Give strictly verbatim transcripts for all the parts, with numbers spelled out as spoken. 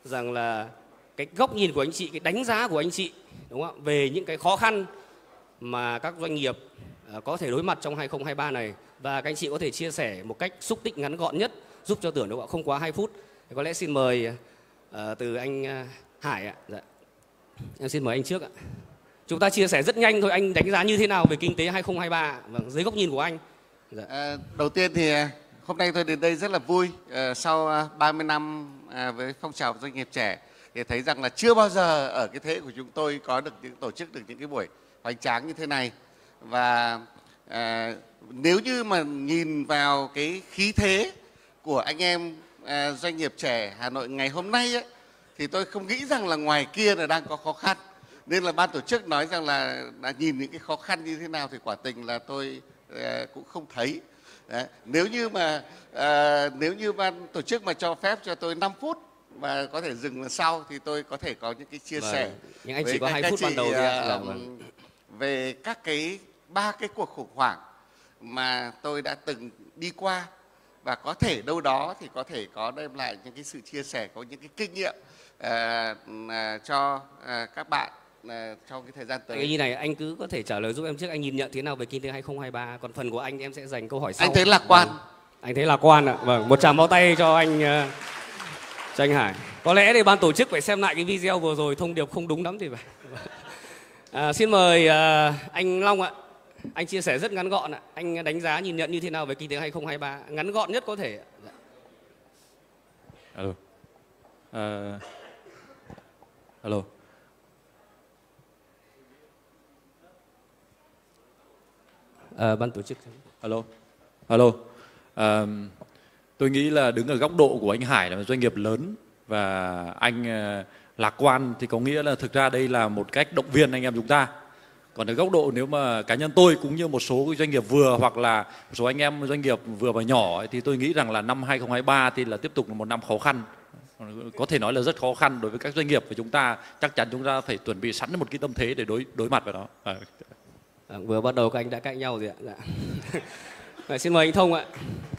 rằng là cái góc nhìn của anh chị, cái đánh giá của anh chị, đúng không ạ, về những cái khó khăn mà các doanh nghiệp có thể đối mặt trong hai không hai ba này, và các anh chị có thể chia sẻ một cách xúc tích ngắn gọn nhất giúp cho Tưởng, đúng không ạ, không quá hai phút. Có lẽ xin mời uh, từ anh uh, Hải ạ. Dạ. Em xin mời anh trước ạ. Chúng ta chia sẻ rất nhanh thôi, anh đánh giá như thế nào về kinh tế hai không hai ba, vâng, dưới góc nhìn của anh. Dạ. À, đầu tiên thì hôm nay tôi đến đây rất là vui. À, sau ba mươi năm à, với phong trào doanh nghiệp trẻ thì thấy rằng là chưa bao giờ ở cái thế hệ của chúng tôi có được những tổ chức được những cái buổi hoành tráng như thế này. Và à, nếu như mà nhìn vào cái khí thế của anh em à, doanh nghiệp trẻ Hà Nội ngày hôm nay ấy, thì tôi không nghĩ rằng là ngoài kia là đang có khó khăn. Nên là ban tổ chức nói rằng là, là nhìn những cái khó khăn như thế nào thì quả tình là tôi à, cũng không thấy. Đấy. Nếu như mà à, nếu như ban tổ chức mà cho phép cho tôi năm phút và có thể dừng sau thì tôi có thể có những cái chia vâng. sẻ. Nhưng anh chỉ có hai phút ban đầu thì à, vâng. Về các cái ba cái cuộc khủng hoảng mà tôi đã từng đi qua, và có thể đâu đó thì có thể có đem lại những cái sự chia sẻ, có những cái kinh nghiệm à, à, cho à, các bạn à, trong cái thời gian tới. Cái như này anh cứ có thể trả lời giúp em trước, anh nhìn nhận thế nào về kinh tế hai không hai ba, còn phần của anh em sẽ dành câu hỏi sau. Anh thấy lạc quan. Vâng. Anh thấy lạc quan ạ. Vâng, một tràng pháo tay cho anh uh, cho anh Hải. Có lẽ thì ban tổ chức phải xem lại cái video vừa rồi, thông điệp không đúng lắm thì phải. À, xin mời uh, anh Long ạ. Anh chia sẻ rất ngắn gọn ạ. Anh đánh giá nhìn nhận như thế nào về kinh tế hai không hai ba, ngắn gọn nhất có thể. Alo. Uh, alo. À, ban tổ chức. Alo. Alo. Uh, tôi nghĩ là đứng ở góc độ của anh Hải là một doanh nghiệp lớn và anh uh, lạc quan thì có nghĩa là thực ra đây là một cách động viên anh em chúng ta. Còn ở góc độ nếu mà cá nhân tôi cũng như một số doanh nghiệp vừa hoặc là một số anh em doanh nghiệp vừa và nhỏ ấy, thì tôi nghĩ rằng là năm hai không hai ba thì là tiếp tục là một năm khó khăn. Có thể nói là rất khó khăn đối với các doanh nghiệp, và chúng ta chắc chắn chúng ta phải chuẩn bị sẵn một cái tâm thế để đối đối mặt với nó. À. À, vừa bắt đầu các anh đã cãi nhau rồi ạ. Dạ. Rồi, xin mời anh Thông ạ.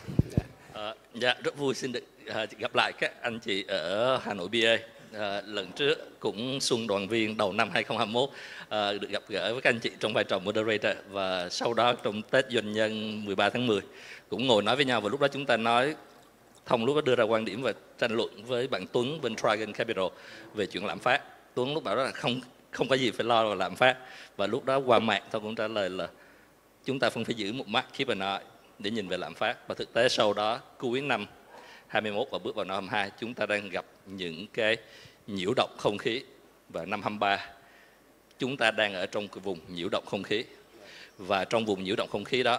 À, dạ, rất vui xin được uh, gặp lại các anh chị ở Hà Nội bê a. À, lần trước cũng xuân đoàn viên đầu năm hai không hai mốt à, được gặp gỡ với các anh chị trong vai trò moderator, và sau đó trong Tết Doanh nhân mười ba tháng mười cũng ngồi nói với nhau, và lúc đó chúng ta nói, Thông lúc đó đưa ra quan điểm và tranh luận với bạn Tuấn bên Trigon Capital về chuyện lạm phát. Tuấn lúc bảo đó là không không có gì phải lo là lạm phát, và lúc đó qua mạng Thông cũng trả lời là chúng ta vẫn phải giữ một mắt, keep an eye để nhìn về lạm phát. Và thực tế sau đó cuối năm hai mốt và bước vào năm hai hai, chúng ta đang gặp những cái nhiễu động không khí, và năm hai ba chúng ta đang ở trong cái vùng nhiễu động không khí. Và trong vùng nhiễu động không khí đó,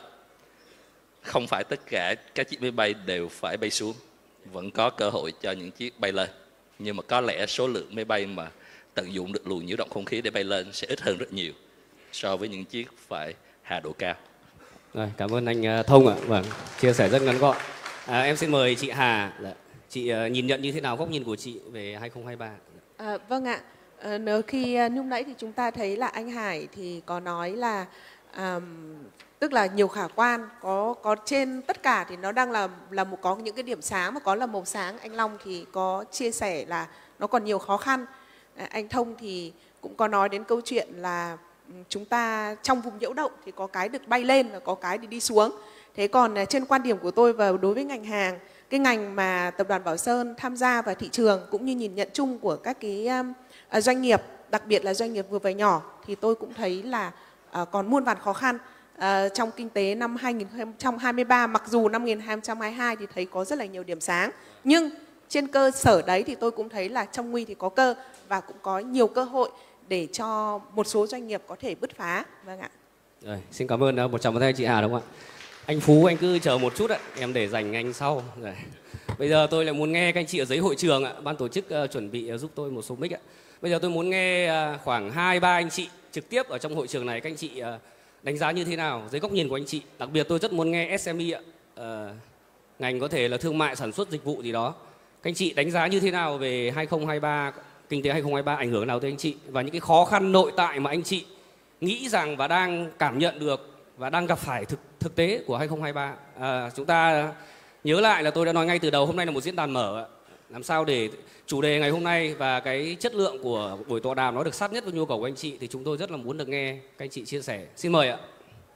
không phải tất cả các chiếc máy bay đều phải bay xuống, vẫn có cơ hội cho những chiếc bay lên, nhưng mà có lẽ số lượng máy bay mà tận dụng được luồng nhiễu động không khí để bay lên sẽ ít hơn rất nhiều so với những chiếc phải hạ độ cao. Rồi, cảm ơn anh Thông ạ. Vâng, chia sẻ rất ngắn gọn. À, em xin mời chị Hà. Chị uh, nhìn nhận như thế nào, góc nhìn của chị về hai không hai ba? À, vâng ạ. À, nếu khi lúc nãy thì chúng ta thấy là anh Hải thì có nói là um, tức là nhiều khả quan, có có trên tất cả thì nó đang là là một có những cái điểm sáng mà có là màu sáng. Anh Long thì có chia sẻ là nó còn nhiều khó khăn. À, anh Thông thì cũng có nói đến câu chuyện là chúng ta trong vùng nhiễu động thì có cái được bay lên và có cái thì đi xuống. Thế còn trên quan điểm của tôi và đối với ngành hàng, cái ngành mà Tập đoàn Bảo Sơn tham gia vào thị trường cũng như nhìn nhận chung của các cái uh, doanh nghiệp, đặc biệt là doanh nghiệp vừa và nhỏ, thì tôi cũng thấy là uh, còn muôn vàn khó khăn uh, trong kinh tế năm hai không hai ba. Mặc dù năm hai không hai hai thì thấy có rất là nhiều điểm sáng, nhưng trên cơ sở đấy thì tôi cũng thấy là trong nguy thì có cơ, và cũng có nhiều cơ hội để cho một số doanh nghiệp có thể bứt phá. Vâng ạ. Rồi, xin cảm ơn một trăm phần trăm chị Hà, đúng không ạ? Anh Phú anh cứ chờ một chút ạ, em để dành anh sau. Rồi. Bây giờ tôi lại muốn nghe các anh chị ở dưới hội trường ạ, ban tổ chức uh, chuẩn bị uh, giúp tôi một số mic ạ. Bây giờ tôi muốn nghe uh, khoảng hai ba anh chị trực tiếp ở trong hội trường này, các anh chị uh, đánh giá như thế nào dưới góc nhìn của anh chị. Đặc biệt tôi rất muốn nghe ét em e ạ, uh, ngành có thể là thương mại, sản xuất, dịch vụ gì đó. Các anh chị đánh giá như thế nào về hai không hai ba, kinh tế hai không hai ba ảnh hưởng nào tới anh chị, và những cái khó khăn nội tại mà anh chị nghĩ rằng và đang cảm nhận được và đang gặp phải thực thực tế của hai không hai ba. À, chúng ta nhớ lại là tôi đã nói ngay từ đầu, hôm nay là một diễn đàn mở. Làm sao để chủ đề ngày hôm nay và cái chất lượng của buổi tọa đàm nó được sát nhất với nhu cầu của anh chị thì chúng tôi rất là muốn được nghe các anh chị chia sẻ. Xin mời ạ.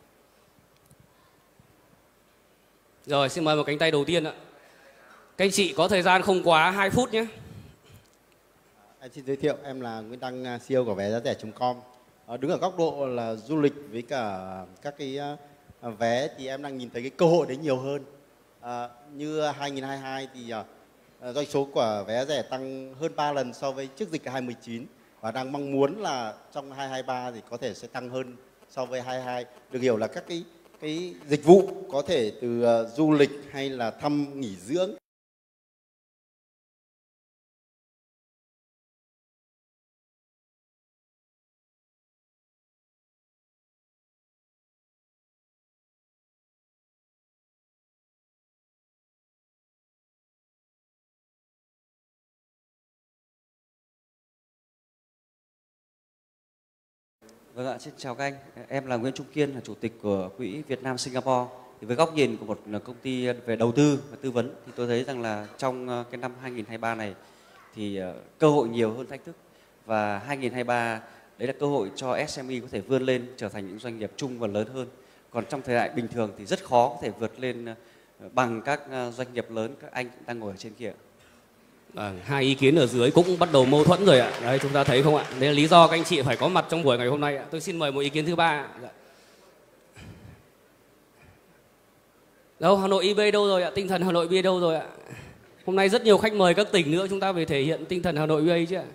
Rồi, xin mời một cánh tay đầu tiên ạ. Các anh chị có thời gian không quá hai phút nhé. Anh xin giới thiệu, em là Nguyễn Đăng, xê e ô của vé giá rẻ chấm com. Đứng ở góc độ là du lịch với cả các cái vé thì em đang nhìn thấy cái cơ hội đấy nhiều hơn. À, như hai nghìn không trăm hai mươi hai thì uh, doanh số của vé rẻ tăng hơn ba lần so với trước dịch hai nghìn không trăm mười chín và đang mong muốn là trong hai nghìn không trăm hai mươi ba thì có thể sẽ tăng hơn so với hai nghìn không trăm hai mươi hai. Được hiểu là các cái cái dịch vụ có thể từ uh, du lịch hay là thăm nghỉ dưỡng. Vâng ạ, xin chào các anh. Em là Nguyễn Trung Kiên, là chủ tịch của Quỹ Việt Nam Singapore. Thì với góc nhìn của một công ty về đầu tư và tư vấn thì tôi thấy rằng là trong cái năm hai nghìn không trăm hai mươi ba này thì cơ hội nhiều hơn thách thức. Và hai nghìn không trăm hai mươi ba đấy là cơ hội cho ét em e có thể vươn lên trở thành những doanh nghiệp chung và lớn hơn. Còn trong thời đại bình thường thì rất khó có thể vượt lên bằng các doanh nghiệp lớn các anh đang ngồi ở trên kia. À, hai ý kiến ở dưới cũng bắt đầu mâu thuẫn rồi ạ. Đấy, chúng ta thấy không ạ? Đây là lý do các anh chị phải có mặt trong buổi ngày hôm nay ạ. Tôi xin mời một ý kiến thứ ba. Dạ. Đâu, Hà Nội i bê đâu rồi ạ? Tinh thần Hà Nội i bê đâu rồi ạ? Hôm nay rất nhiều khách mời các tỉnh nữa, chúng ta phải thể hiện tinh thần Hà Nội i bê chứ ạ.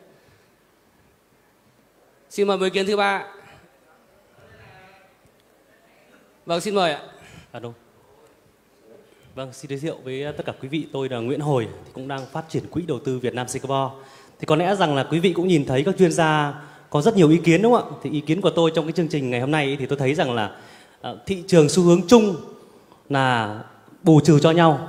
Xin mời một ý kiến thứ ba. Vâng, xin mời ạ. À, đâu. Vâng, xin giới thiệu với tất cả quý vị, tôi là Nguyễn Hồi, thì cũng đang phát triển quỹ đầu tư Việt Nam Singapore. Thì có lẽ rằng là quý vị cũng nhìn thấy các chuyên gia có rất nhiều ý kiến đúng không ạ? Thì ý kiến của tôi trong cái chương trình ngày hôm nay thì tôi thấy rằng là uh, thị trường xu hướng chung là bù trừ cho nhau,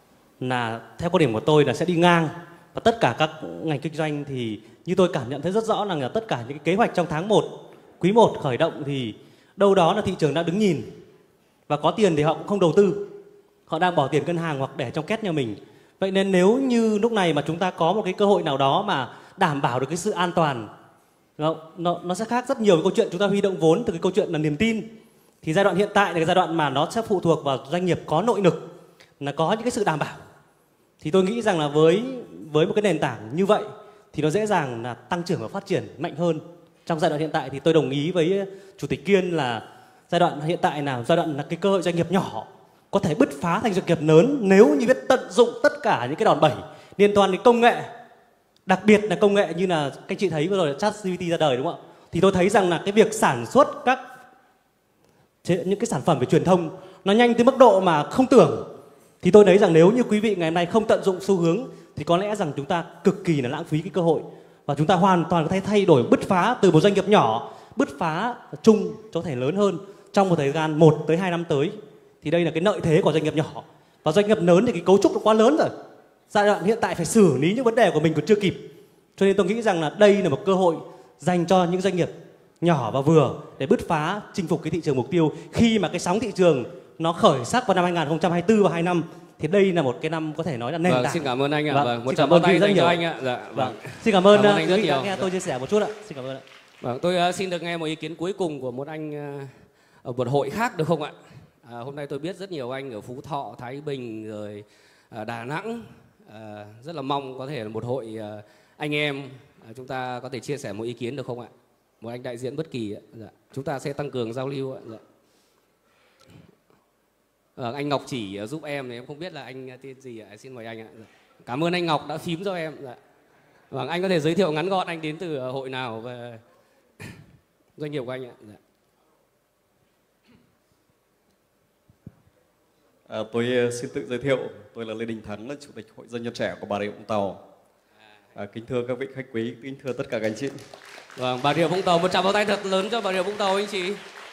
là theo quan điểm của tôi là sẽ đi ngang. Và tất cả các ngành kinh doanh thì như tôi cảm nhận thấy rất rõ rằng là tất cả những cái kế hoạch trong tháng một, quý một khởi động thì đâu đó là thị trường đã đứng nhìn. Và có tiền thì họ cũng không đầu tư. Họ đang bỏ tiền ngân hàng hoặc để trong két nhà mình. Vậy nên nếu như lúc này mà chúng ta có một cái cơ hội nào đó mà đảm bảo được cái sự an toàn, nó, nó, nó sẽ khác rất nhiều với câu chuyện chúng ta huy động vốn từ cái câu chuyện là niềm tin. Thì giai đoạn hiện tại là cái giai đoạn mà nó sẽ phụ thuộc vào doanh nghiệp có nội lực, là có những cái sự đảm bảo. Thì tôi nghĩ rằng là với, với một cái nền tảng như vậy thì nó dễ dàng là tăng trưởng và phát triển mạnh hơn. Trong giai đoạn hiện tại thì tôi đồng ý với Chủ tịch Kiên là giai đoạn hiện tại là giai đoạn là cái cơ hội doanh nghiệp nhỏ có thể bứt phá thành doanh nghiệp lớn nếu như biết tận dụng tất cả những cái đòn bẩy liên quan đến công nghệ, đặc biệt là công nghệ như là các chị thấy vừa rồi là ChatGPT ra đời đúng không ạ? Thì tôi thấy rằng là cái việc sản xuất các những cái sản phẩm về truyền thông nó nhanh tới mức độ mà không tưởng. Thì tôi thấy rằng nếu như quý vị ngày hôm nay không tận dụng xu hướng thì có lẽ rằng chúng ta cực kỳ là lãng phí cái cơ hội, và chúng ta hoàn toàn có thể thay đổi bứt phá từ một doanh nghiệp nhỏ bứt phá chung có thể lớn hơn trong một thời gian một tới hai năm tới. Thì đây là cái lợi thế của doanh nghiệp nhỏ. Và doanh nghiệp lớn thì cái cấu trúc nó quá lớn rồi. Giai đoạn hiện tại phải xử lý những vấn đề của mình còn chưa kịp. Cho nên tôi nghĩ rằng là đây là một cơ hội dành cho những doanh nghiệp nhỏ và vừa để bứt phá chinh phục cái thị trường mục tiêu. Khi mà cái sóng thị trường nó khởi sắc vào năm hai nghìn không trăm hai mươi tư và hai năm thì đây là một cái năm có thể nói là nền Vâng, tảng. xin cảm ơn anh ạ. Vâng, Vâng, một xin tràng cảm ơn tay rất dành nhiều cho anh ạ. Dạ, Vâng. vâng. Xin cảm ơn, Cảm ơn anh rất quý vị đã nhiều. nghe tôi chia sẻ một chút ạ. Xin cảm ơn ạ. Vâng, tôi uh, xin được nghe một ý kiến cuối cùng của một anh uh, ở một hội khác được không ạ? À, hôm nay tôi biết rất nhiều anh ở Phú Thọ, Thái Bình, rồi uh, Đà Nẵng. Uh, rất là mong có thể là một hội uh, anh em uh, chúng ta có thể chia sẻ một ý kiến được không ạ? Một anh đại diện bất kỳ ạ. Dạ. Chúng ta sẽ tăng cường giao lưu ạ. Dạ. Vâng, anh Ngọc chỉ uh, giúp em thì em không biết là anh uh, tên gì ạ. Xin mời anh ạ. Dạ. Cảm ơn anh Ngọc đã phím cho em. Dạ. Vâng, anh có thể giới thiệu ngắn gọn anh đến từ uh, hội nào và doanh nghiệp của anh ạ. Dạ. À, tôi xin tự giới thiệu, tôi là Lê Đình Thắng, là Chủ tịch Hội Doanh nhân trẻ của Bà Rịa Vũng Tàu. À, kính thưa các vị khách quý, kính thưa tất cả các anh chị. Vâng, Bà Rịa Vũng Tàu, một tràng pháo tay thật lớn cho Bà Rịa Vũng Tàu anh chị.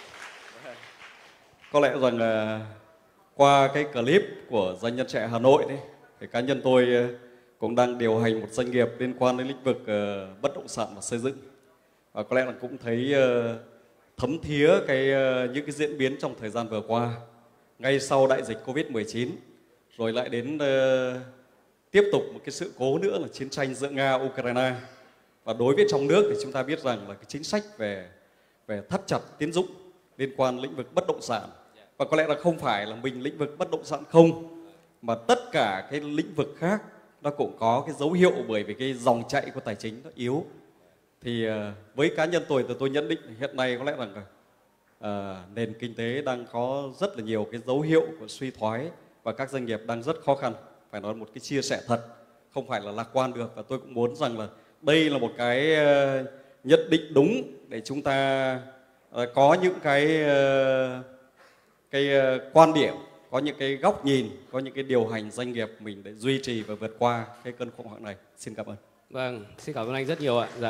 Có lẽ rằng là qua cái clip của Doanh nhân trẻ Hà Nội đấy, thì cá nhân tôi cũng đang điều hành một doanh nghiệp liên quan đến lĩnh vực uh, bất động sản và xây dựng. Và có lẽ là cũng thấy uh, thấm thía cái uh, những cái diễn biến trong thời gian vừa qua, ngay sau đại dịch Covid mười chín, rồi lại đến uh, tiếp tục một cái sự cố nữa là chiến tranh giữa Nga Ukraine. Và đối với trong nước thì chúng ta biết rằng là cái chính sách về về thắt chặt tín dụng liên quan lĩnh vực bất động sản, và có lẽ là không phải là mình lĩnh vực bất động sản không, mà tất cả cái lĩnh vực khác nó cũng có cái dấu hiệu, bởi vì cái dòng chảy của tài chính nó yếu. Thì uh, với cá nhân tôi thì tôi nhận định hiện nay có lẽ rằng uh, nền kinh tế đang có rất là nhiều cái dấu hiệu của suy thoái và các doanh nghiệp đang rất khó khăn. Phải nói một cái chia sẻ thật, không phải là lạc quan được. Và tôi cũng muốn rằng là đây là một cái uh, nhận định đúng để chúng ta uh, có những cái uh, cái uh, quan điểm, có những cái góc nhìn, có những cái điều hành doanh nghiệp mình để duy trì và vượt qua cái cơn khủng hoảng này. Xin cảm ơn. Vâng, xin cảm ơn anh rất nhiều ạ. Dạ.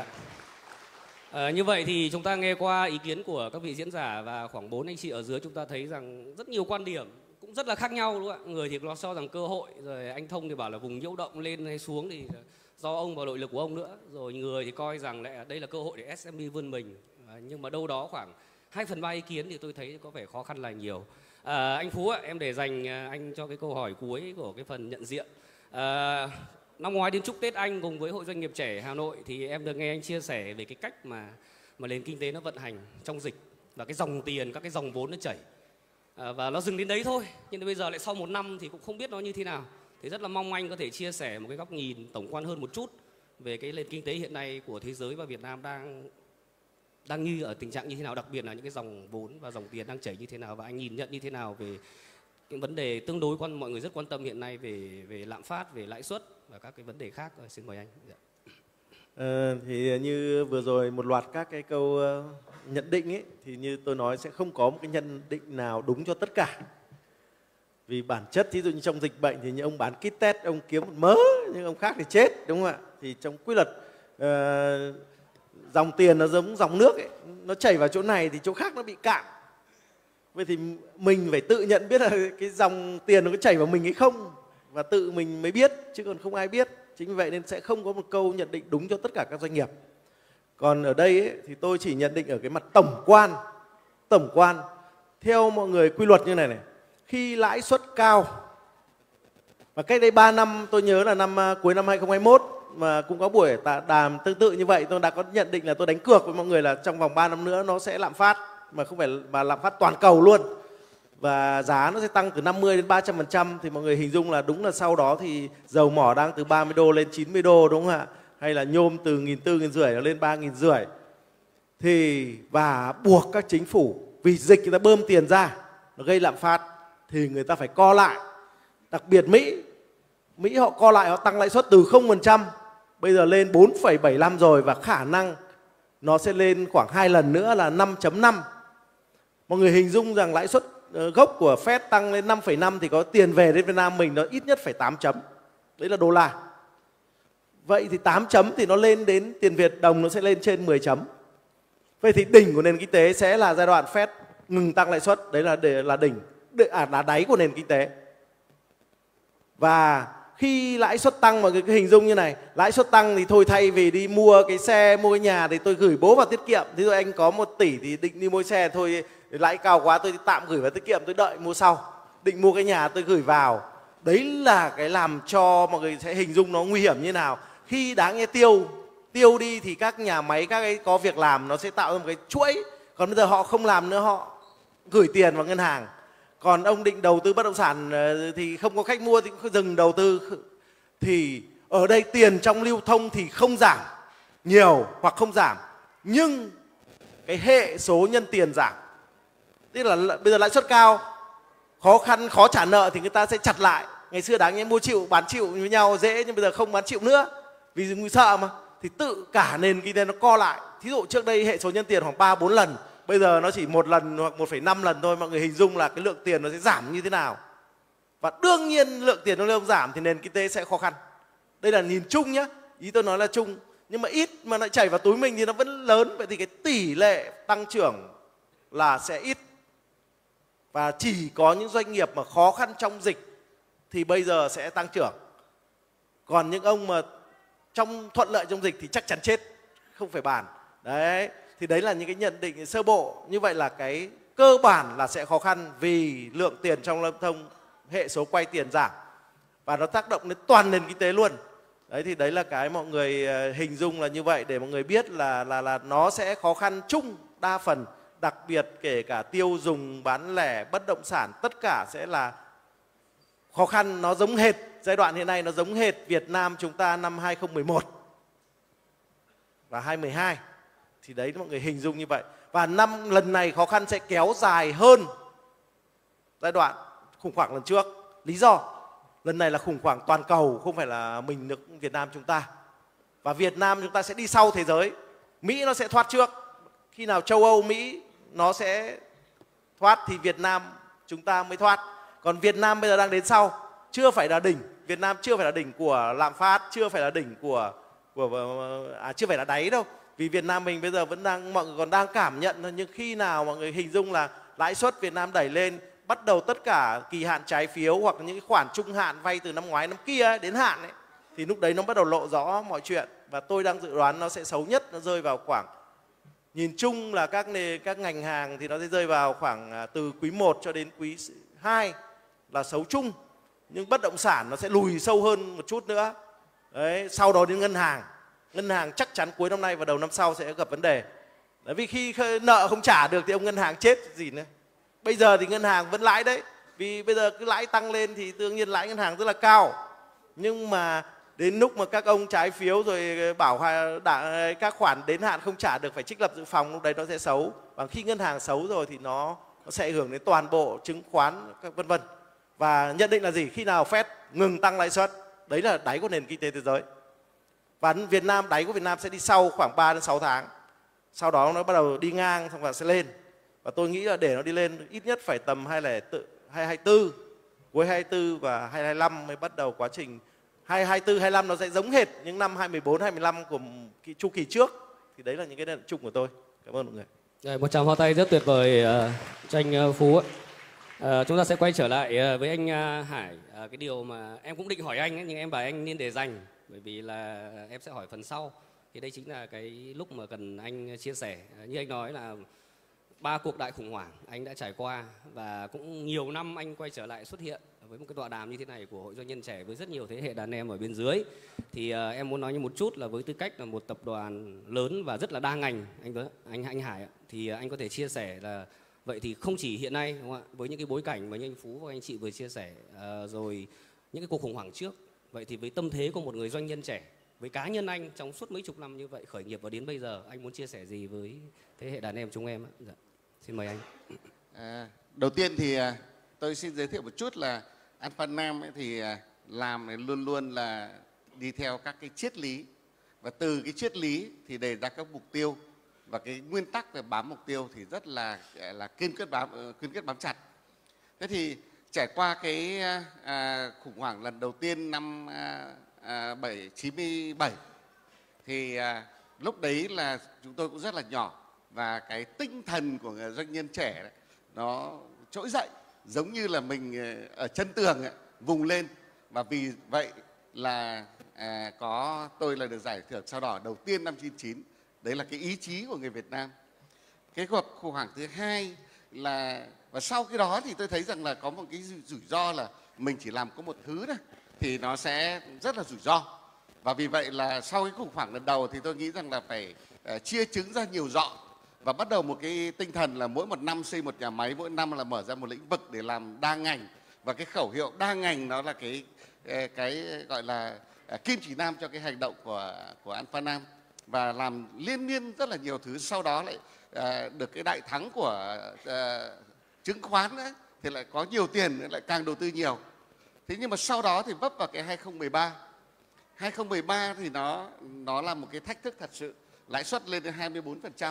À, như vậy thì chúng ta nghe qua ý kiến của các vị diễn giả và khoảng bốn anh chị ở dưới, chúng ta thấy rằng rất nhiều quan điểm cũng rất là khác nhau, đúng không ạ? Người thì nó cho rằng cơ hội, rồi anh Thông thì bảo là vùng nhiễu động lên hay xuống thì do ông và nội lực của ông nữa, rồi người thì coi rằng lại đây là cơ hội để ét em e vươn mình. À, nhưng mà đâu đó khoảng hai phần ba ý kiến thì tôi thấy có vẻ khó khăn là nhiều. À, anh Phú ạ, em để dành anh cho cái câu hỏi cuối của cái phần nhận diện. À, năm ngoái đến chúc Tết anh cùng với Hội Doanh nghiệp trẻ Hà Nội thì em được nghe anh chia sẻ về cái cách mà mà nền kinh tế nó vận hành trong dịch, và cái dòng tiền, các cái dòng vốn nó chảy. À, và nó dừng đến đấy thôi. Nhưng bây giờ lại sau một năm thì cũng không biết nó như thế nào. Thì rất là mong anh có thể chia sẻ một cái góc nhìn tổng quan hơn một chút về cái nền kinh tế hiện nay của thế giới và Việt Nam đang đang như ở tình trạng như thế nào, đặc biệt là những cái dòng vốn và dòng tiền đang chảy như thế nào, và anh nhìn nhận như thế nào về những vấn đề tương đối quan mọi người rất quan tâm hiện nay về về lạm phát, về lãi suất và các cái vấn đề khác. Rồi, xin mời anh. Dạ. Ờ, thì như vừa rồi một loạt các cái câu uh, nhận định ấy, thì như tôi nói sẽ không có một cái nhận định nào đúng cho tất cả. Vì bản chất thí dụ như trong dịch bệnh thì như ông bán kit test ông kiếm một mớ, nhưng ông khác thì chết, đúng không ạ? Thì trong quy luật uh, dòng tiền nó giống dòng nước ấy, nó chảy vào chỗ này thì chỗ khác nó bị cạn. Vậy thì mình phải tự nhận biết là cái dòng tiền nó có chảy vào mình hay không, và tự mình mới biết, chứ còn không ai biết. Chính vì vậy nên sẽ không có một câu nhận định đúng cho tất cả các doanh nghiệp. Còn ở đây ấy, thì tôi chỉ nhận định ở cái mặt tổng quan. Tổng quan, theo mọi người quy luật như này này, khi lãi suất cao, và cách đây ba năm tôi nhớ là năm cuối năm hai không hai mốt mà cũng có buổi đàm tương tự như vậy, tôi đã có nhận định là tôi đánh cược với mọi người là trong vòng ba năm nữa nó sẽ lạm phát, mà không phải mà lạm phát toàn cầu luôn, và giá nó sẽ tăng từ năm mươi đến ba trăm phần trăm. Thì mọi người hình dung là đúng là sau đó thì dầu mỏ đang từ ba mươi đô lên chín mươi đô, đúng không ạ? Hay là nhôm từ nghìn tư nghìn rưỡi lên ba nghìn rưỡi. Thì và buộc các chính phủ vì dịch người ta bơm tiền ra, nó gây lạm phát, thì người ta phải co lại. Đặc biệt Mỹ, Mỹ họ co lại, họ tăng lãi suất từ không phần trăm bây giờ lên bốn phẩy bảy mươi lăm rồi, và khả năng nó sẽ lên khoảng hai lần nữa là năm phẩy năm. Mọi người hình dung rằng lãi suất gốc của Fed tăng lên năm phẩy năm thì có tiền về đến Việt Nam mình nó ít nhất phải tám chấm. Đấy là đô la. Vậy thì tám chấm thì nó lên đến tiền Việt đồng nó sẽ lên trên mười chấm. Vậy thì đỉnh của nền kinh tế sẽ là giai đoạn Fed ngừng tăng lãi suất, đấy là để là đỉnh, à, là đáy của nền kinh tế. Và khi lãi suất tăng, mọi người cứ hình dung như này, lãi suất tăng thì thôi thay vì đi mua cái xe, mua cái nhà thì tôi gửi bố vào tiết kiệm. Thí dụ anh có một tỷ thì định đi mua xe, thôi lãi cao quá tôi tạm gửi vào tiết kiệm, tôi đợi mua sau. Định mua cái nhà tôi gửi vào. Đấy là cái làm cho mọi người sẽ hình dung nó nguy hiểm như nào. Khi đáng nghe tiêu, tiêu đi thì các nhà máy, các cái có việc làm, nó sẽ tạo ra một cái chuỗi. Còn bây giờ họ không làm nữa, họ gửi tiền vào ngân hàng. Còn ông định đầu tư bất động sản thì không có khách mua thì cũng dừng đầu tư. Thì ở đây tiền trong lưu thông thì không giảm nhiều hoặc không giảm, nhưng cái hệ số nhân tiền giảm. Tức là bây giờ lãi suất cao, khó khăn, khó trả nợ thì người ta sẽ chặt lại. Ngày xưa đáng nhẽ mua chịu, bán chịu với nhau dễ, nhưng bây giờ không bán chịu nữa vì người sợ mà. Thì tự cả nền kinh tế nó co lại. Thí dụ trước đây hệ số nhân tiền khoảng ba bốn lần, bây giờ nó chỉ một lần hoặc một phẩy năm lần thôi. Mọi người hình dung là cái lượng tiền nó sẽ giảm như thế nào. Và đương nhiên lượng tiền nó không giảm thì nền kinh tế sẽ khó khăn. Đây là nhìn chung nhé, ý tôi nói là chung. Nhưng mà ít mà lại chảy vào túi mình thì nó vẫn lớn. Vậy thì cái tỷ lệ tăng trưởng là sẽ ít. Và chỉ có những doanh nghiệp mà khó khăn trong dịch thì bây giờ sẽ tăng trưởng. Còn những ông mà trong thuận lợi trong dịch thì chắc chắn chết, không phải bàn. Đấy, thì đấy là những cái nhận định sơ bộ. Như vậy là cái cơ bản là sẽ khó khăn vì lượng tiền trong lưu thông, hệ số quay tiền giảm. và nó tác động đến toàn nền kinh tế luôn. Đấy thì đấy là cái mọi người hình dung là như vậy, để mọi người biết là là là nó sẽ khó khăn chung đa phần, đặc biệt kể cả tiêu dùng, bán lẻ, bất động sản, tất cả sẽ là khó khăn. Nó giống hệt giai đoạn hiện nay, nó giống hệt Việt Nam chúng ta năm hai không một một và hai không một hai. Thì đấy mọi người hình dung như vậy. Và năm lần này khó khăn sẽ kéo dài hơn giai đoạn khủng hoảng lần trước. Lý do lần này là khủng hoảng toàn cầu, không phải là mình nước Việt Nam chúng ta. Và Việt Nam chúng ta sẽ đi sau thế giới. Mỹ nó sẽ thoát trước. Khi nào châu Âu, Mỹ nó sẽ thoát thì Việt Nam chúng ta mới thoát. Còn Việt Nam bây giờ đang đến sau, chưa phải là đỉnh. Việt Nam chưa phải là đỉnh của lạm phát, chưa phải là đỉnh của, của à, chưa phải là đáy đâu. Vì Việt Nam mình bây giờ vẫn đang, mọi người còn đang cảm nhận thôi. Nhưng khi nào mọi người hình dung là lãi suất Việt Nam đẩy lên, bắt đầu tất cả kỳ hạn trái phiếu hoặc những cái khoản trung hạn vay từ năm ngoái năm kia ấy, đến hạn ấy, thì lúc đấy nó bắt đầu lộ rõ mọi chuyện. Và tôi đang dự đoán nó sẽ xấu nhất, nó rơi vào khoảng, nhìn chung là các nền, các ngành hàng thì nó sẽ rơi vào khoảng từ quý một cho đến quý hai là xấu chung. Nhưng bất động sản nó sẽ lùi sâu hơn một chút nữa. Đấy, sau đó đến ngân hàng. Ngân hàng chắc chắn cuối năm nay và đầu năm sau sẽ gặp vấn đề. Đấy, vì khi nợ không trả được thì ông ngân hàng chết gì nữa. Bây giờ thì ngân hàng vẫn lãi đấy. Vì bây giờ cứ lãi tăng lên thì tự nhiên lãi ngân hàng rất là cao. Nhưng mà đến lúc mà các ông trái phiếu rồi bảo các khoản đến hạn không trả được phải trích lập dự phòng, lúc đấy nó sẽ xấu. Và khi ngân hàng xấu rồi thì nó, nó sẽ ảnh hưởng đến toàn bộ chứng khoán các vân vân. Và nhận định là gì? Khi nào Fed ngừng tăng lãi suất, đấy là đáy của nền kinh tế thế giới. Và Việt Nam, đáy của Việt Nam sẽ đi sau khoảng ba đến sáu tháng. Sau đó nó bắt đầu đi ngang xong và sẽ lên. Và tôi nghĩ là để nó đi lên ít nhất phải tầm hai không hai tư, cuối hai tư và hai không hai lăm mới bắt đầu quá trình. hai không hai tư, hai lăm nó sẽ giống hệt những năm hai không một bốn, hai không một lăm của cái chu kỳ trước. Thì đấy là những cái nhận chung của tôi. Cảm ơn mọi người. Rồi, một tràng hoa tay rất tuyệt vời uh, cho anh uh, Phú. Uh, chúng ta sẽ quay trở lại uh, với anh uh, Hải. Uh, cái điều mà em cũng định hỏi anh ấy, nhưng em bảo anh nên để dành, bởi vì là em sẽ hỏi phần sau. Thì đây chính là cái lúc mà cần anh chia sẻ. Uh, như anh nói là ba cuộc đại khủng hoảng anh đã trải qua, và cũng nhiều năm anh quay trở lại xuất hiện với một cái tọa đàm như thế này của Hội Doanh nhân trẻ với rất nhiều thế hệ đàn em ở bên dưới. Thì uh, em muốn nói như một chút là với tư cách là một tập đoàn lớn và rất là đa ngành, anh với anh anh Hải, thì uh, anh có thể chia sẻ là vậy thì không chỉ hiện nay, đúng không ạ, với những cái bối cảnh mà như anh Phú và anh chị vừa chia sẻ, uh, rồi những cái cuộc khủng hoảng trước, vậy thì với tâm thế của một người doanh nhân trẻ, với cá nhân anh trong suốt mấy chục năm như vậy khởi nghiệp và đến bây giờ, anh muốn chia sẻ gì với thế hệ đàn em chúng em? Dạ. Xin mời anh. À, đầu tiên thì tôi xin giới thiệu một chút là Alpha Nam ấy thì làm luôn luôn là đi theo các cái triết lý, và từ cái triết lý thì đề ra các mục tiêu, và cái nguyên tắc về bám mục tiêu thì rất là là kiên quyết bám kiên quyết bám chặt. Thế thì trải qua cái à, khủng hoảng lần đầu tiên năm à, à, bảy chín mươi bảy thì à, lúc đấy là chúng tôi cũng rất là nhỏ, và cái tinh thần của người doanh nhân trẻ đấy, nó trỗi dậy giống như là mình ở chân tường ấy, vùng lên. Và vì vậy là à, có tôi là được giải thưởng sao đỏ đầu tiên năm chín chín. Đấy là cái ý chí của người Việt Nam. Cái cuộc khủng hoảng thứ hai là, và sau cái đó thì tôi thấy rằng là có một cái rủi ro là mình chỉ làm có một thứ thôi thì nó sẽ rất là rủi ro. Và vì vậy là sau cái khủng hoảng lần đầu thì tôi nghĩ rằng là phải uh, chia trứng ra nhiều dọ, và bắt đầu một cái tinh thần là mỗi một năm xây một nhà máy, mỗi năm là mở ra một lĩnh vực để làm đa ngành. Và cái khẩu hiệu đa ngành nó là cái cái gọi là kim chỉ nam cho cái hành động của của Alpha Nam, và làm liên miên rất là nhiều thứ. Sau đó lại uh, được cái đại thắng của uh, chứng khoán nữa, thì lại có nhiều tiền lại càng đầu tư nhiều. Thế nhưng mà sau đó thì vấp vào cái hai không một ba. hai không một ba thì nó nó là một cái thách thức thật sự, lãi suất lên đến hai mươi bốn phần trăm.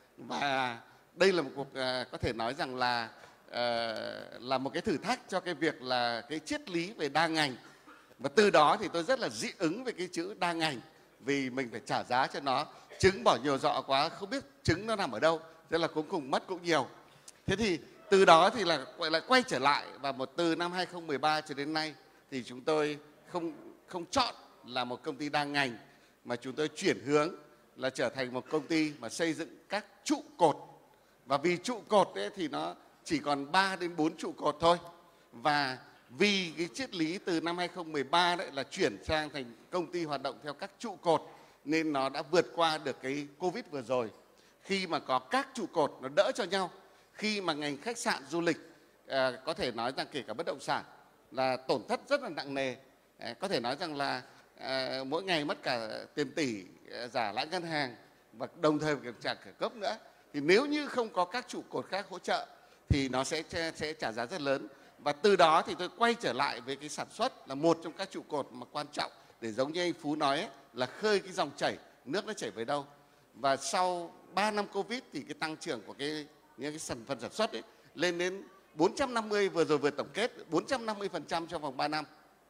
Và đây là một cuộc uh, có thể nói rằng là uh, là một cái thử thách cho cái việc là cái triết lý về đa ngành. Và từ đó thì tôi rất là dị ứng với cái chữ đa ngành, vì mình phải trả giá cho nó. Trứng bỏ nhiều dọ quá, không biết trứng nó nằm ở đâu, thế là cuối cùng mất cũng nhiều. Thế thì từ đó thì là lại quay trở lại, và một từ năm hai không một ba cho đến nay thì chúng tôi không không chọn là một công ty đa ngành, mà chúng tôi chuyển hướng là trở thành một công ty mà xây dựng các trụ cột. Và vì trụ cột ấy thì nó chỉ còn ba đến bốn trụ cột thôi. Và vì cái triết lý từ năm hai không một ba đấy là chuyển sang thành công ty hoạt động theo các trụ cột, nên nó đã vượt qua được cái Covid vừa rồi. Khi mà có các trụ cột nó đỡ cho nhau, khi mà ngành khách sạn du lịch à, có thể nói rằng kể cả bất động sản là tổn thất rất là nặng nề, à, có thể nói rằng là à, mỗi ngày mất cả tiền tỷ à, giả lãi ngân hàng và đồng thời kiểm trả cả gốc nữa, thì nếu như không có các trụ cột khác hỗ trợ thì nó sẽ sẽ trả giá rất lớn. Và từ đó thì tôi quay trở lại với cái sản xuất là một trong các trụ cột mà quan trọng để giống như anh Phú nói ấy, là khơi cái dòng chảy, nước nó chảy về đâu. Và sau ba năm Covid thì cái tăng trưởng của cái những cái sản phần sản xuất ấy lên đến bốn trăm năm mươi, vừa rồi vừa tổng kết bốn trăm năm mươi phần trăm trong vòng ba năm.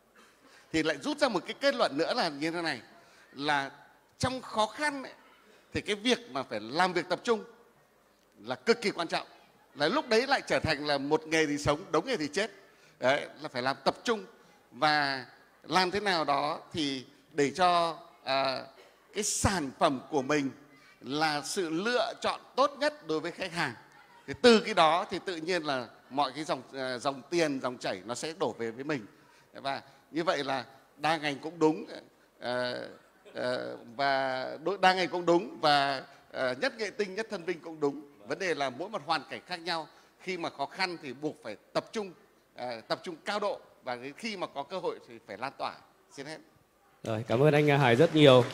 Thì lại rút ra một cái kết luận nữa là như thế này, là trong khó khăn ấy, thì cái việc mà phải làm việc tập trung là cực kỳ quan trọng. Là lúc đấy lại trở thành là một nghề thì sống, đống nghề thì chết. Đấy, là phải làm tập trung và làm thế nào đó thì để cho à, cái sản phẩm của mình là sự lựa chọn tốt nhất đối với khách hàng. Thì từ cái đó thì tự nhiên là mọi cái dòng dòng tiền, dòng chảy nó sẽ đổ về với mình. Và như vậy là đa ngành cũng đúng, à, à, và đa ngành cũng đúng, và à, nhất nghệ tinh nhất thân vinh cũng đúng. Vấn đề là mỗi một hoàn cảnh khác nhau, khi mà khó khăn thì buộc phải tập trung, à, tập trung cao độ, và khi mà có cơ hội thì phải lan tỏa. Xin hết. Rồi, cảm ơn anh Hải rất nhiều.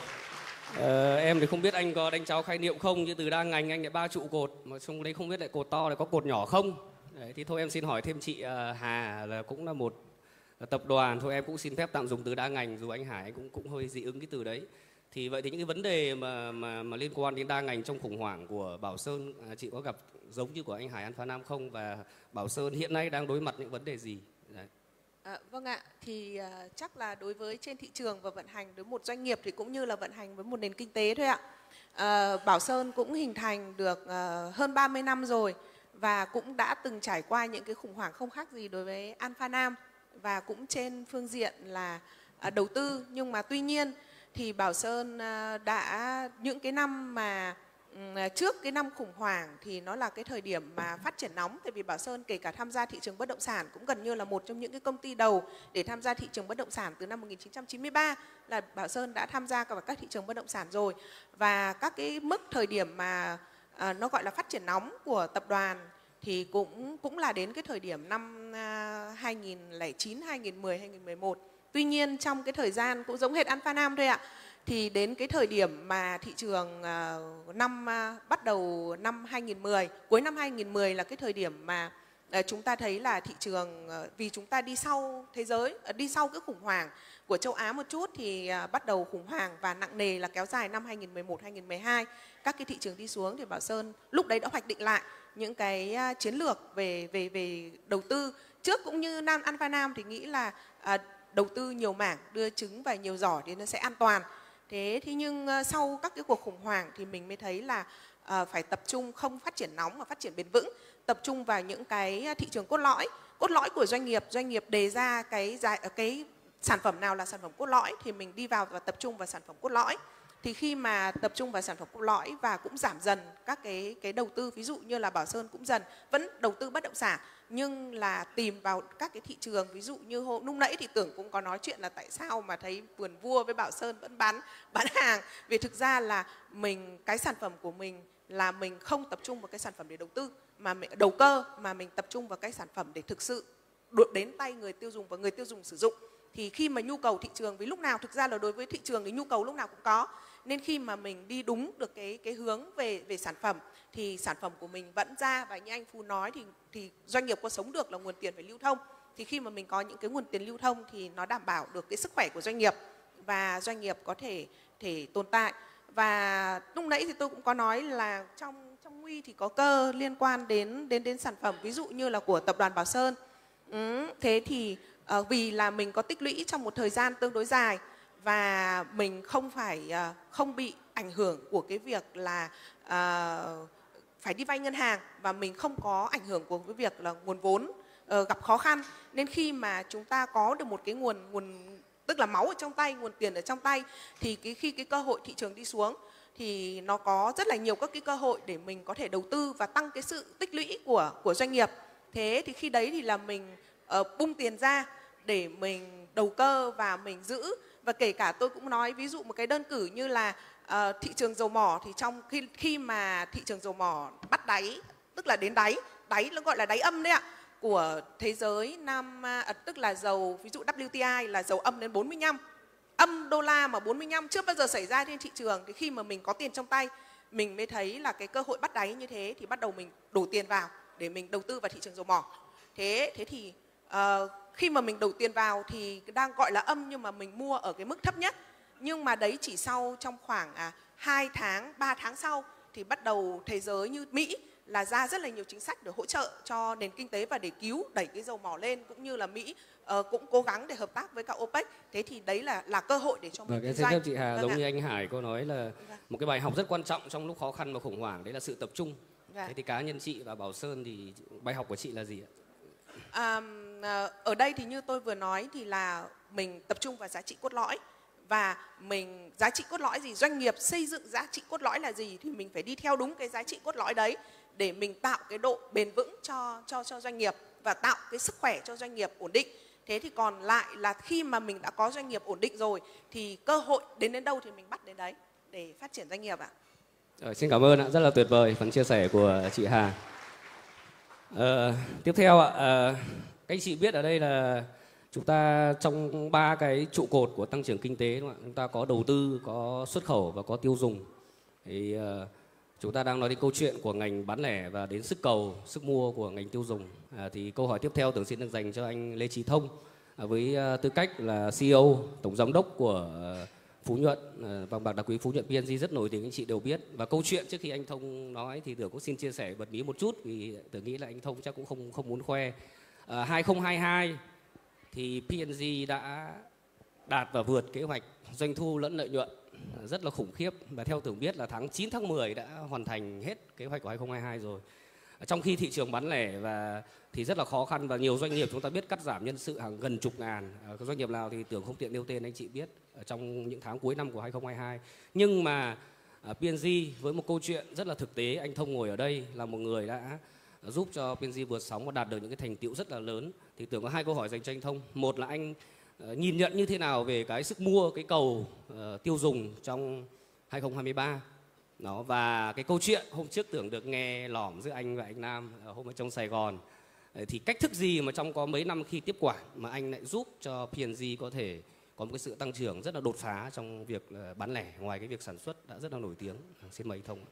Ờ, em thì không biết anh có đánh cháu khái niệm không, chứ từ đa ngành anh lại ba trụ cột, mà trong đấy không biết lại cột to lại có cột nhỏ không. Đấy, thì thôi em xin hỏi thêm chị uh, Hà là cũng là một tập đoàn, thôi em cũng xin phép tạm dùng từ đa ngành, dù anh Hải anh cũng cũng hơi dị ứng cái từ đấy. Thì vậy thì những cái vấn đề mà mà mà liên quan đến đa ngành trong khủng hoảng của Bảo Sơn, à, chị có gặp giống như của anh Hải Alpha Nam không, và Bảo Sơn hiện nay đang đối mặt những vấn đề gì? Đấy. À, vâng ạ, thì uh, chắc là đối với trên thị trường và vận hành đối với một doanh nghiệp thì cũng như là vận hành với một nền kinh tế thôi ạ. Uh, Bảo Sơn cũng hình thành được uh, hơn ba mươi năm rồi và cũng đã từng trải qua những cái khủng hoảng không khác gì đối với Alpha Nam, và cũng trên phương diện là uh, đầu tư. Nhưng mà tuy nhiên thì Bảo Sơn uh, đã những cái năm mà trước cái năm khủng hoảng thì nó là cái thời điểm mà phát triển nóng, tại vì Bảo Sơn kể cả tham gia thị trường bất động sản cũng gần như là một trong những cái công ty đầu để tham gia thị trường bất động sản. Từ năm một nghìn chín trăm chín mươi ba là Bảo Sơn đã tham gia vào các thị trường bất động sản rồi, và các cái mức thời điểm mà à, nó gọi là phát triển nóng của tập đoàn thì cũng cũng là đến cái thời điểm năm à, hai nghìn không trăm lẻ chín, hai nghìn không trăm mười, hai nghìn không trăm mười một. Tuy nhiên trong cái thời gian cũng giống hệt Alpha Nam thôi ạ. Thì đến cái thời điểm mà thị trường uh, năm uh, bắt đầu năm hai nghìn không trăm mười, cuối năm hai nghìn không trăm mười là cái thời điểm mà uh, chúng ta thấy là thị trường, uh, vì chúng ta đi sau thế giới, uh, đi sau cái khủng hoảng của châu Á một chút, thì uh, bắt đầu khủng hoảng và nặng nề là kéo dài năm hai nghìn không trăm mười một, hai nghìn không trăm mười hai. Các cái thị trường đi xuống thì Bảo Sơn lúc đấy đã hoạch định lại những cái uh, chiến lược về về về đầu tư. Trước cũng như Nam Alpha Nam thì nghĩ là uh, đầu tư nhiều mảng, đưa trứng và nhiều giỏ thì nó sẽ an toàn. Thế thì nhưng uh, sau các cái cuộc khủng hoảng thì mình mới thấy là uh, phải tập trung không phát triển nóng mà phát triển bền vững, tập trung vào những cái thị trường cốt lõi, cốt lõi của doanh nghiệp. Doanh nghiệp đề ra cái giá, cái sản phẩm nào là sản phẩm cốt lõi thì mình đi vào và tập trung vào sản phẩm cốt lõi. Thì khi mà tập trung vào sản phẩm cốt lõi và cũng giảm dần các cái cái đầu tư, ví dụ như là Bảo Sơn cũng dần vẫn đầu tư bất động sản nhưng là tìm vào các cái thị trường, ví dụ như hôm lúc nãy thì Tưởng cũng có nói chuyện là tại sao mà thấy Vườn Vua với Bảo Sơn vẫn bán bán hàng, vì thực ra là mình cái sản phẩm của mình là mình không tập trung vào cái sản phẩm để đầu tư mà mình đầu cơ, mà mình tập trung vào cái sản phẩm để thực sự được đến tay người tiêu dùng và người tiêu dùng sử dụng. Thì khi mà nhu cầu thị trường, vì lúc nào thực ra là đối với thị trường thì nhu cầu lúc nào cũng có, nên khi mà mình đi đúng được cái cái hướng về về sản phẩm thì sản phẩm của mình vẫn ra, và như anh Phú nói thì thì doanh nghiệp có sống được là nguồn tiền phải lưu thông. Thì khi mà mình có những cái nguồn tiền lưu thông thì nó đảm bảo được cái sức khỏe của doanh nghiệp và doanh nghiệp có thể thể tồn tại. Và lúc nãy thì tôi cũng có nói là trong trong Nguy thì có cơ liên quan đến đến đến sản phẩm, ví dụ như là của tập đoàn Bảo Sơn. Ừ, thế thì uh, vì là mình có tích lũy trong một thời gian tương đối dài và mình không phải uh, không bị ảnh hưởng của cái việc là uh, phải đi vay ngân hàng, và mình không có ảnh hưởng của cái việc là nguồn vốn uh, gặp khó khăn, nên khi mà chúng ta có được một cái nguồn nguồn tức là máu ở trong tay, nguồn tiền ở trong tay, thì cái khi cái cơ hội thị trường đi xuống thì nó có rất là nhiều các cái cơ hội để mình có thể đầu tư và tăng cái sự tích lũy của của doanh nghiệp. Thế thì khi đấy thì là mình uh, bung tiền ra để mình đầu cơ và mình giữ. Và kể cả tôi cũng nói ví dụ một cái đơn cử như là uh, thị trường dầu mỏ, thì trong khi khi mà thị trường dầu mỏ bắt đáy, tức là đến đáy, đáy nó gọi là đáy âm đấy ạ, của thế giới năm uh, tức là dầu, ví dụ W T I là dầu âm đến bốn mươi lăm, âm đô la mà bốn mươi lăm chưa bao giờ xảy ra trên thị trường. Thì khi mà mình có tiền trong tay, mình mới thấy là cái cơ hội bắt đáy như thế, thì bắt đầu mình đổ tiền vào để mình đầu tư vào thị trường dầu mỏ. Thế thế thì uh, khi mà mình đầu tiền vào thì đang gọi là âm, nhưng mà mình mua ở cái mức thấp nhất. Nhưng mà đấy chỉ sau trong khoảng à, hai tháng, ba tháng sau thì bắt đầu thế giới như Mỹ là ra rất là nhiều chính sách để hỗ trợ cho nền kinh tế và để cứu đẩy cái dầu mỏ lên, cũng như là Mỹ uh, cũng cố gắng để hợp tác với cả OPEC. Thế thì đấy là là cơ hội để cho mình kinh doanh. Vâng, chị Hà, vâng giống ạ. như anh Hải có nói là một cái bài học rất quan trọng trong lúc khó khăn và khủng hoảng, đấy là sự tập trung. Vâng. Thế thì cá nhân chị và Bảo Sơn thì bài học của chị là gì ạ? À, ở đây thì như tôi vừa nói thì là mình tập trung vào giá trị cốt lõi, và mình giá trị cốt lõi gì, doanh nghiệp xây dựng giá trị cốt lõi là gì thì mình phải đi theo đúng cái giá trị cốt lõi đấy để mình tạo cái độ bền vững cho cho cho doanh nghiệp và tạo cái sức khỏe cho doanh nghiệp ổn định. Thế thì còn lại là khi mà mình đã có doanh nghiệp ổn định rồi thì cơ hội đến đến đâu thì mình bắt đến đấy để phát triển doanh nghiệp ạ. Ờ, xin cảm ơn ạ, rất là tuyệt vời phần chia sẻ của chị Hà. Ờ, tiếp theo ạ, ờ, các anh chị biết ở đây là chúng ta trong ba cái trụ cột của tăng trưởng kinh tế, đúng không ạ? Chúng ta có đầu tư, có xuất khẩu và có tiêu dùng. Thì uh, chúng ta đang nói đến câu chuyện của ngành bán lẻ và đến sức cầu, sức mua của ngành tiêu dùng. À, thì câu hỏi tiếp theo tưởng xin được dành cho anh Lê Chí Thông à, với uh, tư cách là C E O, tổng giám đốc của uh, Phú Nhuận, uh, vàng bạc đá quý Phú Nhuận P and G rất nổi tiếng, anh chị đều biết. Và câu chuyện trước khi anh Thông nói thì Tưởng cũng xin chia sẻ bật mí một chút, vì Tưởng nghĩ là anh Thông chắc cũng không không muốn khoe. Uh, hai không hai hai thì P and G đã đạt và vượt kế hoạch doanh thu lẫn lợi nhuận rất là khủng khiếp, và theo Tưởng biết là tháng chín tháng mười đã hoàn thành hết kế hoạch của hai không hai hai rồi. Trong khi thị trường bán lẻ và thì rất là khó khăn và nhiều doanh nghiệp chúng ta biết cắt giảm nhân sự hàng gần chục ngàn. Các doanh nghiệp nào thì Tưởng không tiện nêu tên, anh chị biết ở trong những tháng cuối năm của hai không hai hai. Nhưng mà P and G với một câu chuyện rất là thực tế, anh Thông ngồi ở đây là một người đã giúp cho P and G vượt sóng và đạt được những cái thành tựu rất là lớn. Thì Tưởng có hai câu hỏi dành cho anh Thông. Một là anh uh, nhìn nhận như thế nào về cái sức mua, cái cầu uh, tiêu dùng trong hai không hai ba. Đó, và cái câu chuyện hôm trước Tưởng được nghe lỏm giữa anh và anh Nam uh, hôm ở trong Sài Gòn. Uh, thì cách thức gì mà trong có mấy năm khi tiếp quản mà anh lại giúp cho P and G có thể có một cái sự tăng trưởng rất là đột phá trong việc uh, bán lẻ, ngoài cái việc sản xuất đã rất là nổi tiếng. Uh, xin mời anh Thông.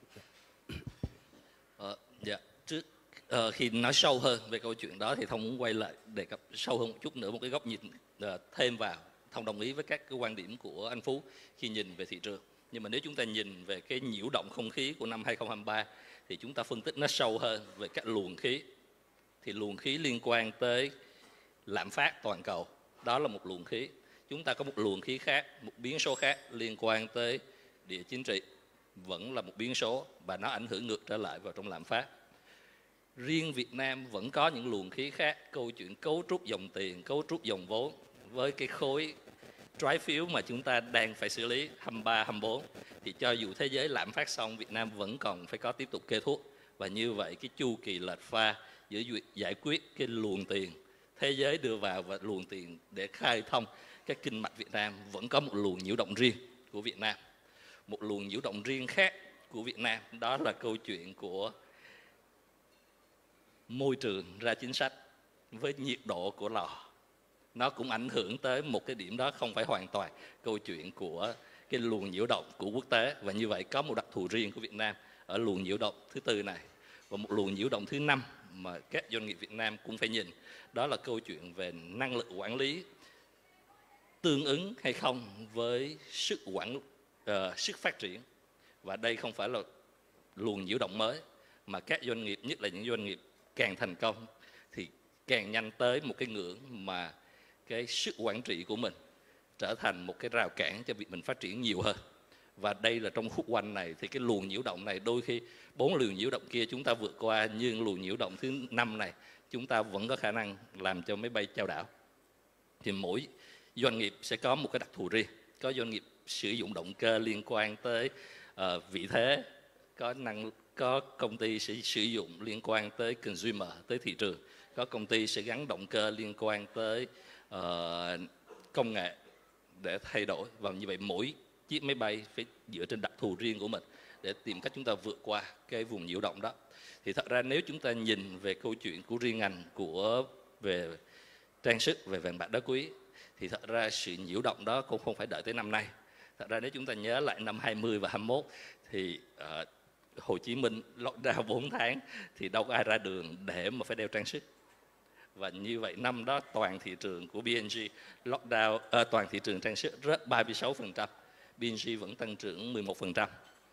Ờ, dạ, trước Uh, khi nói sâu hơn về câu chuyện đó thì Thông muốn quay lại đề cập sâu hơn một chút nữa, một cái góc nhìn uh, thêm vào. Thông đồng ý với các cái quan điểm của anh Phú khi nhìn về thị trường. Nhưng mà nếu chúng ta nhìn về cái nhiễu động không khí của năm hai không hai ba thì chúng ta phân tích nó sâu hơn về các luồng khí. Thì luồng khí liên quan tới lạm phát toàn cầu, đó là một luồng khí. Chúng ta có một luồng khí khác, một biến số khác liên quan tới địa chính trị, vẫn là một biến số và nó ảnh hưởng ngược trở lại vào trong lạm phát. Riêng Việt Nam vẫn có những luồng khí khác, câu chuyện cấu trúc dòng tiền, cấu trúc dòng vốn với cái khối trái phiếu mà chúng ta đang phải xử lý hai ba, hai bốn. Thì cho dù thế giới lạm phát xong, Việt Nam vẫn còn phải có tiếp tục kê thuốc. Và như vậy cái chu kỳ lệch pha giữa việc giải quyết cái luồng tiền thế giới đưa vào và luồng tiền để khai thông các kinh mạch Việt Nam vẫn có một luồng nhiễu động riêng của Việt Nam. Một luồng nhiễu động riêng khác của Việt Nam đó là câu chuyện của môi trường ra chính sách với nhiệt độ của lò. Nó cũng ảnh hưởng tới một cái điểm đó, không phải hoàn toàn câu chuyện của cái luồng nhiễu động của quốc tế. Và như vậy có một đặc thù riêng của Việt Nam ở luồng nhiễu động thứ tư này. Và một luồng nhiễu động thứ năm mà các doanh nghiệp Việt Nam cũng phải nhìn, đó là câu chuyện về năng lực quản lý tương ứng hay không với sức quản uh, sức phát triển. Và đây không phải là luồng nhiễu động mới, mà các doanh nghiệp, nhất là những doanh nghiệp càng thành công thì càng nhanh tới một cái ngưỡng mà cái sức quản trị của mình trở thành một cái rào cản cho việc mình phát triển nhiều hơn. Và đây là trong khúc quanh này thì cái luồng nhiễu động này, đôi khi bốn luồng nhiễu động kia chúng ta vượt qua, nhưng luồng nhiễu động thứ năm này chúng ta vẫn có khả năng làm cho máy bay chao đảo. Thì mỗi doanh nghiệp sẽ có một cái đặc thù riêng. Có doanh nghiệp sử dụng động cơ liên quan tới uh, vị thế, có năng có công ty sẽ sử dụng liên quan tới consumer, tới thị trường, có công ty sẽ gắn động cơ liên quan tới uh, công nghệ để thay đổi, và như vậy mỗi chiếc máy bay phải dựa trên đặc thù riêng của mình để tìm cách chúng ta vượt qua cái vùng nhiễu động đó. Thì thật ra nếu chúng ta nhìn về câu chuyện của riêng ngành của về trang sức, về vàng bạc đá quý, thì thật ra sự nhiễu động đó cũng không phải đợi tới năm nay. Thật ra nếu chúng ta nhớ lại năm hai mươi và hai mươi mốt thì uh, Hồ Chí Minh lockdown bốn tháng thì đâu có ai ra đường để mà phải đeo trang sức. Và như vậy năm đó toàn thị trường của bê en giê lockdown, uh, toàn thị trường trang sức rớt ba mươi sáu phần trăm, bê en giê vẫn tăng trưởng mười một phần trăm.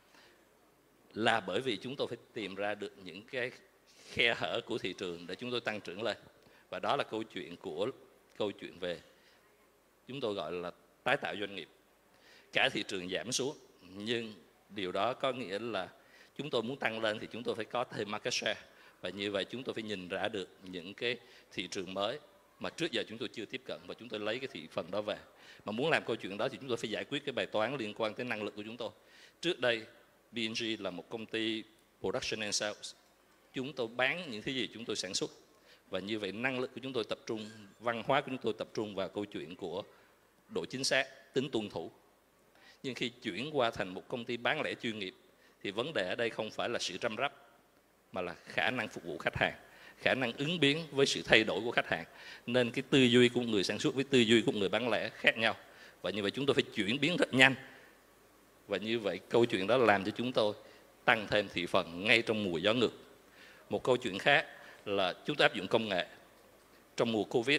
Là bởi vì chúng tôi phải tìm ra được những cái khe hở của thị trường để chúng tôi tăng trưởng lên. Và đó là câu chuyện của câu chuyện về chúng tôi gọi là tái tạo doanh nghiệp. Cả thị trường giảm xuống, nhưng điều đó có nghĩa là chúng tôi muốn tăng lên thì chúng tôi phải có thêm market share. Và như vậy chúng tôi phải nhìn ra được những cái thị trường mới mà trước giờ chúng tôi chưa tiếp cận, và chúng tôi lấy cái thị phần đó về. Mà muốn làm câu chuyện đó thì chúng tôi phải giải quyết cái bài toán liên quan tới năng lực của chúng tôi. Trước đây bê en giê là một công ty production and sales. Chúng tôi bán những thứ gì chúng tôi sản xuất. Và như vậy năng lực của chúng tôi tập trung, văn hóa của chúng tôi tập trung vào câu chuyện của độ chính xác, tính tuân thủ. Nhưng khi chuyển qua thành một công ty bán lẻ chuyên nghiệp thì vấn đề ở đây không phải là sự răm rắp, mà là khả năng phục vụ khách hàng, khả năng ứng biến với sự thay đổi của khách hàng. Nên cái tư duy của người sản xuất với tư duy của người bán lẻ khác nhau. Và như vậy chúng tôi phải chuyển biến rất nhanh. Và như vậy câu chuyện đó làm cho chúng tôi tăng thêm thị phần ngay trong mùa gió ngược. Một câu chuyện khác là chúng tôi áp dụng công nghệ. Trong mùa Covid,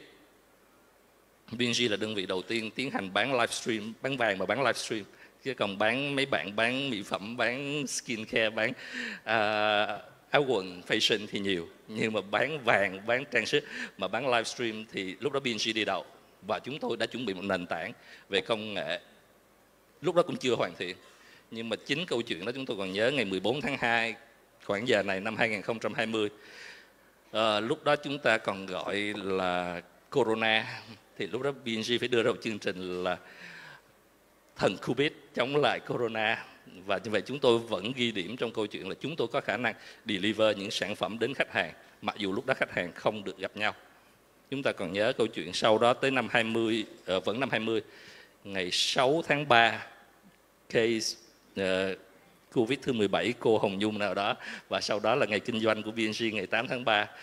bê en giê là đơn vị đầu tiên tiến hành bán livestream, bán vàng mà bán livestream. Chứ còn bán mấy bạn bán mỹ phẩm, bán skin care, bán uh, áo quần fashion thì nhiều. Nhưng mà bán vàng, bán trang sức mà bán livestream thì lúc đó bê en giê đi đầu. Và chúng tôi đã chuẩn bị một nền tảng về công nghệ. Lúc đó cũng chưa hoàn thiện. Nhưng mà chính câu chuyện đó chúng tôi còn nhớ ngày mười bốn tháng hai, khoảng giờ này năm hai nghìn không trăm hai mươi. À, lúc đó chúng ta còn gọi là Corona. Thì lúc đó bê en giê phải đưa ra một chương trình là thần Covid chống lại Corona. Và như vậy chúng tôi vẫn ghi điểm trong câu chuyện là chúng tôi có khả năng deliver những sản phẩm đến khách hàng, mặc dù lúc đó khách hàng không được gặp nhau. Chúng ta còn nhớ câu chuyện sau đó tới năm hai mươi, uh, vẫn năm hai mươi, ngày sáu tháng ba, case uh, Covid thứ mười bảy cô Hồng Nhung nào đó, và sau đó là ngày kinh doanh của bê en giê ngày tám tháng ba.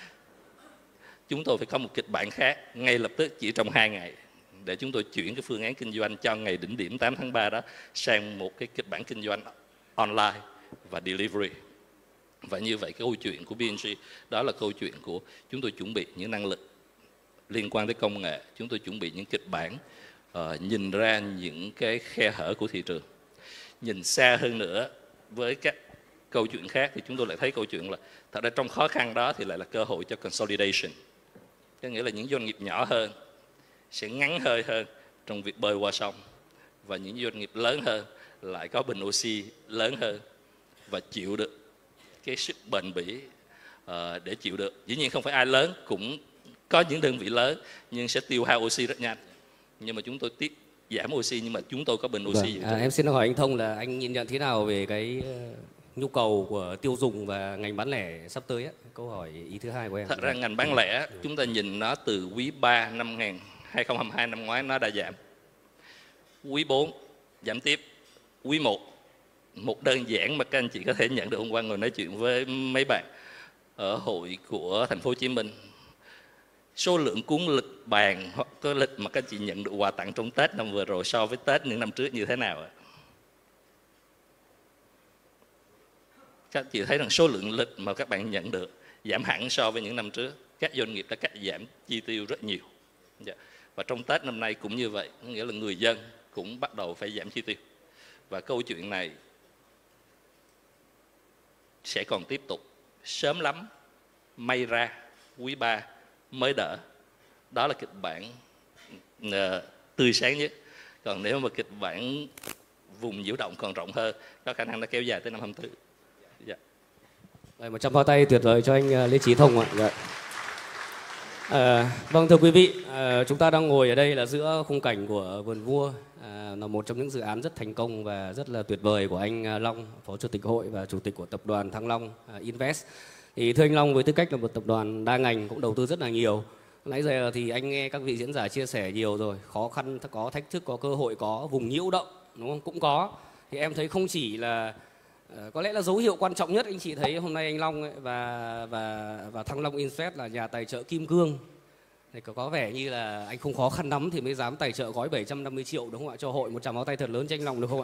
Chúng tôi phải có một kịch bản khác ngay lập tức chỉ trong hai ngày để chúng tôi chuyển cái phương án kinh doanh cho ngày đỉnh điểm tám tháng ba đó sang một cái kịch bản kinh doanh online và delivery. Và như vậy cái câu chuyện của bê en giê đó là câu chuyện của chúng tôi chuẩn bị những năng lực liên quan tới công nghệ, chúng tôi chuẩn bị những kịch bản, uh, nhìn ra những cái khe hở của thị trường. Nhìn xa hơn nữa với các câu chuyện khác thì chúng tôi lại thấy câu chuyện là thật ra trong khó khăn đó thì lại là cơ hội cho consolidation. Có nghĩa là những doanh nghiệp nhỏ hơn sẽ ngắn hơi hơn trong việc bơi qua sông, và những doanh nghiệp lớn hơn lại có bình oxy lớn hơn và chịu được cái sức bền bỉ uh, để chịu được. Dĩ nhiên không phải ai lớn, cũng có những đơn vị lớn nhưng sẽ tiêu hao oxy rất nhanh. Nhưng mà chúng tôi tiếp giảm oxy nhưng mà chúng tôi có bình oxy. Vâng. À, em xin hỏi anh Thông là anh nhìn nhận thế nào về cái uh, nhu cầu của tiêu dùng và ngành bán lẻ sắp tới á? Câu hỏi ý thứ hai của em. Thật ra ngành bán lẻ chúng ta nhìn nó từ quý ba năm hai nghìn không trăm hai mươi hai năm ngoái nó đã giảm. Quý bốn giảm tiếp. Quý một, một đơn giản mà các anh chị có thể nhận được, hôm qua ngồi nói chuyện với mấy bạn ở hội của thành phố Hồ Chí Minh. Số lượng cuốn lịch bàn hoặc cái lịch mà các anh chị nhận được quà tặng trong Tết năm vừa rồi so với Tết những năm trước như thế nào ạ? Các anh chị thấy rằng số lượng lịch mà các bạn nhận được giảm hẳn so với những năm trước. Các doanh nghiệp đã cắt giảm chi tiêu rất nhiều. Và trong Tết năm nay cũng như vậy, nghĩa là người dân cũng bắt đầu phải giảm chi tiêu. Và câu chuyện này sẽ còn tiếp tục. Sớm lắm, may ra, quý ba mới đỡ. Đó là kịch bản uh, tươi sáng nhất. Còn nếu mà kịch bản vùng nhiễu động còn rộng hơn, có khả năng nó kéo dài tới năm hai mươi tư. Dạ. Đây, một trăm pháo tay tuyệt vời cho anh Lê Chí Thông ạ. Dạ. À, vâng thưa quý vị, à, chúng ta đang ngồi ở đây là giữa khung cảnh của vườn Vua, à, là một trong những dự án rất thành công và rất là tuyệt vời của anh Long, Phó Chủ tịch Hội và Chủ tịch của tập đoàn Thăng Long à, Invest. Thì thưa anh Long, với tư cách là một tập đoàn đa ngành cũng đầu tư rất là nhiều, Nãy giờ thì anh nghe các vị diễn giả chia sẻ nhiều rồi, khó khăn có, thách thức có, cơ hội có, vùng nhiễu động đúng không? Cũng có. Thì em thấy không chỉ là uh, có lẽ là dấu hiệu quan trọng nhất anh chị thấy hôm nay anh Long ấy, và và và Thăng Long Invest là nhà tài trợ kim cương. Thì có, có vẻ như là anh không khó khăn lắm thì mới dám tài trợ gói bảy trăm năm mươi triệu đúng không ạ? Cho hội một tràng pháo tay thật lớn cho anh Long được không ạ?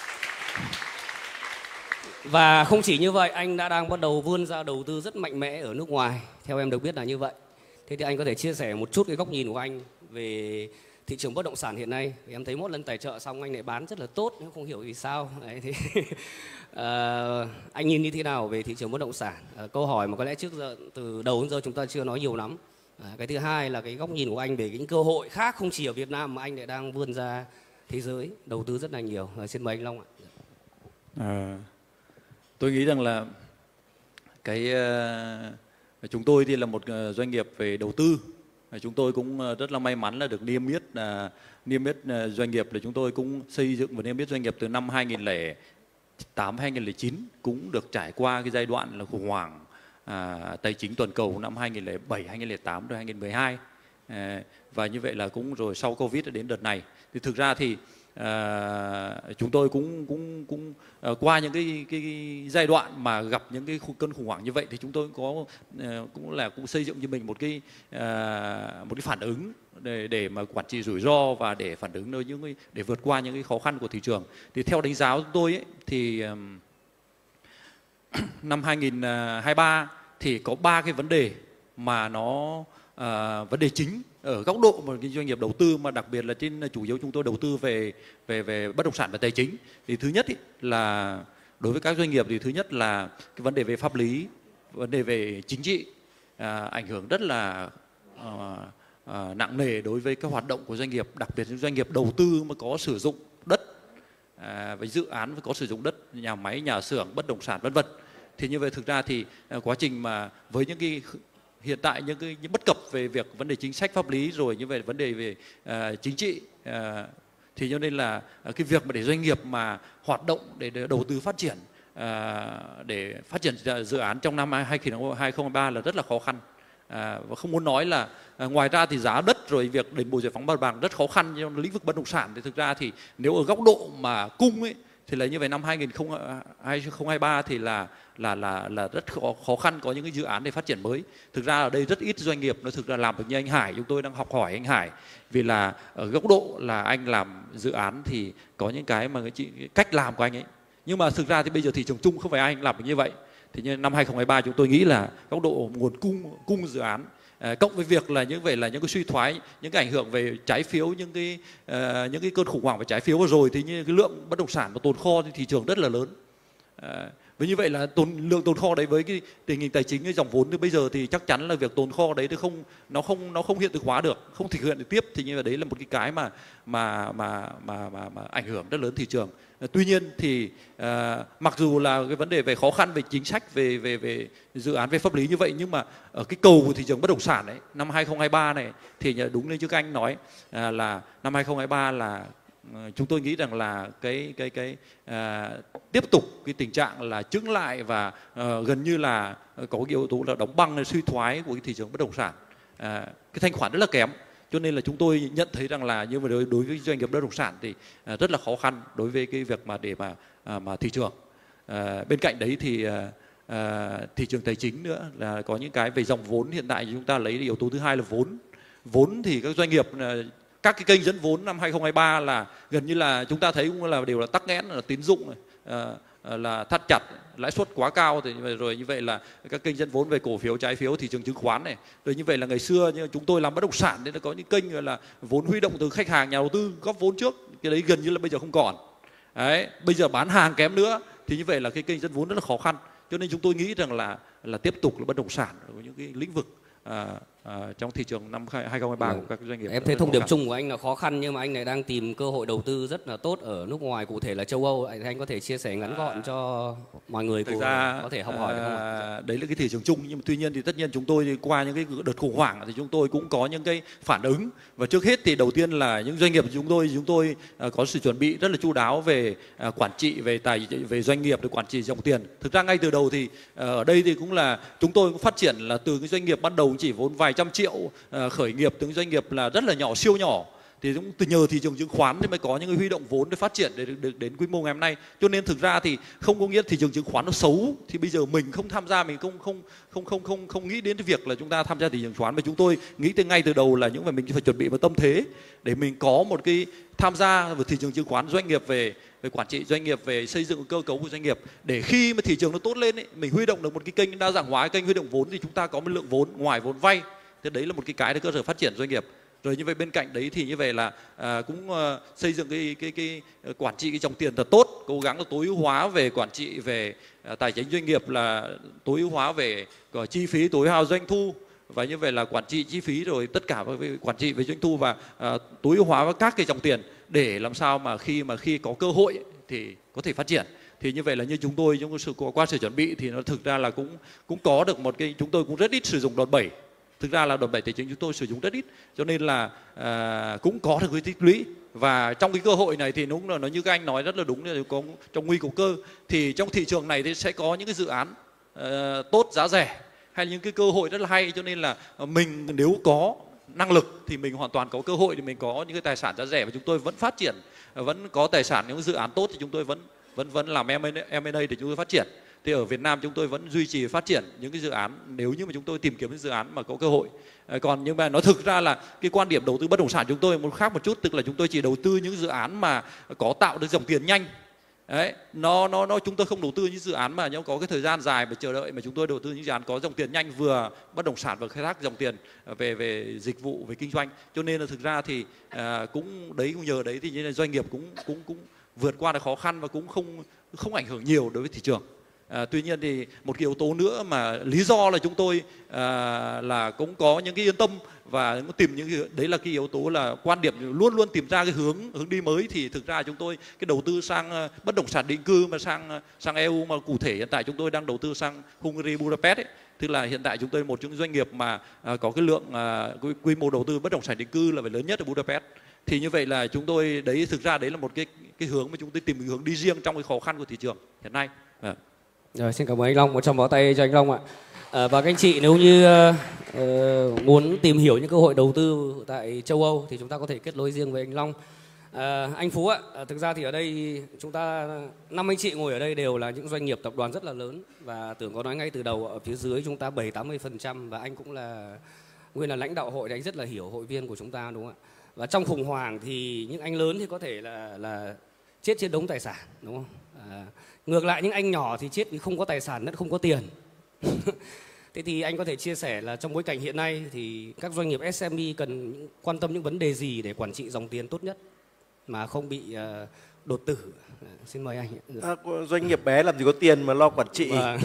Và không chỉ như vậy, anh đã đang bắt đầu vươn ra đầu tư rất mạnh mẽ ở nước ngoài. Theo em được biết là như vậy. Thế thì anh có thể chia sẻ một chút cái góc nhìn của anh về thị trường bất động sản hiện nay. Em thấy mỗi lần tài trợ xong anh lại bán rất là tốt, nhưng không hiểu vì sao. Đấy, thì, uh, anh nhìn như thế nào về thị trường bất động sản? Uh, câu hỏi mà có lẽ trước giờ từ đầu đến giờ chúng ta chưa nói nhiều lắm. Uh, cái thứ hai là cái góc nhìn của anh về những cơ hội khác không chỉ ở Việt Nam mà anh lại đang vươn ra thế giới, đầu tư rất là nhiều. Uh, xin mời anh Long ạ. À, tôi nghĩ rằng là cái uh, chúng tôi thì là một uh, doanh nghiệp về đầu tư. Chúng tôi cũng uh, rất là may mắn là được niêm yết uh, niêm yết uh, doanh nghiệp, là chúng tôi cũng xây dựng và niêm yết doanh nghiệp từ năm hai nghìn lẻ tám hai nghìn lẻ chín, cũng được trải qua cái giai đoạn là khủng hoảng uh, tài chính toàn cầu năm hai nghìn lẻ bảy, hai nghìn lẻ tám rồi hai nghìn mười hai. Uh, và như vậy là cũng rồi sau Covid đến đợt này thì thực ra thì À, chúng tôi cũng cũng cũng uh, qua những cái, cái, cái giai đoạn mà gặp những cái cơn khủng hoảng như vậy thì chúng tôi có uh, cũng là cũng xây dựng cho mình một cái uh, một cái phản ứng để để mà quản trị rủi ro và để phản ứng nơi những cái, để vượt qua những cái khó khăn của thị trường. Thì theo đánh giá của tôi ấy, thì um, năm hai nghìn hai mươi ba thì có ba cái vấn đề mà nó uh, vấn đề chính ở góc độ một cái doanh nghiệp đầu tư, mà đặc biệt là trên chủ yếu chúng tôi đầu tư về về về bất động sản và tài chính. Thì thứ nhất ý, là đối với các doanh nghiệp thì thứ nhất là cái vấn đề về pháp lý, vấn đề về chính trị à, ảnh hưởng rất là à, à, nặng nề đối với các hoạt động của doanh nghiệp, đặc biệt những doanh nghiệp đầu tư mà có sử dụng đất à, với dự án có sử dụng đất, nhà máy, nhà xưởng, bất động sản vân vân. Thì như vậy thực ra thì à, quá trình mà với những cái hiện tại những cái những bất cập về việc vấn đề chính sách pháp lý, rồi như vậy vấn đề về uh, chính trị, uh, thì cho nên là uh, cái việc mà để doanh nghiệp mà hoạt động để, để đầu tư phát triển uh, để phát triển dự án trong năm hai nghìn không trăm hai mươi ba là rất là khó khăn. Uh, và không muốn nói là uh, ngoài ra thì giá đất rồi việc đền bù giải phóng mặt bằng rất khó khăn trong lĩnh vực bất động sản. Thì thực ra thì nếu ở góc độ mà cung ấy thì là như vậy năm hai nghìn không trăm hai mươi ba thì là là là là rất khó, khó khăn có những cái dự án để phát triển mới. Thực ra ở đây rất ít doanh nghiệp nó thực ra làm được như anh Hải. Chúng tôi đang học hỏi anh Hải, vì là ở góc độ là anh làm dự án thì có những cái mà cái cách làm của anh ấy, nhưng mà thực ra thì bây giờ thị trường chung không phải anh làm được như vậy. Thì như năm hai nghìn không trăm hai mươi ba chúng tôi nghĩ là góc độ nguồn cung cung dự án À, cộng với việc là như vậy là những cái suy thoái, những cái ảnh hưởng về trái phiếu, những cái uh, những cái cơn khủng hoảng về trái phiếu vừa rồi, thì như cái lượng bất động sản và tồn kho thì thị trường rất là lớn. À, với như vậy là tồn lượng tồn kho đấy với cái tình hình tài chính, cái dòng vốn thì bây giờ thì chắc chắn là việc tồn kho đấy thì không nó không nó không hiện thực hóa được, không thực hiện được tiếp. Thì như vậy đấy là một cái cái mà mà mà mà mà, mà ảnh hưởng rất lớn thị trường. Tuy nhiên thì uh, mặc dù là cái vấn đề về khó khăn về chính sách, về về về dự án, về pháp lý như vậy, nhưng mà ở cái cầu của thị trường bất động sản ấy, năm hai nghìn không trăm hai mươi ba này thì đúng như các anh nói uh, là năm hai nghìn không trăm hai mươi ba là uh, chúng tôi nghĩ rằng là cái cái cái uh, tiếp tục cái tình trạng là chững lại và uh, gần như là có cái yếu tố là đóng băng, suy thoái của cái thị trường bất động sản. Uh, cái thanh khoản rất là kém. Cho nên là chúng tôi nhận thấy rằng là như vậy đối, đối với doanh nghiệp bất động sản thì à, rất là khó khăn đối với cái việc mà để mà à, mà thị trường. À, bên cạnh đấy thì à, à, thị trường tài chính nữa là có những cái về dòng vốn. Hiện tại chúng ta lấy yếu tố thứ hai là vốn. Vốn thì các doanh nghiệp, các cái kênh dẫn vốn năm hai nghìn không trăm hai mươi ba là gần như là chúng ta thấy cũng là đều là tắc nghẽn, là tín dụng này, à, là thắt chặt, lãi suất quá cao. Thì rồi như vậy là các kênh dẫn vốn về cổ phiếu, trái phiếu, thị trường chứng khoán này. Rồi như vậy là ngày xưa như chúng tôi làm bất động sản nên là có những kênh gọi là vốn huy động từ khách hàng, nhà đầu tư góp vốn trước. Cái đấy gần như là bây giờ không còn. Đấy, bây giờ bán hàng kém nữa thì như vậy là cái kênh dẫn vốn rất là khó khăn. Cho nên chúng tôi nghĩ rằng là là tiếp tục là bất động sản ở những cái lĩnh vực À, à, trong thị trường năm hai nghìn không trăm hai mươi ba của các doanh nghiệp. Em thấy thông điệp chung của anh là khó khăn, nhưng mà anh này đang tìm cơ hội đầu tư rất là tốt ở nước ngoài, cụ thể là châu Âu. Anh có thể chia sẻ ngắn gọn cho mọi người Thực ra, có thể học hỏi được không ạ? Đấy là cái thị trường chung, nhưng mà tuy nhiên thì tất nhiên chúng tôi thì qua những cái đợt khủng hoảng thì chúng tôi cũng có những cái phản ứng. Và trước hết thì đầu tiên là những doanh nghiệp của chúng tôi chúng tôi có sự chuẩn bị rất là chu đáo về quản trị, về tài về doanh nghiệp, để quản trị dòng tiền. Thực ra ngay từ đầu thì ở đây thì cũng là chúng tôi cũng phát triển là từ cái doanh nghiệp ban đầu chỉ vốn vài trăm triệu uh, khởi nghiệp, từng doanh nghiệp là rất là nhỏ, siêu nhỏ, thì cũng từ nhờ thị trường chứng khoán thì mới có những cái huy động vốn để phát triển để được, được đến quy mô ngày hôm nay. Cho nên thực ra thì không có nghĩa thị trường chứng khoán nó xấu thì bây giờ mình không tham gia, mình không không không không không không nghĩ đến cái việc là chúng ta tham gia thị trường chứng khoán, mà chúng tôi nghĩ từ ngay từ đầu là những phải mình phải chuẩn bị một tâm thế để mình có một cái tham gia vào thị trường chứng khoán, doanh nghiệp về về quản trị doanh nghiệp, về xây dựng cơ cấu của doanh nghiệp, để khi mà thị trường nó tốt lên ấy, mình huy động được một cái kênh đa dạng hóa, kênh huy động vốn thì chúng ta có một lượng vốn ngoài vốn vay. Thế đấy là một cái cái để cơ sở phát triển doanh nghiệp. Rồi như vậy bên cạnh đấy thì như vậy là à, cũng uh, xây dựng cái cái cái quản trị cái dòng tiền thật tốt, cố gắng là tối ưu hóa về quản trị về uh, tài chính doanh nghiệp, là tối ưu hóa về uh, chi phí, tối ưu doanh thu, và như vậy là quản trị chi phí, rồi tất cả về quản trị về doanh thu, và uh, tối ưu hóa với các cái dòng tiền để làm sao mà khi mà khi có cơ hội ấy, thì có thể phát triển. Thì như vậy là như chúng tôi trong sự qua sự chuẩn bị thì nó thực ra là cũng cũng có được một cái, chúng tôi cũng rất ít sử dụng đòn bẩy. Thực ra là đòn bẩy tài chính chúng tôi sử dụng rất ít, cho nên là à, cũng có được cái tích lũy. Và trong cái cơ hội này thì đúng là nó như các anh nói rất là đúng, là có trong nguy của cơ, thì trong thị trường này thì sẽ có những cái dự án à, tốt, giá rẻ, hay những cái cơ hội rất là hay. Cho nên là mình nếu có năng lực thì mình hoàn toàn có cơ hội, thì mình có những cái tài sản giá rẻ và chúng tôi vẫn phát triển, vẫn có tài sản, những dự án tốt thì chúng tôi vẫn vẫn vẫn làm em and a để chúng tôi phát triển. Thì ở Việt Nam chúng tôi vẫn duy trì phát triển những cái dự án nếu như mà chúng tôi tìm kiếm những dự án mà có cơ hội. Còn nhưng mà nói thực ra là cái quan điểm đầu tư bất động sản chúng tôi một khác một chút, tức là chúng tôi chỉ đầu tư những dự án mà có tạo được dòng tiền nhanh. Đấy, nó nó nó chúng tôi không đầu tư những dự án mà nó có cái thời gian dài mà chờ đợi, mà chúng tôi đầu tư những dự án có dòng tiền nhanh, vừa bất động sản và khai thác dòng tiền về về dịch vụ, về kinh doanh. Cho nên là thực ra thì à, cũng đấy cũng nhờ đấy thì như là doanh nghiệp cũng cũng cũng vượt qua được khó khăn và cũng không không ảnh hưởng nhiều đối với thị trường. À, tuy nhiên thì một cái yếu tố nữa mà lý do là chúng tôi à, là cũng có những cái yên tâm và cũng tìm những cái, đấy là cái yếu tố là quan điểm luôn luôn tìm ra cái hướng hướng đi mới. Thì thực ra chúng tôi cái đầu tư sang bất động sản định cư mà sang sang e u, mà cụ thể hiện tại chúng tôi đang đầu tư sang Hungary, Budapest ấy. Tức là hiện tại chúng tôi một trong những doanh nghiệp mà à, có cái lượng à, quy, quy mô đầu tư bất động sản định cư là phải lớn nhất ở Budapest. Thì như vậy là chúng tôi đấy, thực ra đấy là một cái cái hướng mà chúng tôi tìm cái hướng đi riêng trong cái khó khăn của thị trường hiện nay. À. Rồi, xin cảm ơn anh Long, một trong báo tay cho anh Long ạ. À, và các anh chị nếu như uh, muốn tìm hiểu những cơ hội đầu tư tại châu Âu thì chúng ta có thể kết nối riêng với anh Long. À, anh Phú ạ, à, thực ra thì ở đây chúng ta năm anh chị ngồi ở đây đều là những doanh nghiệp tập đoàn rất là lớn, và Tưởng có nói ngay từ đầu ở phía dưới chúng ta bảy tám mươi phần trăm, và anh cũng là nguyên là lãnh đạo hội, anh rất là hiểu hội viên của chúng ta, đúng không ạ? Và trong khủng hoảng thì những anh lớn thì có thể là là chết trên đống tài sản, đúng không? À, ngược lại những anh nhỏ thì chết vì không có tài sản, rất không có tiền. Thế thì anh có thể chia sẻ là trong bối cảnh hiện nay thì các doanh nghiệp ét em e cần quan tâm những vấn đề gì để quản trị dòng tiền tốt nhất mà không bị uh, đột tử? À, xin mời anh. À, doanh nghiệp bé làm gì có tiền mà lo quản trị. Vâng.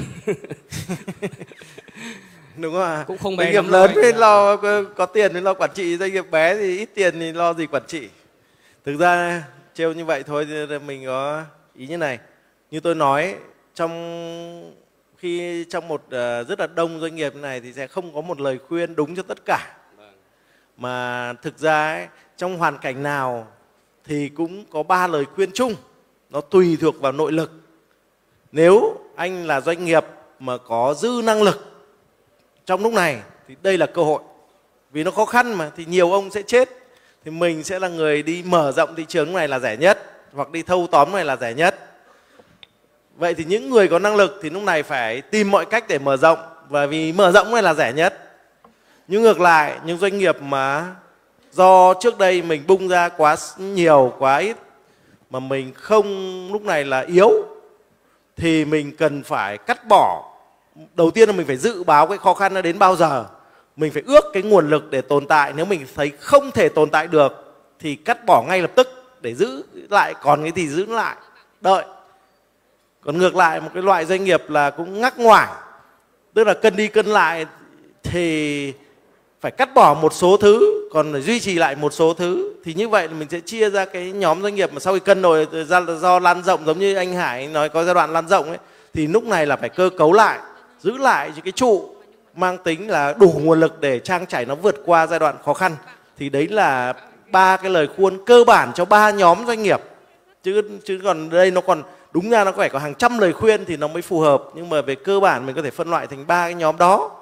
Đúng không ạ? Cũng không doanh nghiệp lớn mới lo có, có tiền mới lo quản trị, doanh nghiệp bé thì ít tiền thì lo gì quản trị. Thực ra trêu như vậy thôi, mình có ý như này. Như tôi nói, trong khi trong một uh, rất là đông doanh nghiệp này thì sẽ không có một lời khuyên đúng cho tất cả. Mà thực ra ấy, trong hoàn cảnh nào thì cũng có ba lời khuyên chung, nó tùy thuộc vào nội lực. Nếu anh là doanh nghiệp mà có dư năng lực trong lúc này thì đây là cơ hội. Vì nó khó khăn mà, thì nhiều ông sẽ chết, thì mình sẽ là người đi mở rộng thị trường này là rẻ nhất, hoặc đi thâu tóm này là rẻ nhất. Vậy thì những người có năng lực thì lúc này phải tìm mọi cách để mở rộng, và vì mở rộng này là rẻ nhất. Nhưng ngược lại, những doanh nghiệp mà do trước đây mình bung ra quá nhiều, quá ít, mà mình không lúc này là yếu, thì mình cần phải cắt bỏ. Đầu tiên là mình phải dự báo cái khó khăn nó đến bao giờ. Mình phải ước cái nguồn lực để tồn tại. Nếu mình thấy không thể tồn tại được thì cắt bỏ ngay lập tức để giữ lại, còn cái thì giữ lại, đợi. Còn ngược lại, một cái loại doanh nghiệp là cũng ngắc ngoải, tức là cân đi cân lại, thì phải cắt bỏ một số thứ, còn phải duy trì lại một số thứ. Thì như vậy là mình sẽ chia ra cái nhóm doanh nghiệp mà sau khi cân rồi ra do lan rộng, giống như anh Hải nói có giai đoạn lan rộng ấy, thì lúc này là phải cơ cấu lại, giữ lại cái trụ mang tính là đủ nguồn lực để trang trải nó vượt qua giai đoạn khó khăn. Thì đấy là ba cái lời khuyên cơ bản cho ba nhóm doanh nghiệp. Chứ chứ còn đây nó còn đúng ra nó phải có hàng trăm lời khuyên thì nó mới phù hợp, nhưng mà về cơ bản mình có thể phân loại thành ba cái nhóm đó.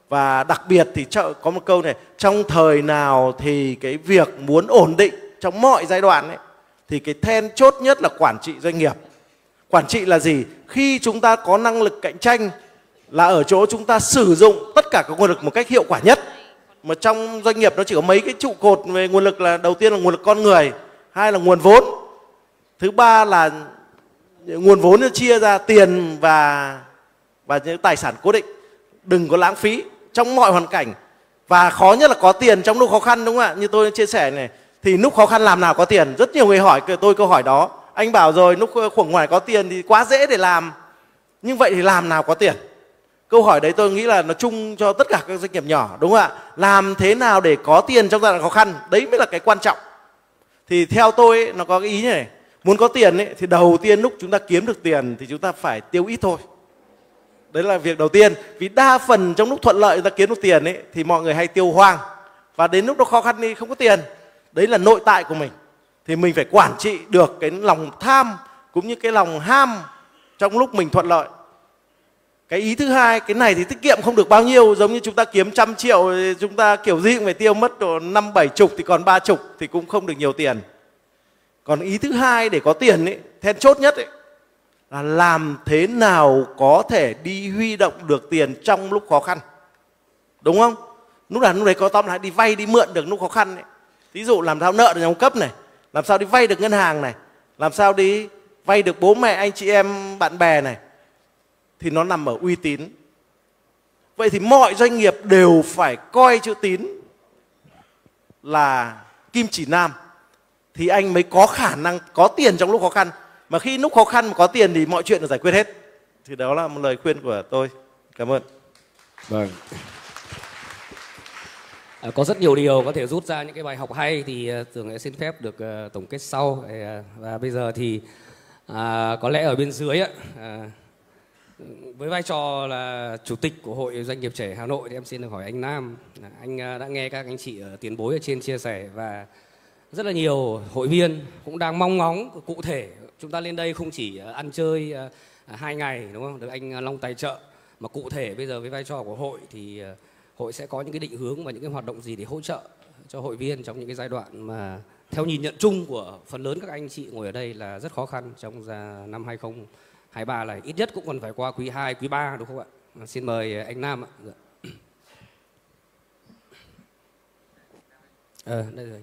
Và đặc biệt thì có một câu này, trong thời nào thì cái việc muốn ổn định trong mọi giai đoạn ấy, thì cái then chốt nhất là quản trị doanh nghiệp. Quản trị là gì? Khi chúng ta có năng lực cạnh tranh là ở chỗ chúng ta sử dụng tất cả các nguồn lực một cách hiệu quả nhất. Mà trong doanh nghiệp nó chỉ có mấy cái trụ cột về nguồn lực, là đầu tiên là nguồn lực con người, hai là nguồn vốn, thứ ba là nguồn vốn nó chia ra tiền và và những tài sản cố định. Đừng có lãng phí trong mọi hoàn cảnh. Và khó nhất là có tiền trong lúc khó khăn, đúng không ạ? Như tôi chia sẻ này, thì lúc khó khăn làm nào có tiền? Rất nhiều người hỏi tôi câu hỏi đó. Anh bảo rồi, lúc khủng hoảng có tiền thì quá dễ để làm. Nhưng vậy thì làm nào có tiền? Câu hỏi đấy tôi nghĩ là nó chung cho tất cả các doanh nghiệp nhỏ, đúng không ạ? Làm thế nào để có tiền trong giai đoạn khó khăn? Đấy mới là cái quan trọng. Thì theo tôi ấy, nó có cái ý như này. Muốn có tiền ấy, thì đầu tiên lúc chúng ta kiếm được tiền thì chúng ta phải tiêu ít thôi. Đấy là việc đầu tiên. Vì đa phần trong lúc thuận lợi chúng ta kiếm được tiền ấy, thì mọi người hay tiêu hoang. Và đến lúc nó khó khăn thì không có tiền. Đấy là nội tại của mình. Thì mình phải quản trị được cái lòng tham cũng như cái lòng ham trong lúc mình thuận lợi. Cái ý thứ hai, cái này thì tiết kiệm không được bao nhiêu. Giống như chúng ta kiếm trăm triệu, chúng ta kiểu gì cũng phải tiêu mất năm bảy chục thì còn ba chục thì cũng không được nhiều tiền. Còn ý thứ hai để có tiền ấy, then chốt nhất ấy, là làm thế nào có thể đi huy động được tiền trong lúc khó khăn. Đúng không? Lúc nào lúc đấy có tóm lại đi vay đi mượn được lúc khó khăn ấy. Ví dụ làm sao nợ được nhà cung cấp này, làm sao đi vay được ngân hàng này, làm sao đi vay được bố mẹ, anh chị em, bạn bè này. Thì nó nằm ở uy tín. Vậy thì mọi doanh nghiệp đều phải coi chữ tín là kim chỉ nam, thì anh mới có khả năng có tiền trong lúc khó khăn. Mà khi lúc khó khăn mà có tiền thì mọi chuyện được giải quyết hết. Thì đó là một lời khuyên của tôi. Cảm ơn. Vâng. À, có rất nhiều điều có thể rút ra những cái bài học hay, thì uh, Tường sẽ xin phép được uh, tổng kết sau. Uh, và bây giờ thì uh, có lẽ ở bên dưới uh, với vai trò là chủ tịch của Hội Doanh nghiệp trẻ Hà Nội thì em xin được hỏi anh Nam. Anh uh, đã nghe các anh chị ở tiền bối ở trên chia sẻ, và rất là nhiều hội viên cũng đang mong ngóng cụ thể chúng ta lên đây không chỉ ăn chơi hai ngày, đúng không, được anh Long tài trợ, mà cụ thể bây giờ với vai trò của hội thì hội sẽ có những cái định hướng và những cái hoạt động gì để hỗ trợ cho hội viên trong những cái giai đoạn mà theo nhìn nhận chung của phần lớn các anh chị ngồi ở đây là rất khó khăn trong năm hai không hai ba này, ít nhất cũng còn phải qua quý hai, quý ba, đúng không ạ? Xin mời anh Nam ạ. Ờ, đây rồi.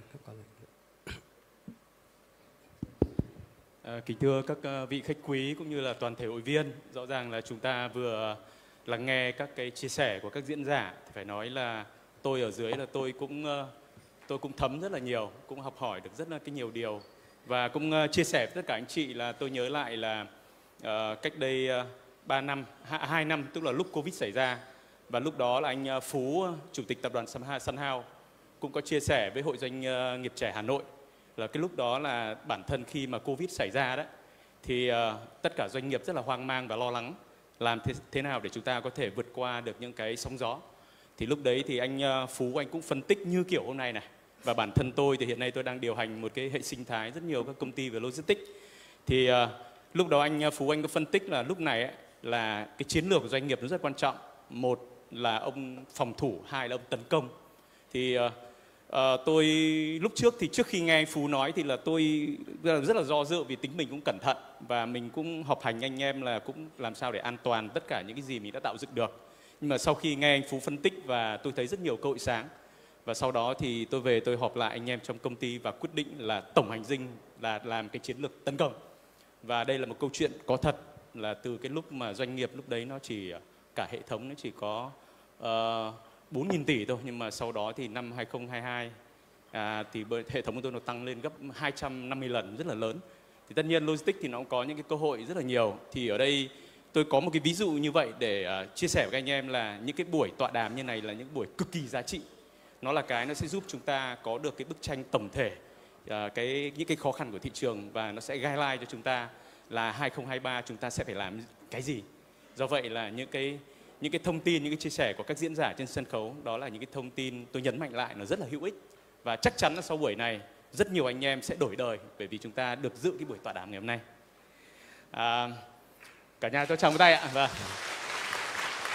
À, kính thưa các vị khách quý cũng như là toàn thể hội viên, rõ ràng là chúng ta vừa lắng nghe các cái chia sẻ của các diễn giả. Thì phải nói là tôi ở dưới là tôi cũng tôi cũng thấm rất là nhiều, cũng học hỏi được rất là cái nhiều điều, và cũng chia sẻ với tất cả anh chị là tôi nhớ lại là uh, cách đây ba năm, hai năm, tức là lúc Covid xảy ra, và lúc đó là anh Phú, chủ tịch tập đoàn Sun House, cũng có chia sẻ với Hội Doanh nghiệp trẻ Hà Nội là cái lúc đó là bản thân khi mà Covid xảy ra đó thì uh, tất cả doanh nghiệp rất là hoang mang và lo lắng làm thế, thế nào để chúng ta có thể vượt qua được những cái sóng gió. Thì lúc đấy thì anh uh, Phú anh cũng phân tích như kiểu hôm nay này, và bản thân tôi thì hiện nay tôi đang điều hành một cái hệ sinh thái rất nhiều các công ty về logistics. Thì uh, lúc đó anh Phú anh có phân tích là lúc này ấy, là cái chiến lược của doanh nghiệp nó rất quan trọng. Một là ông phòng thủ, hai là ông tấn công. Thì uh, uh, tôi lúc trước thì trước khi nghe anh Phú nói thì là tôi rất là do dự, vì tính mình cũng cẩn thận và mình cũng họp hành anh em là cũng làm sao để an toàn tất cả những cái gì mình đã tạo dựng được. Nhưng mà sau khi nghe anh Phú phân tích và tôi thấy rất nhiều cơ hội sáng, và sau đó thì tôi về tôi họp lại anh em trong công ty và quyết định là tổng hành dinh là làm cái chiến lược tấn công. Và đây là một câu chuyện có thật, là từ cái lúc mà doanh nghiệp lúc đấy nó chỉ cả hệ thống nó chỉ có uh, bốn nghìn tỷ thôi, nhưng mà sau đó thì năm hai không hai hai à, thì hệ thống của tôi nó tăng lên gấp hai trăm năm mươi lần, rất là lớn. Thì tất nhiên logistics thì nó cũng có những cái cơ hội rất là nhiều. Thì ở đây tôi có một cái ví dụ như vậy để uh, chia sẻ với anh em là những cái buổi tọa đàm như này là những buổi cực kỳ giá trị. Nó là cái nó sẽ giúp chúng ta có được cái bức tranh tổng thể uh, cái những cái khó khăn của thị trường, và nó sẽ guideline cho chúng ta là hai không hai ba chúng ta sẽ phải làm cái gì. Do vậy là những cái những cái thông tin, những cái chia sẻ của các diễn giả trên sân khấu, đó là những cái thông tin tôi nhấn mạnh lại nó rất là hữu ích, và chắc chắn là sau buổi này rất nhiều anh em sẽ đổi đời bởi vì chúng ta được dự cái buổi tọa đàm ngày hôm nay. À, cả nhà cho chào một tay ạ. Vâng.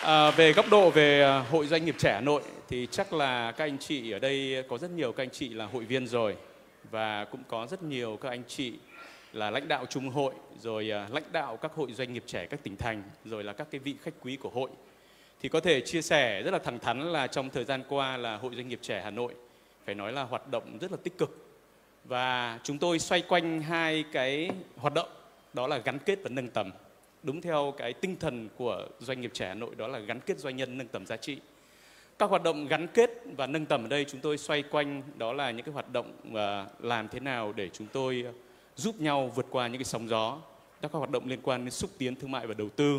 À, về góc độ về Hội Doanh nghiệp trẻ Hà Nội thì chắc là các anh chị ở đây có rất nhiều các anh chị là hội viên rồi, và cũng có rất nhiều các anh chị là lãnh đạo trung hội, rồi uh, lãnh đạo các hội doanh nghiệp trẻ các tỉnh thành, rồi là các cái vị khách quý của hội. Thì có thể chia sẻ rất là thẳng thắn là trong thời gian qua là Hội Doanh nghiệp trẻ Hà Nội phải nói là hoạt động rất là tích cực. Và chúng tôi xoay quanh hai cái hoạt động, đó là gắn kết và nâng tầm. Đúng theo cái tinh thần của Doanh nghiệp trẻ Hà Nội, đó là gắn kết doanh nhân, nâng tầm giá trị. Các hoạt động gắn kết và nâng tầm ở đây chúng tôi xoay quanh đó là những cái hoạt động uh, làm thế nào để chúng tôi giúp nhau vượt qua những cái sóng gió. Các hoạt động liên quan đến xúc tiến thương mại và đầu tư.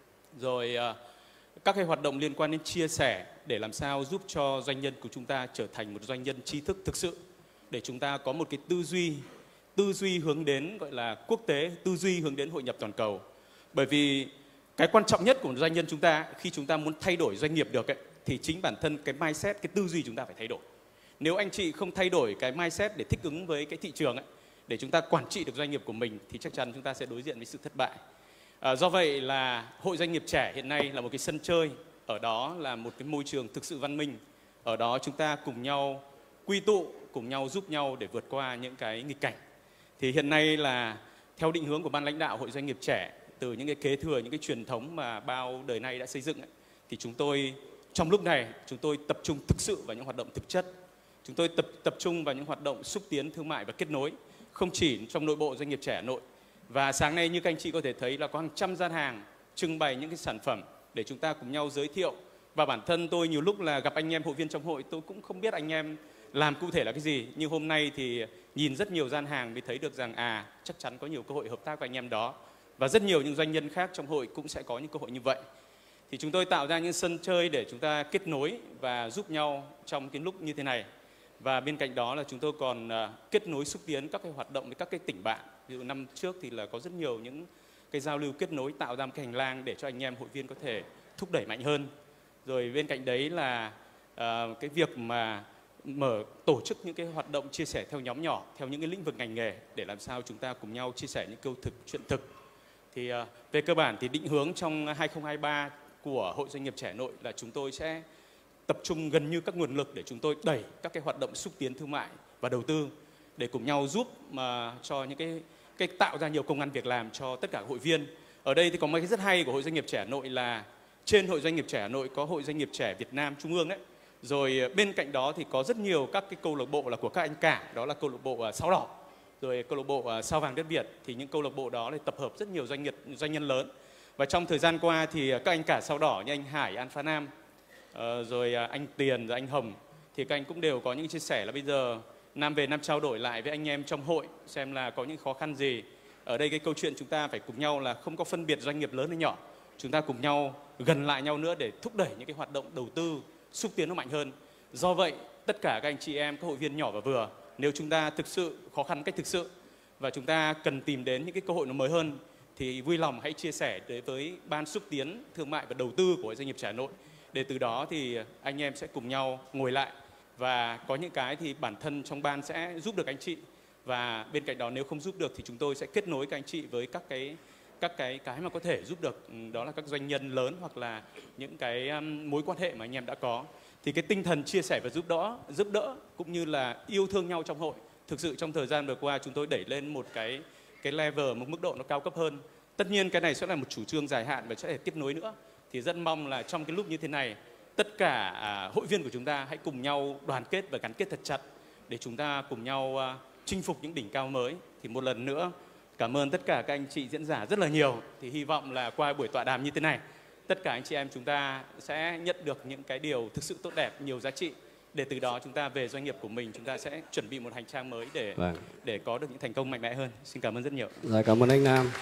Rồi uh, các cái hoạt động liên quan đến chia sẻ để làm sao giúp cho doanh nhân của chúng ta trở thành một doanh nhân trí thức thực sự, để chúng ta có một cái tư duy tư duy hướng đến gọi là quốc tế, tư duy hướng đến hội nhập toàn cầu. Bởi vì cái quan trọng nhất của một doanh nhân chúng ta khi chúng ta muốn thay đổi doanh nghiệp được ấy, thì chính bản thân cái mindset, cái tư duy chúng ta phải thay đổi. Nếu anh chị không thay đổi cái mindset để thích ứng với cái thị trường ấy, để chúng ta quản trị được doanh nghiệp của mình, thì chắc chắn chúng ta sẽ đối diện với sự thất bại. À, do vậy là Hội Doanh nghiệp trẻ hiện nay là một cái sân chơi, ở đó là một cái môi trường thực sự văn minh. Ở đó chúng ta cùng nhau quy tụ, cùng nhau giúp nhau để vượt qua những cái nghịch cảnh. Thì hiện nay là theo định hướng của ban lãnh đạo Hội Doanh nghiệp trẻ, từ những cái kế thừa, những cái truyền thống mà bao đời nay đã xây dựng ấy, thì chúng tôi trong lúc này chúng tôi tập trung thực sự vào những hoạt động thực chất. Chúng tôi tập tập trung vào những hoạt động xúc tiến thương mại và kết nối, không chỉ trong nội bộ Doanh nghiệp trẻ Hà Nội. Và sáng nay như các anh chị có thể thấy là có hàng trăm gian hàng trưng bày những cái sản phẩm để chúng ta cùng nhau giới thiệu. Và bản thân tôi nhiều lúc là gặp anh em hội viên trong hội, tôi cũng không biết anh em làm cụ thể là cái gì. Nhưng hôm nay thì nhìn rất nhiều gian hàng mới thấy được rằng à, chắc chắn có nhiều cơ hội hợp tác với anh em đó. Và rất nhiều những doanh nhân khác trong hội cũng sẽ có những cơ hội như vậy. Thì chúng tôi tạo ra những sân chơi để chúng ta kết nối và giúp nhau trong cái lúc như thế này. Và bên cạnh đó là chúng tôi còn uh, kết nối xúc tiến các cái hoạt động với các cái tỉnh bạn. Ví dụ năm trước thì là có rất nhiều những cái giao lưu kết nối, tạo ra một cái hành lang để cho anh em hội viên có thể thúc đẩy mạnh hơn. Rồi bên cạnh đấy là uh, cái việc mà mở tổ chức những cái hoạt động chia sẻ theo nhóm nhỏ, theo những cái lĩnh vực ngành nghề để làm sao chúng ta cùng nhau chia sẻ những câu thực, chuyện thực. Thì uh, về cơ bản thì định hướng trong hai không hai ba của Hội Doanh nghiệp trẻ Hà Nội là chúng tôi sẽ tập trung gần như các nguồn lực để chúng tôi đẩy các cái hoạt động xúc tiến thương mại và đầu tư để cùng nhau giúp mà cho những cái cái tạo ra nhiều công ăn việc làm cho tất cả hội viên. Ở đây thì có một cái rất hay của Hội Doanh nghiệp trẻ Hà Nội là trên Hội Doanh nghiệp trẻ Hà Nội có Hội Doanh nghiệp trẻ Việt Nam Trung ương đấy. Rồi bên cạnh đó thì có rất nhiều các cái câu lạc bộ là của các anh cả, đó là câu lạc bộ Sao Đỏ, rồi câu lạc bộ Sao Vàng Đất Việt. Thì những câu lạc bộ đó là tập hợp rất nhiều doanh nghiệp doanh nhân lớn. Và trong thời gian qua thì các anh cả Sao Đỏ như anh Hải, An Pha Nam, uh, rồi anh Tiền, rồi anh Hồng, thì các anh cũng đều có những chia sẻ là bây giờ Nam về Nam trao đổi lại với anh em trong hội xem là có những khó khăn gì. Ở đây cái câu chuyện chúng ta phải cùng nhau là không có phân biệt doanh nghiệp lớn hay nhỏ. Chúng ta cùng nhau gần lại nhau nữa để thúc đẩy những cái hoạt động đầu tư, xúc tiến nó mạnh hơn. Do vậy, tất cả các anh chị em, các hội viên nhỏ và vừa, nếu chúng ta thực sự khó khăn cách thực sự và chúng ta cần tìm đến những cái cơ hội nó mới hơn, thì vui lòng hãy chia sẻ với Ban xúc tiến thương mại và đầu tư của Doanh nghiệp trẻ Hà Nội, để từ đó thì anh em sẽ cùng nhau ngồi lại và có những cái thì bản thân trong ban sẽ giúp được anh chị, và bên cạnh đó nếu không giúp được thì chúng tôi sẽ kết nối các anh chị với các cái các cái cái mà có thể giúp được, đó là các doanh nhân lớn hoặc là những cái um, mối quan hệ mà anh em đã có. Thì cái tinh thần chia sẻ và giúp đỡ giúp đỡ cũng như là yêu thương nhau trong hội, thực sự trong thời gian vừa qua chúng tôi đẩy lên một cái cái level, một mức độ nó cao cấp hơn. Tất nhiên cái này sẽ là một chủ trương dài hạn và sẽ để tiếp nối nữa. Thì rất mong là trong cái lúc như thế này, tất cả à, hội viên của chúng ta hãy cùng nhau đoàn kết và gắn kết thật chặt để chúng ta cùng nhau à, chinh phục những đỉnh cao mới. Thì một lần nữa cảm ơn tất cả các anh chị diễn giả rất là nhiều. Thì hy vọng là qua buổi tọa đàm như thế này, tất cả anh chị em chúng ta sẽ nhận được những cái điều thực sự tốt đẹp, nhiều giá trị, để từ đó chúng ta về doanh nghiệp của mình, chúng ta sẽ chuẩn bị một hành trang mới để vâng. để có được những thành công mạnh mẽ hơn. Xin cảm ơn rất nhiều. Rồi, cảm ơn anh Nam.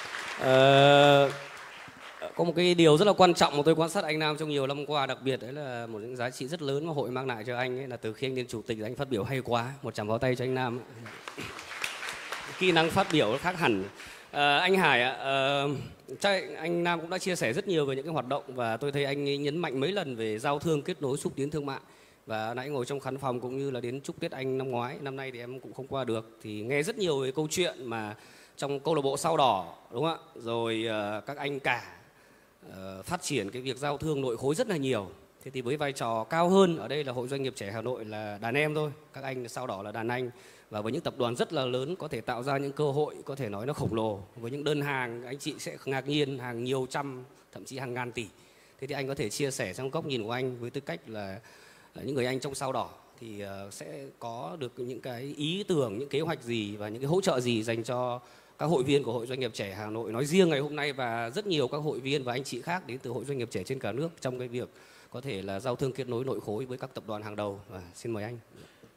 Ờ, có một cái điều rất là quan trọng mà tôi quan sát anh Nam trong nhiều năm qua, đặc biệt đấy là một những giá trị rất lớn mà hội mang lại cho anh ấy, là từ khi anh lên chủ tịch anh phát biểu hay quá. Một tràng pháo tay cho anh Nam. Kỹ năng phát biểu khác hẳn. À, anh Hải ạ, à, chắc anh Nam cũng đã chia sẻ rất nhiều về những cái hoạt động, và tôi thấy anh ấy nhấn mạnh mấy lần về giao thương, kết nối, xúc tiến thương mại. Và nãy ngồi trong khán phòng cũng như là đến chúc Tết anh năm ngoái, năm nay thì em cũng không qua được, thì nghe rất nhiều về câu chuyện mà trong câu lạc bộ Sao Đỏ, đúng không ạ? Rồi uh, các anh cả uh, phát triển cái việc giao thương nội khối rất là nhiều. Thế thì với vai trò cao hơn ở đây là Hội Doanh nghiệp trẻ Hà Nội là đàn em thôi, các anh Sao Đỏ là đàn anh, và với những tập đoàn rất là lớn có thể tạo ra những cơ hội có thể nói nó khổng lồ, với những đơn hàng anh chị sẽ ngạc nhiên, hàng nhiều trăm thậm chí hàng ngàn tỷ. Thế thì anh có thể chia sẻ trong góc nhìn của anh với tư cách là, là những người anh trong Sao Đỏ thì uh, sẽ có được những cái ý tưởng, những kế hoạch gì và những cái hỗ trợ gì dành cho các hội viên của Hội Doanh nghiệp trẻ Hà Nội nói riêng ngày hôm nay, và rất nhiều các hội viên và anh chị khác đến từ Hội Doanh nghiệp trẻ trên cả nước trong cái việc có thể là giao thương kết nối nội khối với các tập đoàn hàng đầu. À, xin mời anh.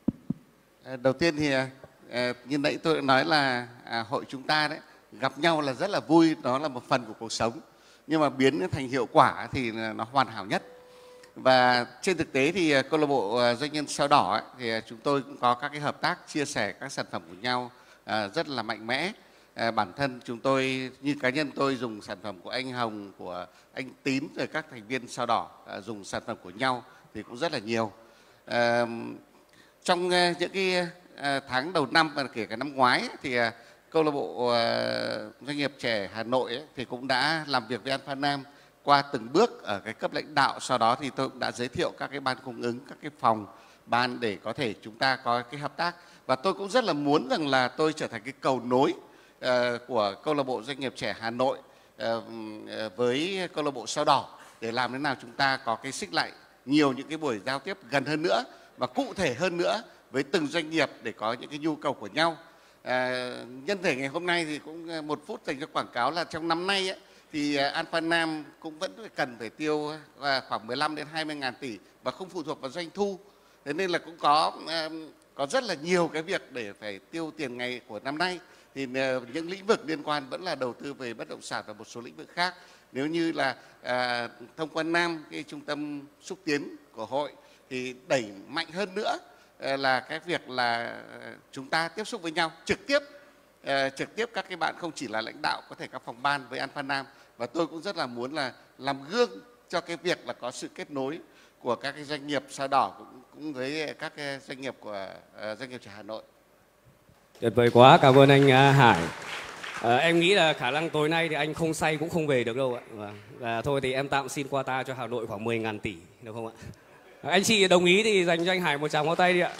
Đầu tiên thì như nãy tôi đã nói là à, hội chúng ta đấy gặp nhau là rất là vui, đó là một phần của cuộc sống, nhưng mà biến nó thành hiệu quả thì nó hoàn hảo nhất. Và trên thực tế thì câu lạc bộ doanh nhân Sao Đỏ ấy, thì chúng tôi cũng có các cái hợp tác chia sẻ các sản phẩm của nhau à, rất là mạnh mẽ. À, bản thân chúng tôi như cá nhân tôi dùng sản phẩm của anh Hồng, của anh Tín, rồi các thành viên Sao Đỏ à, dùng sản phẩm của nhau thì cũng rất là nhiều. À, trong uh, những cái uh, tháng đầu năm và kể cả năm ngoái ấy, thì uh, câu lạc bộ uh, doanh nghiệp trẻ Hà Nội ấy, thì cũng đã làm việc với Alpha Nam qua từng bước ở cái cấp lãnh đạo. Sau đó thì tôi cũng đã giới thiệu các cái ban cung ứng, các cái phòng ban để có thể chúng ta có cái hợp tác. Và tôi cũng rất là muốn rằng là tôi trở thành cái cầu nối uh, của câu lạc bộ doanh nghiệp trẻ Hà Nội uh, với câu lạc bộ Sao Đỏ để làm thế nào chúng ta có cái xích lại nhiều những cái buổi giao tiếp gần hơn nữa và cụ thể hơn nữa với từng doanh nghiệp để có những cái nhu cầu của nhau. À, nhân thể ngày hôm nay thì cũng một phút dành cho quảng cáo là trong năm nay ấy, thì Alpha Nam cũng vẫn cần phải tiêu khoảng mười lăm đến hai mươi ngàn tỷ và không phụ thuộc vào doanh thu. Thế nên là cũng có có rất là nhiều cái việc để phải tiêu tiền ngày của năm nay. Thì những lĩnh vực liên quan vẫn là đầu tư về bất động sản và một số lĩnh vực khác. Nếu như là à, thông qua Nam, cái trung tâm xúc tiến của hội, thì đẩy mạnh hơn nữa là cái việc là chúng ta tiếp xúc với nhau trực tiếp, uh, trực tiếp các cái bạn không chỉ là lãnh đạo, có thể các phòng ban với Alpha Nam. Và tôi cũng rất là muốn là làm gương cho cái việc là có sự kết nối của các cái doanh nghiệp Sao Đỏ cũng, cũng với các cái doanh nghiệp của uh, doanh nghiệp trẻ Hà Nội. Tuyệt vời quá, cảm ơn anh uh, Hải. À, em nghĩ là khả năng tối nay thì anh không say cũng không về được đâu ạ. Và, và thôi thì em tạm xin quota cho Hà Nội khoảng mười ngàn tỷ, được không ạ? Anh chị đồng ý thì dành cho anh Hải một tràng pháo tay đi ạ.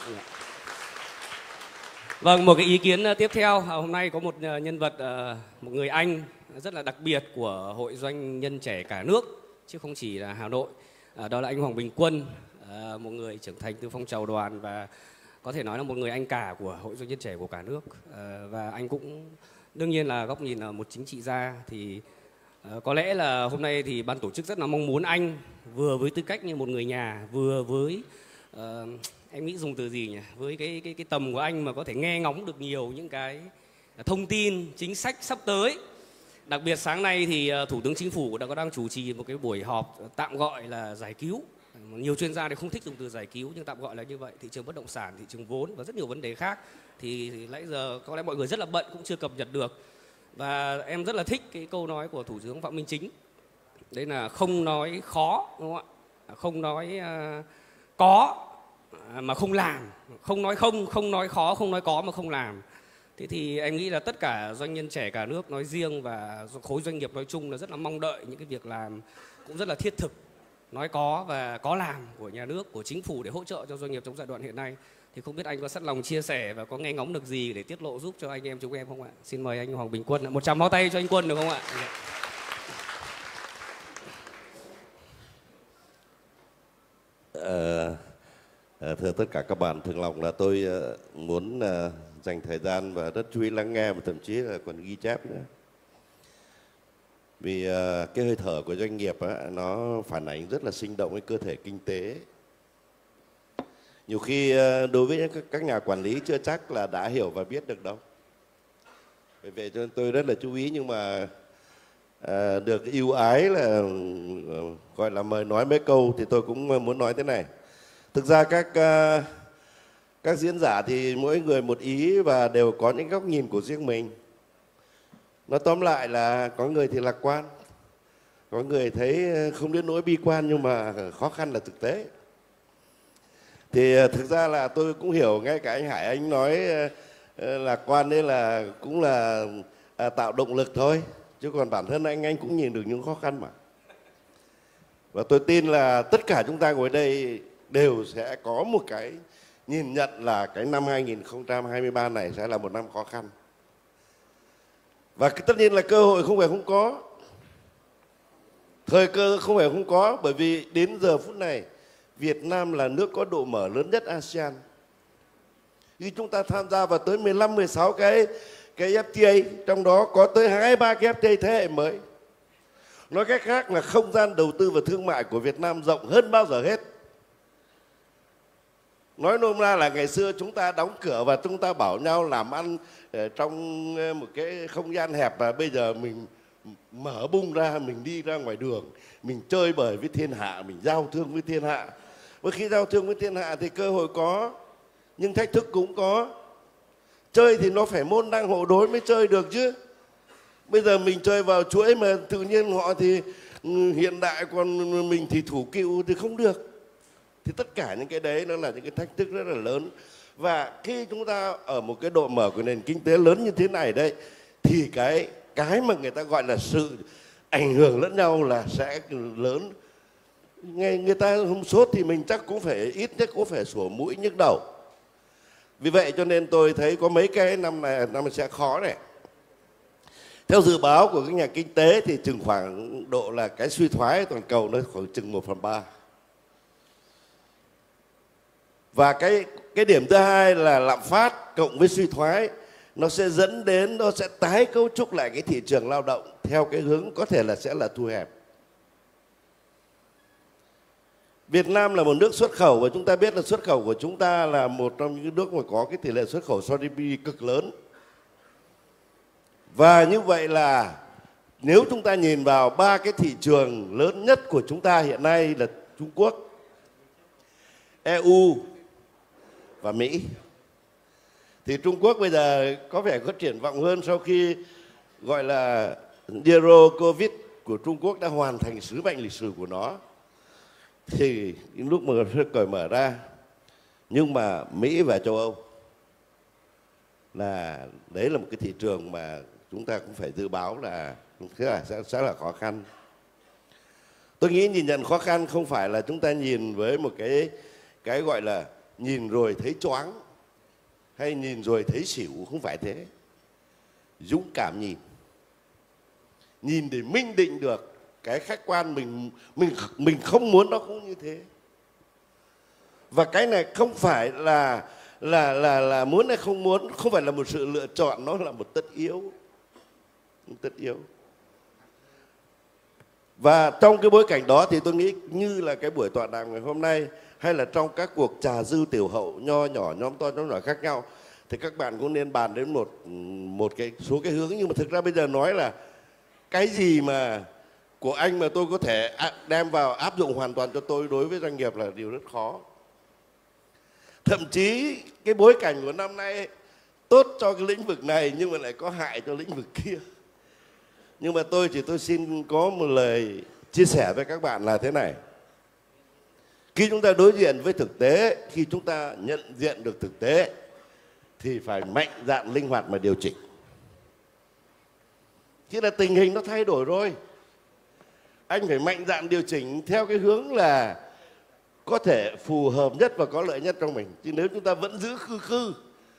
Vâng, một cái ý kiến tiếp theo. Hôm nay có một nhân vật, một người anh rất là đặc biệt của Hội Doanh nhân trẻ cả nước, chứ không chỉ là Hà Nội. Đó là anh Hoàng Bình Quân, một người trưởng thành từ phong trào đoàn và có thể nói là một người anh cả của Hội Doanh nhân trẻ của cả nước. Và anh cũng đương nhiên là góc nhìn là một chính trị gia thì uh, có lẽ là hôm nay thì ban tổ chức rất là mong muốn anh vừa với tư cách như một người nhà, vừa với uh, em nghĩ dùng từ gì nhỉ, với cái cái cái tầm của anh mà có thể nghe ngóng được nhiều những cái thông tin chính sách sắp tới. Đặc biệt sáng nay thì uh, Thủ tướng Chính phủ đã có đang chủ trì một cái buổi họp tạm gọi là giải cứu. Nhiều chuyên gia thì không thích dùng từ giải cứu nhưng tạm gọi là như vậy, thị trường bất động sản, thị trường vốn và rất nhiều vấn đề khác. Thì, thì nãy giờ có lẽ mọi người rất là bận cũng chưa cập nhật được. Và em rất là thích cái câu nói của Thủ tướng Phạm Minh Chính. Đấy là không nói khó, đúng không ạ? Không nói uh, có mà không làm. Không nói không, không nói khó, không nói có mà không làm. Thế thì em nghĩ là tất cả doanh nhân trẻ cả nước nói riêng và khối doanh nghiệp nói chung là rất là mong đợi những cái việc làm cũng rất là thiết thực, nói có và có làm của nhà nước, của chính phủ để hỗ trợ cho doanh nghiệp trong giai đoạn hiện nay. Thì không biết anh có sẵn lòng chia sẻ và có nghe ngóng được gì để tiết lộ giúp cho anh em chúng em không ạ? Xin mời anh Hoàng Bình Quân. Một tràng pháo tay cho anh Quân được không ạ? Ờ, thưa tất cả các bạn, thực lòng là tôi muốn dành thời gian và rất chú ý lắng nghe và thậm chí là còn ghi chép nữa. Vì cái hơi thở của doanh nghiệp nó phản ánh rất là sinh động với cơ thể kinh tế. Nhiều khi đối với các nhà quản lý chưa chắc là đã hiểu và biết được đâu. Vì vậy cho nên tôi rất là chú ý, nhưng mà à, được ưu ái là gọi là mời nói mấy câu thì tôi cũng muốn nói thế này. Thực ra các các diễn giả thì mỗi người một ý và đều có những góc nhìn của riêng mình. Nó tóm lại là có người thì lạc quan, có người thấy không đến nỗi bi quan nhưng mà khó khăn là thực tế. Thì thực ra là tôi cũng hiểu, ngay cả anh Hải anh nói lạc quan nên là cũng là à, tạo động lực thôi, chứ còn bản thân anh anh cũng nhìn được những khó khăn mà. Và tôi tin là tất cả chúng ta ngồi đây đều sẽ có một cái nhìn nhận là cái năm hai nghìn không trăm hai mươi ba này sẽ là một năm khó khăn. Và tất nhiên là cơ hội không phải không có, thời cơ không phải không có, bởi vì đến giờ phút này Việt Nam là nước có độ mở lớn nhất a sê an. Khi chúng ta tham gia vào tới mười lăm mười sáu cái cái ép tê a, trong đó có tới hai ba cái ép tê a thế hệ mới. Nói cách khác là không gian đầu tư và thương mại của Việt Nam rộng hơn bao giờ hết. Nói nôm na là ngày xưa chúng ta đóng cửa và chúng ta bảo nhau làm ăn trong một cái không gian hẹp, và bây giờ mình mở bung ra, mình đi ra ngoài đường, mình chơi bời với thiên hạ, mình giao thương với thiên hạ. Và khi giao thương với thiên hạ thì cơ hội có, nhưng thách thức cũng có. Chơi thì nó phải môn đăng hộ đối mới chơi được chứ. Bây giờ mình chơi vào chuỗi mà tự nhiên họ thì hiện đại, còn mình thì thủ cựu thì không được. Thì tất cả những cái đấy nó là những cái thách thức rất là lớn. Và khi chúng ta ở một cái độ mở của nền kinh tế lớn như thế này đấy, thì cái cái mà người ta gọi là sự ảnh hưởng lẫn nhau là sẽ lớn. Ngay người ta không sốt thì mình chắc cũng phải ít nhất cũng phải sổ mũi nhức đầu. Vì vậy cho nên tôi thấy có mấy cái năm này năm sẽ khó này. Theo dự báo của các nhà kinh tế thì chừng khoảng độ là cái suy thoái toàn cầu nó khoảng chừng một phần ba. Và cái cái điểm thứ hai là lạm phát cộng với suy thoái nó sẽ dẫn đến, nó sẽ tái cấu trúc lại cái thị trường lao động theo cái hướng có thể là sẽ là thu hẹp. Việt Nam là một nước xuất khẩu và chúng ta biết là xuất khẩu của chúng ta là một trong những nước mà có cái tỷ lệ xuất khẩu so với giê đê pê cực lớn. Và như vậy là nếu chúng ta nhìn vào ba cái thị trường lớn nhất của chúng ta hiện nay là Trung Quốc, e u và Mỹ, thì Trung Quốc bây giờ có vẻ có triển vọng hơn sau khi gọi là Zero Covid của Trung Quốc đã hoàn thành sứ mệnh lịch sử của nó. Thì lúc mà cởi mở ra, nhưng mà Mỹ và châu Âu là đấy là một cái thị trường mà chúng ta cũng phải dự báo là thế là sẽ, sẽ là khó khăn. Tôi nghĩ nhìn nhận khó khăn không phải là chúng ta nhìn với một cái cái gọi là nhìn rồi thấy choáng hay nhìn rồi thấy xỉu, không phải thế. Dũng cảm nhìn, nhìn để minh định được cái khách quan mình mình mình không muốn nó cũng như thế. Và cái này không phải là là là là muốn hay không muốn, không phải là một sự lựa chọn, nó là một tất yếu, tất yếu. Và trong cái bối cảnh đó thì tôi nghĩ như là cái buổi tọa đàm ngày hôm nay, hay là trong các cuộc trà dư tiểu hậu nho nhỏ, nhóm to nhóm nhỏ khác nhau, thì các bạn cũng nên bàn đến một một cái số cái hướng. Nhưng mà thực ra bây giờ nói là cái gì mà của anh mà tôi có thể đem vào áp dụng hoàn toàn cho tôi đối với doanh nghiệp là điều rất khó. Thậm chí cái bối cảnh của năm nay tốt cho cái lĩnh vực này nhưng mà lại có hại cho lĩnh vực kia. Nhưng mà tôi chỉ tôi xin có một lời chia sẻ với các bạn là thế này. Khi chúng ta đối diện với thực tế, khi chúng ta nhận diện được thực tế thì phải mạnh dạn linh hoạt mà điều chỉnh. Chứ là tình hình nó thay đổi rồi, anh phải mạnh dạn điều chỉnh theo cái hướng là có thể phù hợp nhất và có lợi nhất trong mình. Chứ nếu chúng ta vẫn giữ khư khư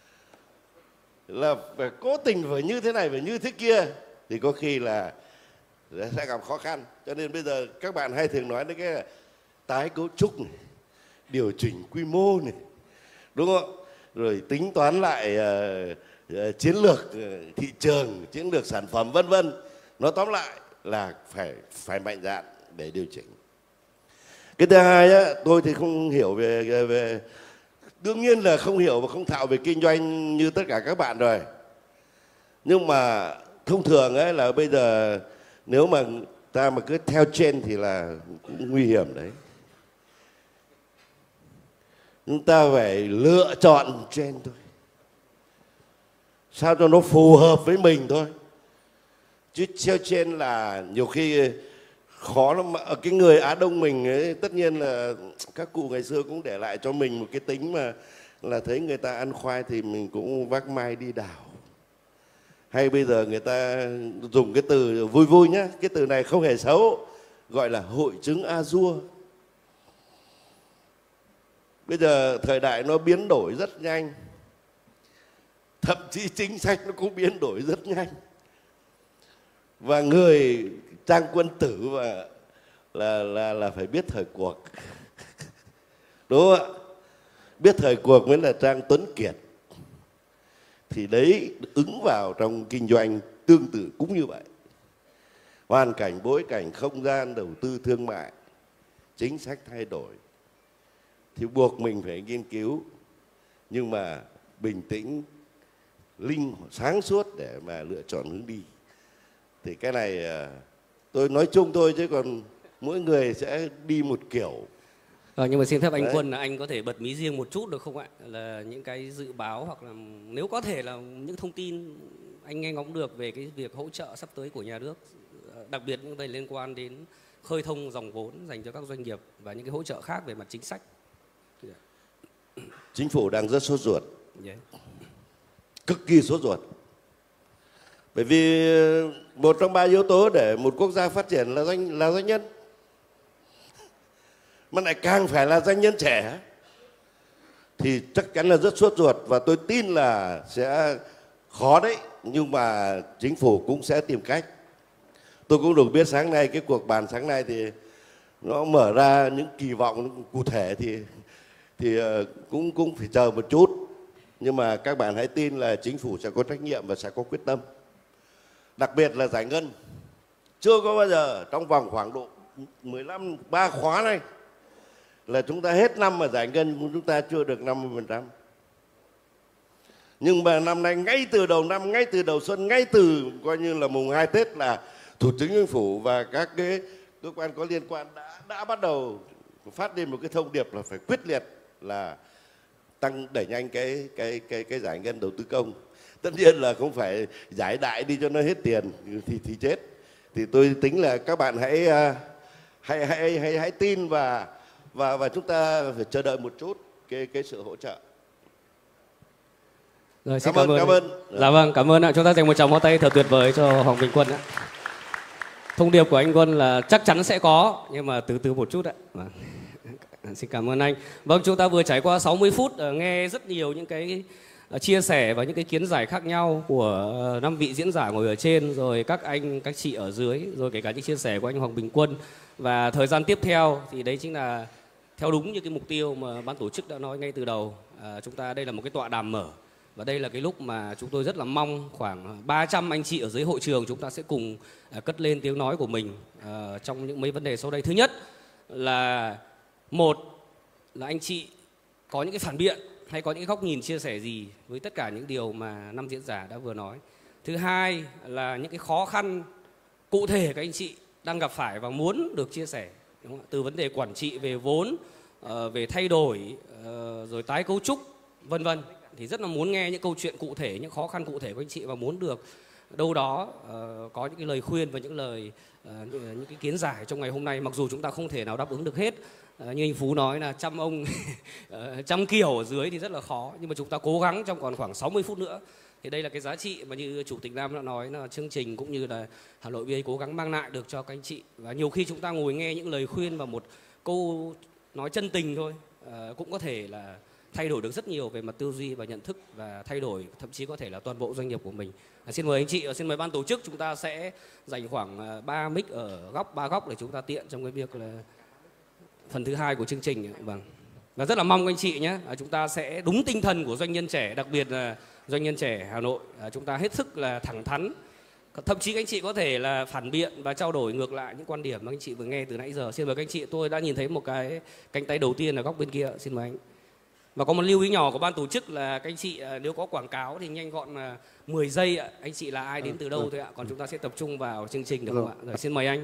là phải cố tình phải như thế này, phải như thế kia, thì có khi là sẽ gặp khó khăn. Cho nên bây giờ các bạn hay thường nói đến cái là tái cấu trúc này, điều chỉnh quy mô này, đúng không? Rồi tính toán lại uh, uh, chiến lược uh, thị trường, chiến lược sản phẩm vân vân. Nó tóm lại là phải phải mạnh dạn để điều chỉnh. Cái thứ hai á, tôi thì không hiểu về, về đương nhiên là không hiểu và không thạo về kinh doanh như tất cả các bạn rồi. Nhưng mà thông thường ấy là bây giờ nếu mà ta mà cứ theo trend thì là cũng nguy hiểm đấy. Chúng ta phải lựa chọn trend thôi, sao cho nó phù hợp với mình thôi. Chứ theo trend là nhiều khi khó lắm. Ở cái người Á Đông mình ấy, tất nhiên là các cụ ngày xưa cũng để lại cho mình một cái tính mà là thấy người ta ăn khoai thì mình cũng vác mai đi đảo. Hay bây giờ người ta dùng cái từ vui vui nhá, cái từ này không hề xấu, gọi là hội chứng Azure. Bây giờ thời đại nó biến đổi rất nhanh, thậm chí chính sách nó cũng biến đổi rất nhanh, và người trang quân tử và là là là phải biết thời cuộc, đúng không ạ? Biết thời cuộc mới là Trang Tuấn Kiệt. Thì đấy, ứng vào trong kinh doanh tương tự cũng như vậy. Hoàn cảnh, bối cảnh, không gian, đầu tư, thương mại, chính sách thay đổi thì buộc mình phải nghiên cứu, nhưng mà bình tĩnh, linh sáng suốt để mà lựa chọn hướng đi. Thì cái này tôi nói chung thôi, chứ còn mỗi người sẽ đi một kiểu. Ờ, nhưng mà xin phép anh Đấy. Quân là anh có thể bật mí riêng một chút được không ạ? Là những cái dự báo hoặc là nếu có thể là những thông tin anh nghe ngóng được về cái việc hỗ trợ sắp tới của nhà nước, đặc biệt những cái liên quan đến khơi thông dòng vốn dành cho các doanh nghiệp và những cái hỗ trợ khác về mặt chính sách. Chính phủ đang rất sốt ruột, Yeah. cực kỳ sốt ruột. Bởi vì một trong ba yếu tố để một quốc gia phát triển là doanh là doanh nhân, mà lại càng phải là doanh nhân trẻ, thì chắc chắn là rất sốt ruột, và tôi tin là sẽ khó đấy, nhưng mà chính phủ cũng sẽ tìm cách. Tôi cũng được biết sáng nay, cái cuộc bàn sáng nay thì nó mở ra những kỳ vọng cụ thể, thì thì cũng cũng phải chờ một chút, nhưng mà các bạn hãy tin là chính phủ sẽ có trách nhiệm và sẽ có quyết tâm. Đặc biệt là giải ngân, chưa có bao giờ trong vòng khoảng độ mười lăm ba khóa này là chúng ta hết năm mà giải ngân chúng ta chưa được năm mươi phần trăm. Nhưng mà năm nay ngay từ đầu năm, ngay từ đầu xuân, ngay từ coi như là mùng hai Tết là Thủ tướng Chính phủ và các cái cơ quan có liên quan đã đã bắt đầu phát đi một cái thông điệp là phải quyết liệt là tăng đẩy nhanh cái cái cái cái giải ngân đầu tư công. Tất nhiên là không phải giải đại đi cho nó hết tiền thì thì chết. Thì tôi tính là các bạn hãy hãy hãy hãy, hãy tin và và và chúng ta phải chờ đợi một chút cái cái sự hỗ trợ. Rồi, xin Cảm cảm, ơn, ơn. cảm ơn. Dạ vâng, cảm ơn ạ. Chúng ta dành một tràng pháo tay thật tuyệt vời cho Hoàng Bình Quân ạ. Thông điệp của anh Quân là chắc chắn sẽ có, nhưng mà từ từ một chút ạ. Vâng. Xin cảm ơn anh. Vâng, chúng ta vừa trải qua sáu mươi phút nghe rất nhiều những cái chia sẻ và những cái kiến giải khác nhau của năm vị diễn giả ngồi ở trên, rồi các anh, các chị ở dưới, rồi kể cả những chia sẻ của anh Hoàng Bình Quân. Và thời gian tiếp theo thì đấy chính là theo đúng như cái mục tiêu mà ban tổ chức đã nói ngay từ đầu. À, chúng ta đây là một cái tọa đàm mở. Và đây là cái lúc mà chúng tôi rất là mong khoảng ba trăm anh chị ở dưới hội trường chúng ta sẽ cùng uh, cất lên tiếng nói của mình uh, trong những mấy vấn đề sau đây. Thứ nhất là một là anh chị có những cái phản biện hay có những cái góc nhìn chia sẻ gì với tất cả những điều mà năm diễn giả đã vừa nói. Thứ hai là những cái khó khăn cụ thể các anh chị đang gặp phải và muốn được chia sẻ, đúng không? Từ vấn đề quản trị về vốn, uh, về thay đổi, uh, rồi tái cấu trúc, vân vân. Thì rất là muốn nghe những câu chuyện cụ thể, những khó khăn cụ thể của anh chị và muốn được đâu đó uh, có những cái lời khuyên và những lời uh, những, những cái kiến giải trong ngày hôm nay. Mặc dù chúng ta không thể nào đáp ứng được hết, uh, như anh Phú nói là trăm ông uh, trăm kiểu ở dưới thì rất là khó, nhưng mà chúng ta cố gắng trong còn khoảng sáu mươi phút nữa. Thì đây là cái giá trị mà như Chủ tịch Nam đã nói là chương trình cũng như là Hà Nội bê a cố gắng mang lại được cho các anh chị. Và nhiều khi chúng ta ngồi nghe những lời khuyên và một câu nói chân tình thôi uh, cũng có thể là thay đổi được rất nhiều về mặt tư duy và nhận thức, và thay đổi thậm chí có thể là toàn bộ doanh nghiệp của mình. À, xin mời anh chị, xin mời ban tổ chức, chúng ta sẽ dành khoảng ba mic ở góc, ba góc để chúng ta tiện trong cái việc là phần thứ hai của chương trình. Vâng. Và rất là mong anh chị nhé, à, chúng ta sẽ đúng tinh thần của doanh nhân trẻ, đặc biệt là doanh nhân trẻ Hà Nội. À, chúng ta hết sức là thẳng thắn, thậm chí các anh chị có thể là phản biện và trao đổi ngược lại những quan điểm mà anh chị vừa nghe từ nãy giờ. Xin mời các anh chị, tôi đã nhìn thấy một cái cánh tay đầu tiên ở góc bên kia, xin mời anh. Và có một lưu ý nhỏ của ban tổ chức là các anh chị nếu có quảng cáo thì nhanh gọn là mười giây ạ. Anh chị là ai đến từ đâu thôi ạ. Còn chúng ta sẽ tập trung vào chương trình được không ạ? Rồi, xin mời anh.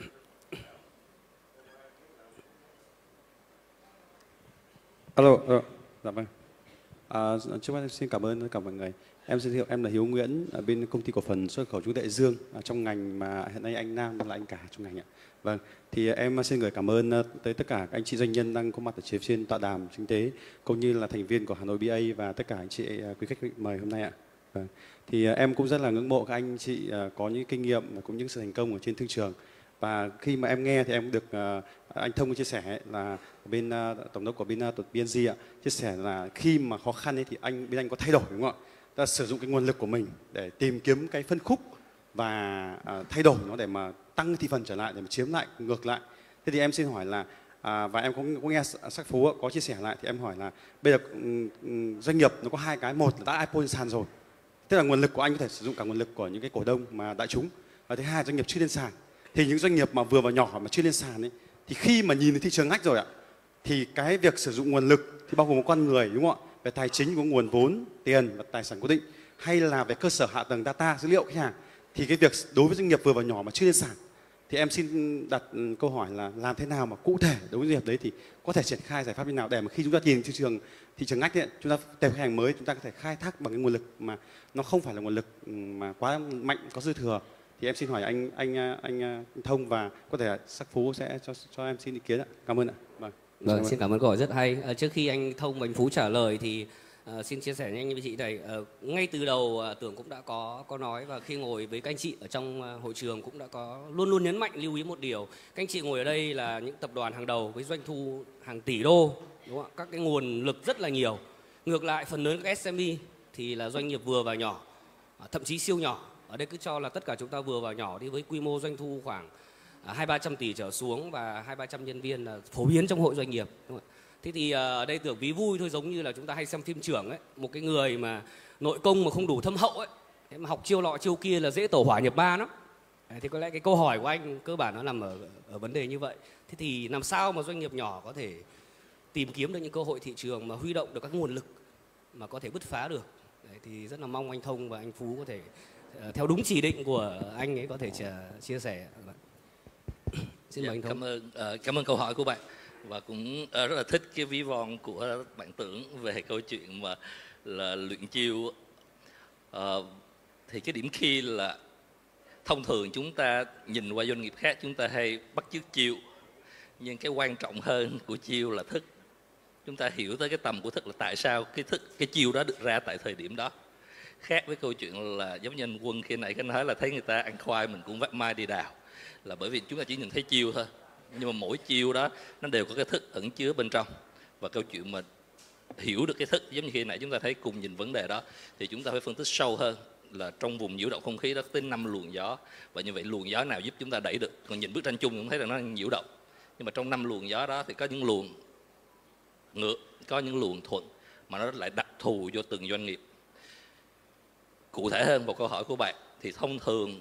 Alo, alo. Dạ vâng. À, trước mắt xin cảm ơn tất cả mọi người. Em giới thiệu em là Hiếu Nguyễn ở bên công ty cổ phần xuất khẩu Chú Đại Dương, ở trong ngành mà hiện nay anh Nam là anh cả trong ngành ạ. Vâng, thì em xin gửi cảm ơn tới tất cả các anh chị doanh nhân đang có mặt ở trên phiên tọa đàm kinh tế, cũng như là thành viên của Hà Nội bê a và tất cả anh chị quý khách mời hôm nay ạ. Vâng, thì em cũng rất là ngưỡng mộ các anh chị có những kinh nghiệm cũng như sự thành công ở trên thương trường. Và khi mà em nghe thì em được uh, anh Thông chia sẻ ấy, là bên uh, tổng đốc của bên uh, bê en giê ạ, chia sẻ là khi mà khó khăn ấy thì anh bên anh có thay đổi đúng không ạ? Ta sử dụng cái nguồn lực của mình để tìm kiếm cái phân khúc và uh, thay đổi nó để mà tăng thị phần trở lại, để mà chiếm lại ngược lại. Thế thì em xin hỏi là à, và em cũng có nghe Sắc Phú có chia sẻ lại thì em hỏi là bây giờ um, doanh nghiệp nó có hai cái, một là đã i pê o lên sàn rồi, tức là nguồn lực của anh có thể sử dụng cả nguồn lực của những cái cổ đông mà đại chúng, và thứ hai doanh nghiệp chưa lên sàn. Thì những doanh nghiệp mà vừa và nhỏ mà chưa lên sàn ấy, thì khi mà nhìn thấy thị trường ngách rồi ạ, thì cái việc sử dụng nguồn lực thì bao gồm con người đúng không ạ, về tài chính có nguồn vốn, tiền và tài sản cố định, hay là về cơ sở hạ tầng data dữ liệu khách hàng, thì cái việc đối với doanh nghiệp vừa và nhỏ mà chưa lên sàn thì em xin đặt câu hỏi là làm thế nào mà cụ thể đối với doanh nghiệp đấy thì có thể triển khai giải pháp như nào để mà khi chúng ta nhìn thị trường thị trường ngách ấy, chúng ta tìm khách hàng mới, chúng ta có thể khai thác bằng cái nguồn lực mà nó không phải là nguồn lực mà quá mạnh, có dư thừa. Thì em xin hỏi anh anh anh, anh Thông và có thể là Sắc Phú sẽ cho cho em xin ý kiến ạ. Cảm ơn ạ. Vâng. Vâng, xin cảm ơn câu hỏi rất hay. À, trước khi anh Thông và anh Phú trả lời thì à, xin chia sẻ nhanh với chị này. À, ngay từ đầu à, Tưởng cũng đã có có nói, và khi ngồi với các anh chị ở trong à, hội trường cũng đã có luôn luôn nhấn mạnh lưu ý một điều. Các anh chị ngồi ở đây là những tập đoàn hàng đầu với doanh thu hàng tỷ đô, đúng không ạ? Các cái nguồn lực rất là nhiều. Ngược lại phần lớn các ét em e thì là doanh nghiệp vừa và nhỏ, à, thậm chí siêu nhỏ. Ở đây cứ cho là tất cả chúng ta vừa và nhỏ đi, với quy mô doanh thu khoảng hai ba trăm tỷ trở xuống và hai ba trăm nhân viên là phổ biến trong hội doanh nghiệp. Đúng không? Thế thì ở đây Tưởng ví vui thôi, giống như là chúng ta hay xem phim trưởng ấy, một cái người mà nội công mà không đủ thâm hậu ấy, thế mà học chiêu lọ chiêu kia là dễ tẩu hỏa nhập ma lắm. Thì có lẽ cái câu hỏi của anh cơ bản nó nằm ở, ở vấn đề như vậy. Thế thì làm sao mà doanh nghiệp nhỏ có thể tìm kiếm được những cơ hội thị trường mà huy động được các nguồn lực mà có thể bứt phá được. Đấy, thì rất là mong anh Thông và anh Phú có thể theo đúng chỉ định của anh ấy có thể chia sẻ. Xin mời dạ, anh Thông. Cảm ơn, uh, cảm ơn câu hỏi của bạn, và cũng uh, rất là thích cái ví von của bạn Tưởng về câu chuyện mà là luyện chiêu. Uh, thì cái điểm key là thông thường chúng ta nhìn qua doanh nghiệp khác chúng ta hay bắt chước chiêu, nhưng cái quan trọng hơn của chiêu là thức. Chúng ta hiểu tới cái tầm của thức là tại sao cái thức cái chiêu đó được ra tại thời điểm đó. Khác với câu chuyện là giống như anh Quân khi nãy cái nói là thấy người ta ăn khoai mình cũng vắt mai đi đào, là bởi vì chúng ta chỉ nhìn thấy chiêu thôi, nhưng mà mỗi chiêu đó nó đều có cái thức ẩn chứa bên trong. Và câu chuyện mà hiểu được cái thức, giống như khi nãy chúng ta thấy cùng nhìn vấn đề đó, thì chúng ta phải phân tích sâu hơn là trong vùng nhiễu động không khí đó tới năm luồng gió, và như vậy luồng gió nào giúp chúng ta đẩy được. Còn nhìn bức tranh chung cũng thấy là nó nhiễu động, nhưng mà trong năm luồng gió đó thì có những luồng ngược, có những luồng thuận, mà nó lại đặc thù cho từng doanh nghiệp. Cụ thể hơn vào câu hỏi của bạn thì thông thường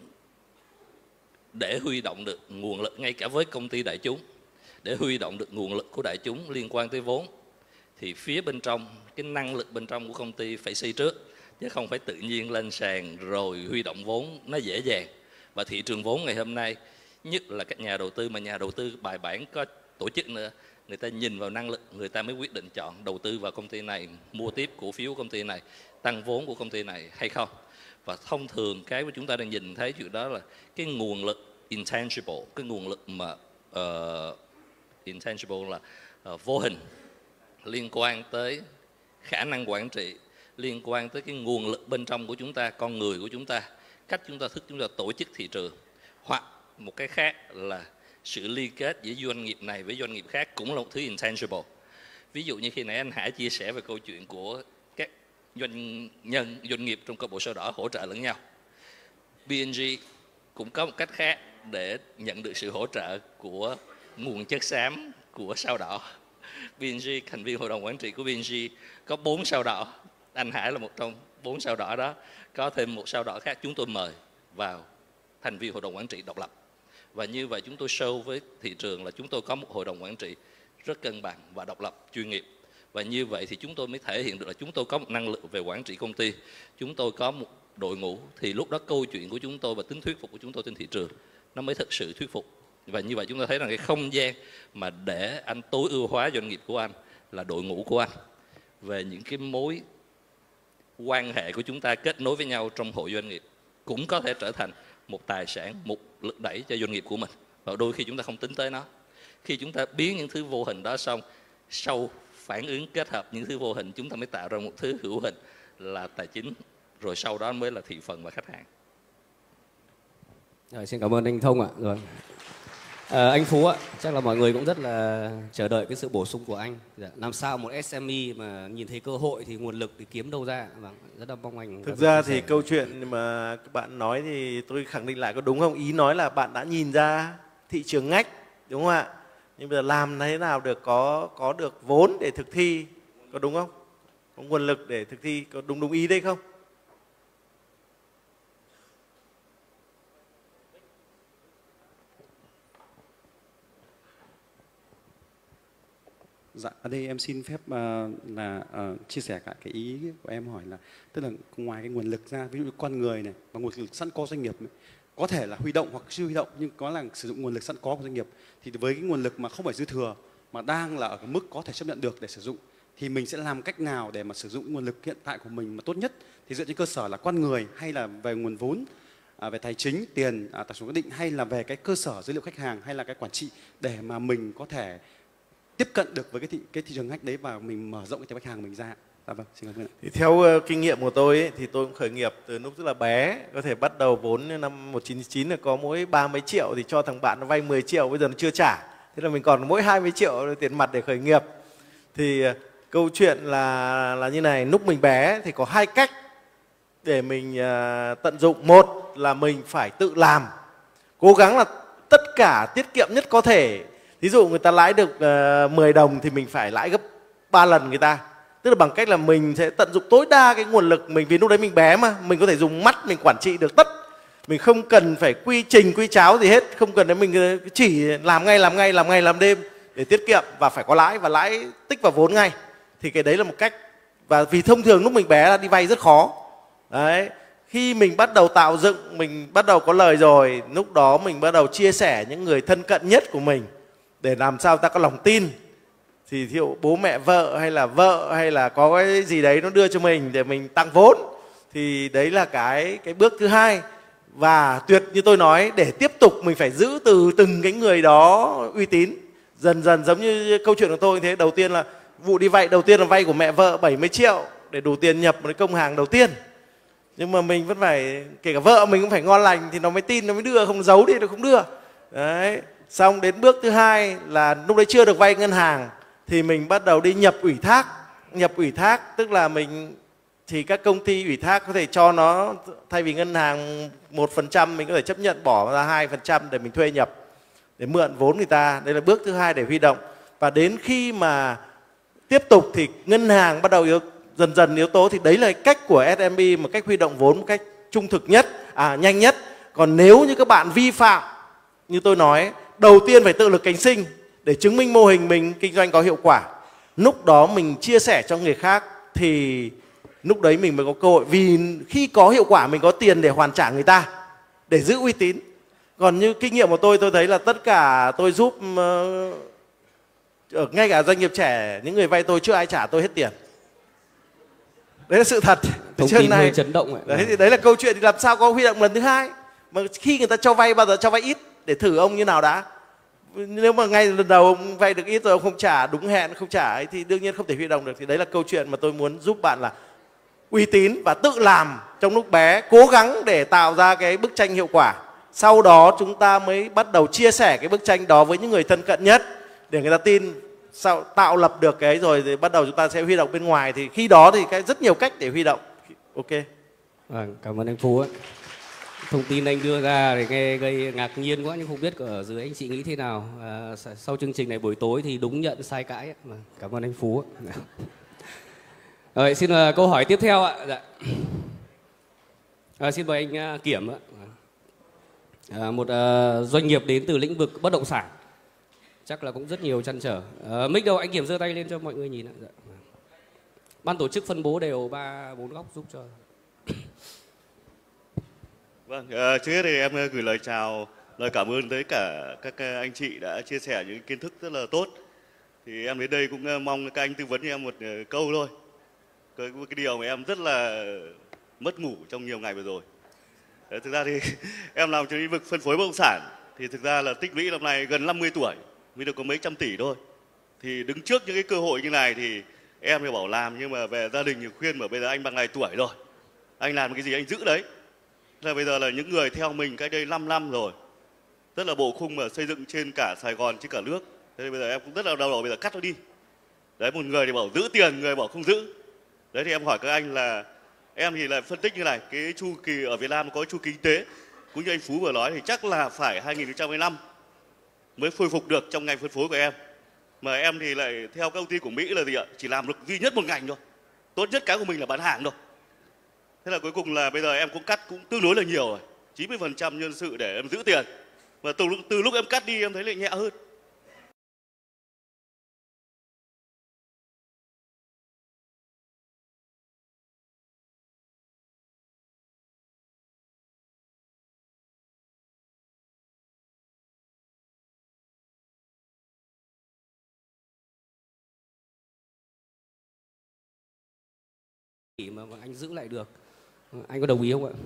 để huy động được nguồn lực ngay cả với công ty đại chúng, để huy động được nguồn lực của đại chúng liên quan tới vốn, thì phía bên trong, cái năng lực bên trong của công ty phải xây trước, chứ không phải tự nhiên lên sàn rồi huy động vốn nó dễ dàng. Và thị trường vốn ngày hôm nay, nhất là các nhà đầu tư mà nhà đầu tư bài bản có tổ chức nữa, người ta nhìn vào năng lực, người ta mới quyết định chọn đầu tư vào công ty này, mua tiếp cổ phiếu của công ty này, tăng vốn của công ty này hay không. Và thông thường cái mà chúng ta đang nhìn thấy chuyện đó là cái nguồn lực intangible, cái nguồn lực mà uh, intangible là uh, vô hình, liên quan tới khả năng quản trị, liên quan tới cái nguồn lực bên trong của chúng ta, con người của chúng ta, cách chúng ta thức chúng ta tổ chức thị trường. Hoặc một cái khác là sự liên kết giữa doanh nghiệp này với doanh nghiệp khác cũng là một thứ intangible. Ví dụ như khi nãy anh Hải chia sẻ về câu chuyện của các doanh nhân, doanh nghiệp trong câu bộ sao đỏ hỗ trợ lẫn nhau. bê en giê cũng có một cách khác để nhận được sự hỗ trợ của nguồn chất xám của sao đỏ. bê en giê, thành viên hội đồng quản trị của bê en giê có bốn sao đỏ, anh Hải là một trong bốn sao đỏ đó, có thêm một sao đỏ khác chúng tôi mời vào thành viên hội đồng quản trị độc lập. Và như vậy chúng tôi show với thị trường là chúng tôi có một hội đồng quản trị rất cân bằng và độc lập, chuyên nghiệp. Và như vậy thì chúng tôi mới thể hiện được là chúng tôi có một năng lực về quản trị công ty, chúng tôi có một đội ngũ, thì lúc đó câu chuyện của chúng tôi và tính thuyết phục của chúng tôi trên thị trường nó mới thực sự thuyết phục. Và như vậy chúng ta thấy rằng cái không gian mà để anh tối ưu hóa doanh nghiệp của anh là đội ngũ của anh, về những cái mối quan hệ của chúng ta kết nối với nhau trong hội doanh nghiệp cũng có thể trở thành một tài sản, một lực đẩy cho doanh nghiệp của mình. Và đôi khi chúng ta không tính tới nó. Khi chúng ta biến những thứ vô hình đó xong, sau phản ứng kết hợp những thứ vô hình, chúng ta mới tạo ra một thứ hữu hình là tài chính, rồi sau đó mới là thị phần và khách hàng. Rồi, xin cảm ơn anh Thông ạ. Rồi. À, anh Phú ạ, chắc là mọi người cũng rất là chờ đợi cái sự bổ sung của anh. Dạ, làm sao một ét em e mà nhìn thấy cơ hội thì nguồn lực thì kiếm đâu ra? Vâng, rất là mong anh. Thực ra thì câu chuyện mà các bạn nói thì tôi khẳng định lại có đúng không? Ý nói là bạn đã nhìn ra thị trường ngách, đúng không ạ? Nhưng bây giờ làm thế nào được có có được vốn để thực thi, có đúng không? Có nguồn lực để thực thi, có đúng đúng ý đấy không? Dạ, ở đây em xin phép uh, là uh, chia sẻ cả cái ý của em hỏi là tức là ngoài cái nguồn lực ra, ví dụ như con người này và nguồn lực sẵn có doanh nghiệp ấy, có thể là huy động hoặc chưa huy động nhưng có là sử dụng nguồn lực sẵn có của doanh nghiệp, thì với cái nguồn lực mà không phải dư thừa mà đang là ở cái mức có thể chấp nhận được để sử dụng, thì mình sẽ làm cách nào để mà sử dụng nguồn lực hiện tại của mình mà tốt nhất? Thì dựa trên cơ sở là con người hay là về nguồn vốn, à, về tài chính, tiền, à, tài sản quyết định, hay là về cái cơ sở dữ liệu khách hàng, hay là cái quản trị, để mà mình có thể tiếp cận được với cái thị, cái thị trường ngách đấy và mình mở rộng cái tiệm khách hàng mình ra. Dạ vâng, xin cảm ơn. Thì theo uh, kinh nghiệm của tôi ấy, thì tôi cũng khởi nghiệp từ lúc rất là bé, có thể bắt đầu vốn năm một nghìn chín trăm chín mươi chín là có mỗi ba mươi triệu thì cho thằng bạn nó vay mười triệu, bây giờ nó chưa trả. Thế là mình còn mỗi hai mươi triệu tiền mặt để khởi nghiệp. Thì uh, câu chuyện là là như này, lúc mình bé thì có hai cách để mình uh, tận dụng. Một là mình phải tự làm, cố gắng là tất cả tiết kiệm nhất có thể. Ví dụ người ta lãi được uh, mười đồng thì mình phải lãi gấp ba lần người ta. Tức là bằng cách là mình sẽ tận dụng tối đa cái nguồn lực mình, vì lúc đấy mình bé mà, mình có thể dùng mắt mình quản trị được tất. Mình không cần phải quy trình, quy cháo gì hết, không cần đến mình chỉ làm ngay, làm ngay, làm ngay, làm đêm để tiết kiệm và phải có lãi, và lãi tích vào vốn ngay. Thì cái đấy là một cách. Và vì thông thường lúc mình bé là đi vay rất khó. Đấy. Khi mình bắt đầu tạo dựng, mình bắt đầu có lời rồi, lúc đó mình bắt đầu chia sẻ những người thân cận nhất của mình để làm sao ta có lòng tin. Thì ví dụ bố mẹ vợ hay là vợ hay là có cái gì đấy nó đưa cho mình để mình tăng vốn. Thì đấy là cái cái bước thứ hai. Và tuyệt như tôi nói, để tiếp tục mình phải giữ từ từng cái người đó uy tín. Dần dần giống như câu chuyện của tôi như thế. Đầu tiên là vụ đi vay, đầu tiên là vay của mẹ vợ bảy mươi triệu để đủ tiền nhập một cái công hàng đầu tiên. Nhưng mà mình vẫn phải, kể cả vợ mình cũng phải ngon lành thì nó mới tin, nó mới đưa, không giấu đi nó không đưa. Đấy. Xong đến bước thứ hai là lúc đấy chưa được vay ngân hàng thì mình bắt đầu đi nhập ủy thác. Nhập ủy thác tức là mình, thì các công ty ủy thác có thể cho nó, thay vì ngân hàng một phần trăm mình có thể chấp nhận bỏ ra hai phần trăm để mình thuê nhập, để mượn vốn người ta. Đây là bước thứ hai để huy động. Và đến khi mà tiếp tục thì ngân hàng bắt đầu yếu, dần dần yếu tố, thì đấy là cách của ét em e, một cách huy động vốn một cách trung thực nhất, à, nhanh nhất. Còn nếu như các bạn vi phạm, như tôi nói, đầu tiên phải tự lực cánh sinh để chứng minh mô hình mình kinh doanh có hiệu quả. Lúc đó mình chia sẻ cho người khác thì lúc đấy mình mới có cơ hội. Vì khi có hiệu quả mình có tiền để hoàn trả người ta, để giữ uy tín. Còn như kinh nghiệm của tôi, tôi thấy là tất cả tôi giúp uh, ở ngay cả doanh nghiệp trẻ, những người vay tôi chưa ai trả tôi hết tiền. Đấy là sự thật. Thông tin hơi chấn động ấy. Đấy, thì đấy là câu chuyện. Thì làm sao có huy động lần thứ hai? Mà khi người ta cho vay, bao giờ cho vay ít để thử ông như nào đã. Nếu mà ngay lần đầu ông vay được ít rồi ông không trả đúng hẹn, không trả ấy, thì đương nhiên không thể huy động được. Thì đấy là câu chuyện mà tôi muốn giúp bạn là uy tín và tự làm trong lúc bé, cố gắng để tạo ra cái bức tranh hiệu quả. Sau đó chúng ta mới bắt đầu chia sẻ cái bức tranh đó với những người thân cận nhất để người ta tin. Sau tạo lập được cái rồi thì bắt đầu chúng ta sẽ huy động bên ngoài. Thì khi đó thì cái rất nhiều cách để huy động. Ok. Vâng, cảm ơn anh Phú ấy. Thông tin anh đưa ra thì nghe gây ngạc nhiên quá, nhưng không biết ở dưới anh chị nghĩ thế nào. À, sau chương trình này buổi tối thì đúng nhận sai cãi ấy. Cảm ơn anh Phú ấy. Rồi, xin uh, câu hỏi tiếp theo ạ. Dạ. À, xin mời anh uh, Kiểm ạ. À, một uh, doanh nghiệp đến từ lĩnh vực bất động sản, chắc là cũng rất nhiều trăn trở. À, mic đâu, anh Kiểm giơ tay lên cho mọi người nhìn ạ. Dạ. Ban tổ chức phân bố đều ba bốn góc giúp cho. Vâng, uh, trước hết thì em gửi lời chào, lời cảm ơn tới cả các anh chị đã chia sẻ những kiến thức rất là tốt. Thì em đến đây cũng mong các anh tư vấn cho em một câu thôi. Cái, cái điều mà em rất là mất ngủ trong nhiều ngày vừa rồi. Đấy, thực ra thì em làm trong lĩnh vực phân phối bất động sản thì thực ra là tích lũy năm nay gần năm mươi tuổi mới được có mấy trăm tỷ thôi. Thì đứng trước những cái cơ hội như này thì em thì bảo làm, nhưng mà về gia đình thì khuyên mà bây giờ anh bằng ngày tuổi rồi, anh làm cái gì anh giữ đấy. Là bây giờ là những người theo mình cách đây năm năm rồi Tức là bộ khung mà xây dựng trên cả Sài Gòn, trên cả nước. Thế nên bây giờ em cũng rất là đau đầu, bây giờ cắt nó đi. Đấy, một người thì bảo giữ tiền, người bảo không giữ. Đấy thì em hỏi các anh là, em thì lại phân tích như này, cái chu kỳ ở Việt Nam có chu kỳ kinh tế, cũng như anh Phú vừa nói thì chắc là phải hai nghìn không trăm hai mươi lăm mới khôi phục được trong ngành phân phối của em. Mà em thì lại theo các công ty của Mỹ là gì ạ? Chỉ làm được duy nhất một ngành thôi. Tốt nhất cái của mình là bán hàng thôi. Thế là cuối cùng là bây giờ em cũng cắt cũng tương đối là nhiều rồi. chín mươi phần trăm nhân sự để em giữ tiền. Mà từ lúc, từ lúc em cắt đi em thấy lại nhẹ hơn. Mà anh giữ lại được, anh có đồng ý không ạ?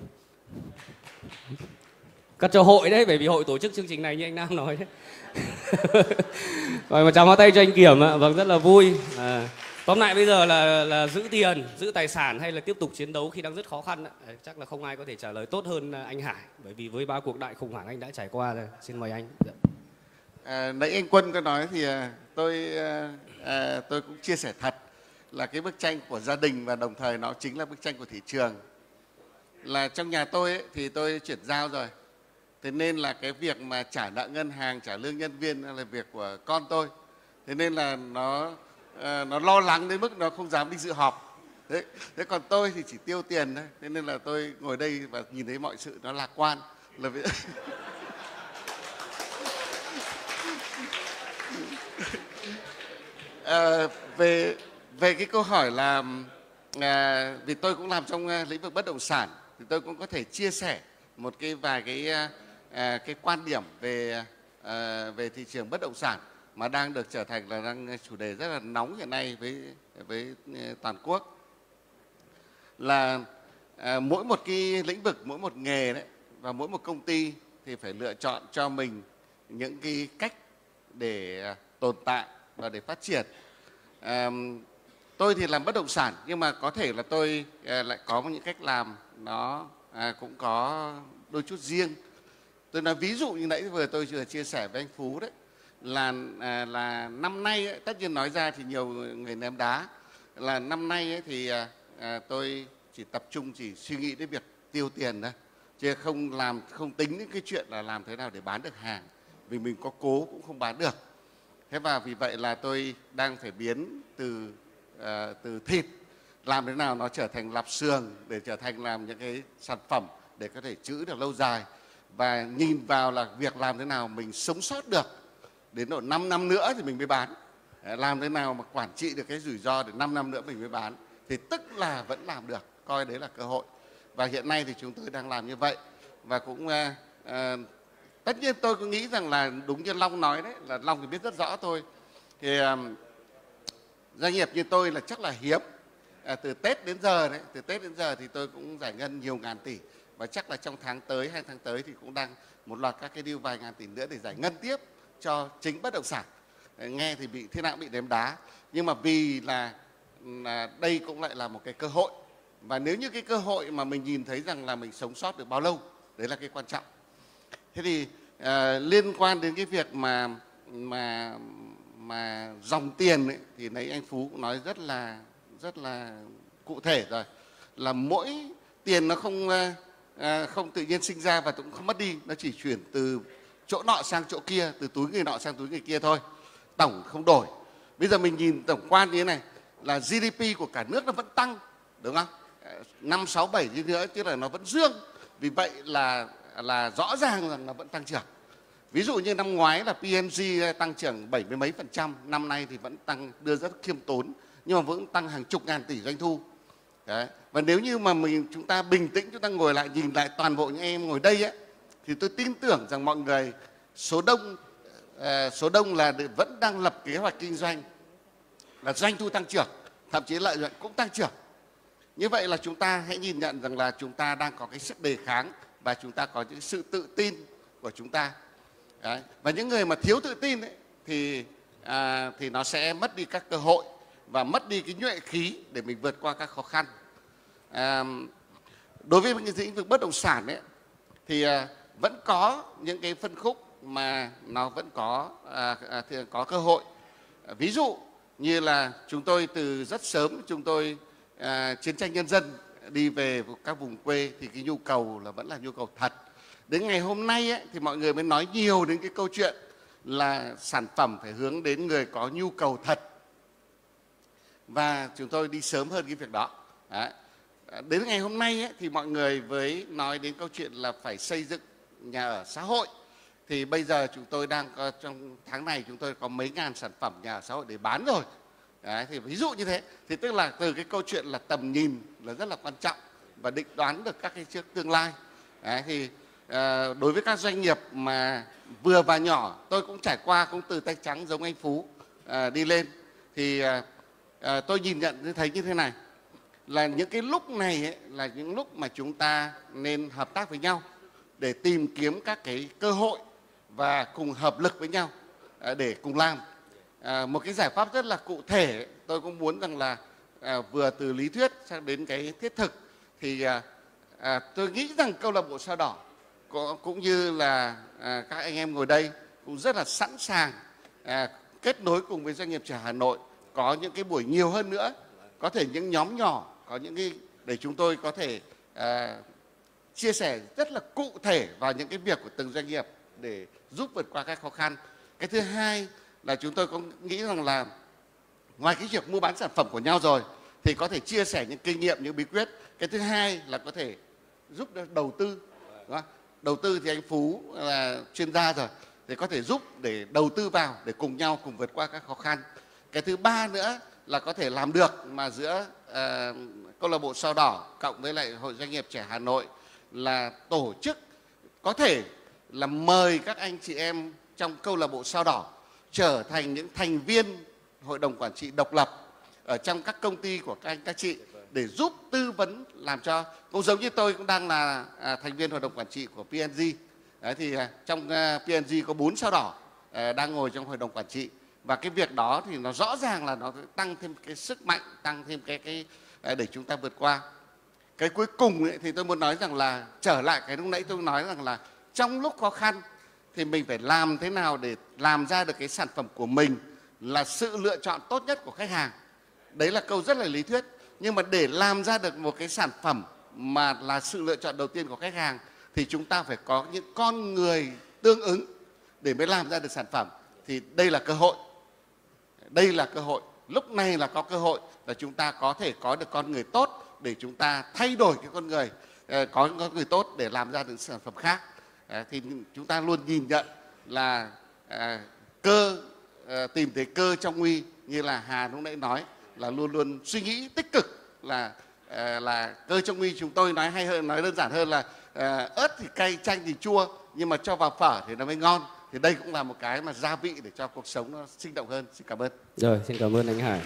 Cắt cho hội đấy, bởi vì hội tổ chức chương trình này như anh Nam nói đấy. Rồi một tràng pháo tay cho anh Kiểm ạ. Vâng, rất là vui. À, tóm lại bây giờ là là giữ tiền, giữ tài sản hay là tiếp tục chiến đấu khi đang rất khó khăn ạ? Chắc là không ai có thể trả lời tốt hơn anh Hải, bởi vì với ba cuộc đại khủng hoảng anh đã trải qua rồi. Xin mời anh. À, nãy anh Quân có nói thì tôi à, tôi cũng chia sẻ thật là cái bức tranh của gia đình và đồng thời nó chính là bức tranh của thị trường. Là trong nhà tôi ấy, thì tôi chuyển giao rồi. Thế nên là cái việc mà trả nợ ngân hàng, trả lương nhân viên là việc của con tôi. Thế nên là nó nó lo lắng đến mức nó không dám đi dự họp. Thế, thế còn tôi thì chỉ tiêu tiền thôi. Thế nên là tôi ngồi đây và nhìn thấy mọi sự nó lạc quan. Là vì... à, về về cái câu hỏi là à, vì tôi cũng làm trong uh, lĩnh vực bất động sản thì tôi cũng có thể chia sẻ một cái vài cái à, cái quan điểm về à, về thị trường bất động sản mà đang được trở thành là đang chủ đề rất là nóng hiện nay với với toàn quốc. Là à, mỗi một cái lĩnh vực, mỗi một nghề đấy và mỗi một công ty thì phải lựa chọn cho mình những cái cách để tồn tại và để phát triển. À, tôi thì làm bất động sản nhưng mà có thể là tôi à, lại có những cách làm nó à, cũng có đôi chút riêng. Tôi nói ví dụ như nãy vừa tôi vừa chia sẻ với anh Phú đấy là à, là năm nay ấy, tất nhiên nói ra thì nhiều người ném đá, là năm nay ấy, thì à, à, tôi chỉ tập trung chỉ suy nghĩ đến việc tiêu tiền thôi, chứ không làm không tính đến cái chuyện là làm thế nào để bán được hàng, vì mình có cố cũng không bán được. Thế và vì vậy là tôi đang phải biến từ uh, từ thịt làm thế nào nó trở thành lạp xương để trở thành làm những cái sản phẩm để có thể trữ được lâu dài, và nhìn vào là việc làm thế nào mình sống sót được đến độ năm năm nữa thì mình mới bán, làm thế nào mà quản trị được cái rủi ro để năm năm nữa mình mới bán, thì tức là vẫn làm được, coi đấy là cơ hội. Và hiện nay thì chúng tôi đang làm như vậy. Và cũng uh, uh, tất nhiên tôi cũng nghĩ rằng là đúng như Long nói đấy, là Long thì biết rất rõ tôi, thì uh, doanh nghiệp như tôi là chắc là hiếm. À, từ Tết đến giờ đấy, từ Tết đến giờ thì tôi cũng giải ngân nhiều ngàn tỷ, và chắc là trong tháng tới, hai tháng tới thì cũng đang một loạt các cái deal vài ngàn tỷ nữa để giải ngân tiếp cho chính bất động sản. Nghe thì bị thế nào bị ném đá, nhưng mà vì là, là đây cũng lại là một cái cơ hội, và nếu như cái cơ hội mà mình nhìn thấy rằng là mình sống sót được bao lâu, đấy là cái quan trọng. Thế thì à, liên quan đến cái việc mà mà mà dòng tiền ấy, thì nãy anh Phú cũng nói rất là rất là cụ thể rồi, là mỗi tiền nó không à, không tự nhiên sinh ra và cũng không mất đi, nó chỉ chuyển từ chỗ nọ sang chỗ kia, từ túi người nọ sang túi người kia thôi, tổng không đổi. Bây giờ mình nhìn tổng quan như thế này là giê đê pê của cả nước nó vẫn tăng, đúng không? Năm sáu bảy như nữa chứ là nó vẫn dương, vì vậy là là rõ ràng rằng nó vẫn tăng trưởng. Ví dụ như năm ngoái là pê en giê tăng trưởng bảy mươi mấy phần trăm, năm nay thì vẫn tăng đưa rất khiêm tốn, nhưng mà vẫn tăng hàng chục ngàn tỷ doanh thu. Đấy. Và nếu như mà mình chúng ta bình tĩnh, chúng ta ngồi lại nhìn lại toàn bộ những em ngồi đây ấy, thì tôi tin tưởng rằng mọi người số đông uh, số đông là vẫn đang lập kế hoạch kinh doanh, là doanh thu tăng trưởng, thậm chí lợi nhuận cũng tăng trưởng. Như vậy là chúng ta hãy nhìn nhận rằng là chúng ta đang có cái sức đề kháng và chúng ta có những sự tự tin của chúng ta. Đấy. Và những người mà thiếu tự tin ấy, thì à, thì nó sẽ mất đi các cơ hội và mất đi cái nhuệ khí để mình vượt qua các khó khăn. À, đối với những lĩnh vực bất động sản ấy, thì à, vẫn có những cái phân khúc mà nó vẫn có à, à, có cơ hội. À, ví dụ như là chúng tôi từ rất sớm chúng tôi à, chiến tranh nhân dân đi về các vùng quê thì cái nhu cầu là vẫn là nhu cầu thật. Đến ngày hôm nay ấy, thì mọi người mới nói nhiều đến cái câu chuyện là sản phẩm phải hướng đến người có nhu cầu thật, và chúng tôi đi sớm hơn cái việc đó. Đấy. Đến ngày hôm nay ấy, thì mọi người với nói đến câu chuyện là phải xây dựng nhà ở xã hội, thì bây giờ chúng tôi đang có, trong tháng này chúng tôi có mấy ngàn sản phẩm nhà ở xã hội để bán rồi. Đấy, thì ví dụ như thế thì tức là từ cái câu chuyện là tầm nhìn là rất là quan trọng và định đoán được các cái trước tương lai. Đấy, thì à, đối với các doanh nghiệp mà vừa và nhỏ, tôi cũng trải qua cũng từ tay trắng giống anh Phú à, đi lên, thì à, à, tôi nhìn nhận thấy như thế này, là những cái lúc này ấy, là những lúc mà chúng ta nên hợp tác với nhau để tìm kiếm các cái cơ hội và cùng hợp lực với nhau à, để cùng làm. À, một cái giải pháp rất là cụ thể, tôi cũng muốn rằng là à, vừa từ lý thuyết sang đến cái thiết thực, thì à, à, tôi nghĩ rằng câu lạc bộ Sao Đỏ có, cũng như là à, các anh em ngồi đây cũng rất là sẵn sàng à, kết nối cùng với doanh nghiệp trẻ Hà Nội, có những cái buổi nhiều hơn nữa, có thể những nhóm nhỏ, có những cái để chúng tôi có thể à, chia sẻ rất là cụ thể vào những cái việc của từng doanh nghiệp để giúp vượt qua các khó khăn. Cái thứ hai là chúng tôi cũng nghĩ rằng là ngoài cái việc mua bán sản phẩm của nhau rồi thì có thể chia sẻ những kinh nghiệm, những bí quyết. Cái thứ hai là có thể giúp đầu tư. Đúng không? Đầu tư thì anh Phú là chuyên gia rồi, thì có thể giúp để đầu tư vào để cùng nhau cùng vượt qua các khó khăn. Cái thứ ba nữa là có thể làm được mà giữa uh, câu lạc bộ Sao Đỏ cộng với lại Hội Doanh nghiệp trẻ Hà Nội là tổ chức có thể là mời các anh chị em trong câu lạc bộ Sao Đỏ trở thành những thành viên hội đồng quản trị độc lập ở trong các công ty của các anh các chị để giúp tư vấn, làm cho cũng giống như tôi cũng đang là à, thành viên hội đồng quản trị của pê en giê. Đấy, thì à, trong à, pê en giê có bốn Sao Đỏ à, đang ngồi trong hội đồng quản trị, và cái việc đó thì nó rõ ràng là nó tăng thêm cái sức mạnh, tăng thêm cái cái à, để chúng ta vượt qua. Cái cuối cùng ấy, thì tôi muốn nói rằng là trở lại cái lúc nãy tôi nói rằng là trong lúc khó khăn thì mình phải làm thế nào để làm ra được cái sản phẩm của mình là sự lựa chọn tốt nhất của khách hàng. Đấy là câu rất là lý thuyết, nhưng mà để làm ra được một cái sản phẩm mà là sự lựa chọn đầu tiên của khách hàng thì chúng ta phải có những con người tương ứng để mới làm ra được sản phẩm. Thì đây là cơ hội, đây là cơ hội, lúc này là có cơ hội là chúng ta có thể có được con người tốt để chúng ta thay đổi cái con người, có con người tốt để làm ra được sản phẩm khác. Thì chúng ta luôn nhìn nhận là à, cơ à, tìm thấy cơ trong nguy, như là Hà lúc nãy nói, là luôn luôn suy nghĩ tích cực, là à, là cơ trong nguy. Chúng tôi nói hay hơn, nói đơn giản hơn là à, ớt thì cay, chanh thì chua, nhưng mà cho vào phở thì nó mới ngon. Thì đây cũng là một cái mà gia vị để cho cuộc sống nó sinh động hơn. Xin cảm ơn. Rồi, xin cảm ơn anh Hải.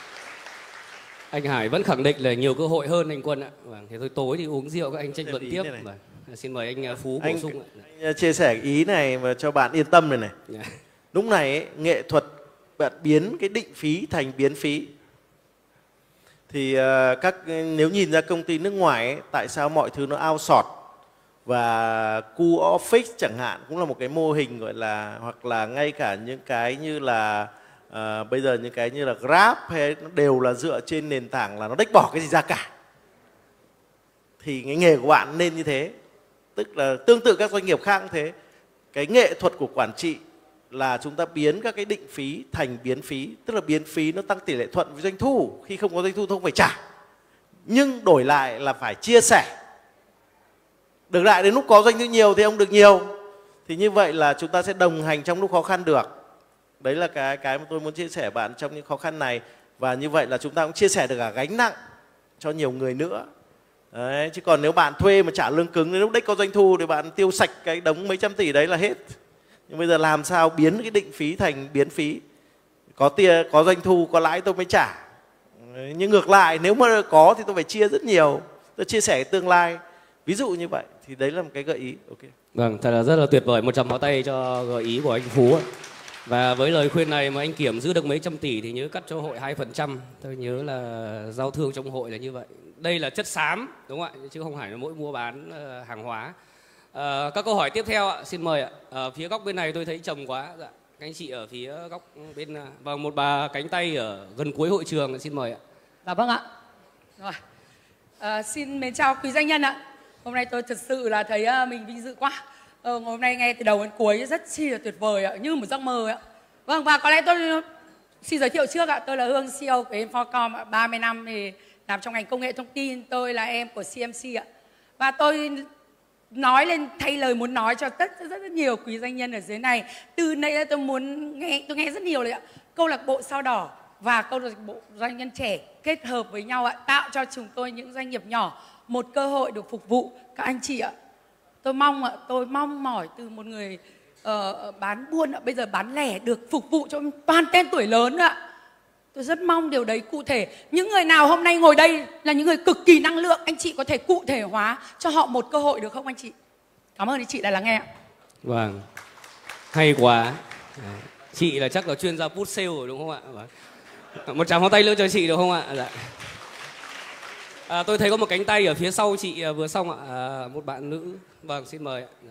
Anh Hải vẫn khẳng định là nhiều cơ hội hơn anh Quân ạ. Vâng, thế thôi tối thì uống rượu các anh tranh luận tiếp. Vâng. Xin mời anh Phú bổ anh, sung ạ. Anh chia sẻ ý này mà cho bạn yên tâm này này. Yeah. Lúc này ấy, nghệ thuật bạn biến cái định phí thành biến phí. Thì uh, các nếu nhìn ra công ty nước ngoài ấy, tại sao mọi thứ nó outsource, và khu office chẳng hạn cũng là một cái mô hình gọi là, hoặc là ngay cả những cái như là uh, bây giờ những cái như là Grab hay nó đều là dựa trên nền tảng là nó đếch bỏ cái gì ra cả. Thì cái nghề của bạn nên như thế. Tức là tương tự các doanh nghiệp khác cũng thế. Cái nghệ thuật của quản trị là chúng ta biến các cái định phí thành biến phí. Tức là biến phí nó tăng tỷ lệ thuận với doanh thu. Khi không có doanh thu không phải trả, nhưng đổi lại là phải chia sẻ. Được lại đến lúc có doanh thu nhiều thì ông được nhiều. Thì như vậy là chúng ta sẽ đồng hành trong lúc khó khăn được. Đấy là cái, cái mà tôi muốn chia sẻ bạn trong những khó khăn này. Và như vậy là chúng ta cũng chia sẻ được cả gánh nặng cho nhiều người nữa. Đấy, chứ còn nếu bạn thuê mà trả lương cứng đến lúc đấy có doanh thu thì bạn tiêu sạch cái đống mấy trăm tỷ đấy là hết. Nhưng bây giờ làm sao biến cái định phí thành biến phí, có tiền, có doanh thu, có lãi tôi mới trả. Đấy, nhưng ngược lại nếu mà có thì tôi phải chia rất nhiều, tôi chia sẻ cái tương lai. Ví dụ như vậy thì đấy là một cái gợi ý. Okay. Vâng, thật là rất là tuyệt vời, một tràng pháo tay cho gợi ý của anh Phú. Và với lời khuyên này mà anh Kiểm giữ được mấy trăm tỷ thì nhớ cắt cho hội hai phần trăm. Tôi nhớ là giao thương trong hội là như vậy. Đây là chất xám, đúng không ạ? Chứ không phải là mỗi mua bán hàng hóa. À, các câu hỏi tiếp theo ạ, xin mời ạ. À, phía góc bên này tôi thấy trầm quá. Dạ. Các anh chị ở phía góc bên và một bà cánh tay ở gần cuối hội trường, xin mời ạ. Dạ vâng ạ. Rồi. À, xin mến chào quý doanh nhân ạ. Hôm nay tôi thật sự là thấy uh, mình vinh dự quá. Ờ, hôm nay nghe từ đầu đến cuối rất chi là tuyệt vời ạ, như một giấc mơ ạ. Vâng, và có lẽ tôi xin giới thiệu trước ạ, tôi là Hương, xê e ô của Infocom ạ, ba mươi năm thì làm trong ngành công nghệ thông tin, tôi là em của xê em xê ạ. Và tôi nói lên thay lời muốn nói cho tất rất, rất nhiều quý doanh nhân ở dưới này. Từ nãy tôi muốn nghe, tôi nghe rất nhiều rồi ạ. Câu lạc bộ Sao Đỏ và câu lạc bộ doanh nhân trẻ kết hợp với nhau ạ, tạo cho chúng tôi những doanh nghiệp nhỏ một cơ hội được phục vụ các anh chị ạ. Tôi mong ạ, tôi mong mỏi từ một người uh, bán buôn ạ, bây giờ bán lẻ được phục vụ cho toàn tên tuổi lớn ạ. Tôi rất mong điều đấy cụ thể. Những người nào hôm nay ngồi đây là những người cực kỳ năng lượng, anh chị có thể cụ thể hóa cho họ một cơ hội được không anh chị? Cảm ơn anh chị đã lắng nghe. Vâng, hay quá. Chị là chắc là chuyên gia put sale rồi đúng không ạ? Vâng. Một tràng pháo tay nữa cho chị được không ạ? Dạ. À, tôi thấy có một cánh tay ở phía sau chị vừa xong ạ, à, một bạn nữ. Vâng, xin mời ạ. Dạ.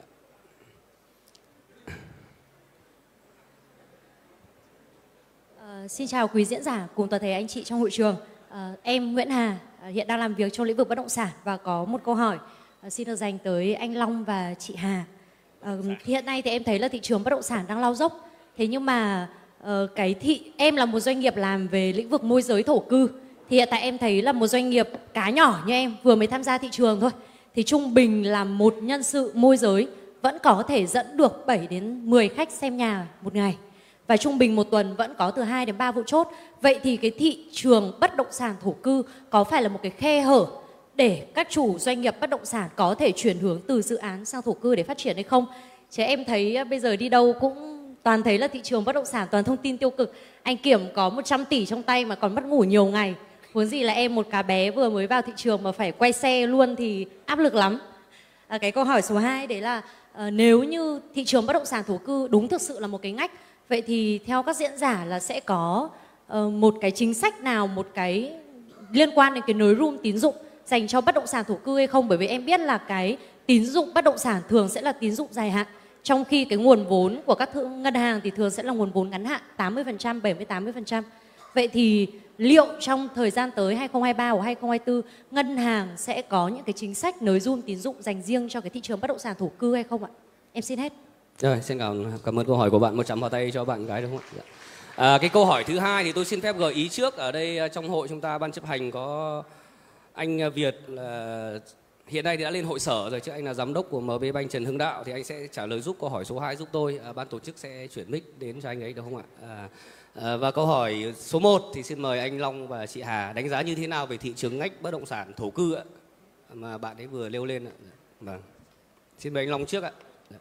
Uh, xin chào quý diễn giả cùng toàn thể anh chị trong hội trường. Uh, em Nguyễn Hà, uh, hiện đang làm việc trong lĩnh vực bất động sản và có một câu hỏi uh, xin được dành tới anh Long và chị Hà. Uh, hiện nay thì em thấy là thị trường bất động sản đang lao dốc. Thế nhưng mà uh, cái thị em là một doanh nghiệp làm về lĩnh vực môi giới thổ cư. Thì hiện tại em thấy là một doanh nghiệp cá nhỏ như em vừa mới tham gia thị trường thôi. Thì trung bình là một nhân sự môi giới vẫn có thể dẫn được bảy đến mười khách xem nhà một ngày. Và trung bình một tuần vẫn có từ hai đến ba vụ chốt. Vậy thì cái thị trường bất động sản thổ cư có phải là một cái khe hở để các chủ doanh nghiệp bất động sản có thể chuyển hướng từ dự án sang thổ cư để phát triển hay không? Chứ em thấy bây giờ đi đâu cũng toàn thấy là thị trường bất động sản toàn thông tin tiêu cực. Anh Kiểm có một trăm tỷ trong tay mà còn mất ngủ nhiều ngày. Huống gì là em một cá bé vừa mới vào thị trường mà phải quay xe luôn thì áp lực lắm. À, cái câu hỏi số hai đấy là à, nếu như thị trường bất động sản thổ cư đúng thực sự là một cái ngách, vậy thì theo các diễn giả là sẽ có uh, một cái chính sách nào, một cái liên quan đến cái nới room tín dụng dành cho bất động sản thổ cư hay không? Bởi vì em biết là cái tín dụng bất động sản thường sẽ là tín dụng dài hạn, trong khi cái nguồn vốn của các thương ngân hàng thì thường sẽ là nguồn vốn ngắn hạn tám mươi phần trăm, bảy mươi tám mươi phần trăm. Vậy thì liệu trong thời gian tới hai không hai ba hoặc hai không hai tư ngân hàng sẽ có những cái chính sách nới room tín dụng dành riêng cho cái thị trường bất động sản thổ cư hay không ạ? Em xin hết. Rồi, xin cảm, cảm ơn câu hỏi của bạn. Một tràng pháo tay cho bạn gái đúng không ạ? À, cái câu hỏi thứ hai thì tôi xin phép gợi ý trước. Ở đây trong hội chúng ta ban chấp hành có anh Việt là hiện nay thì đã lên hội sở rồi chứ, anh là giám đốc của em bê Bank Trần Hưng Đạo, thì anh sẽ trả lời giúp câu hỏi số hai giúp tôi. À, ban tổ chức sẽ chuyển mic đến cho anh ấy được không ạ? À, à, và câu hỏi số một thì xin mời anh Long và chị Hà đánh giá như thế nào về thị trường ngách bất động sản thổ cư ạ, mà bạn ấy vừa nêu lên ạ. Vâng. Xin mời anh Long trước ạ.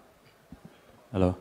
Hello.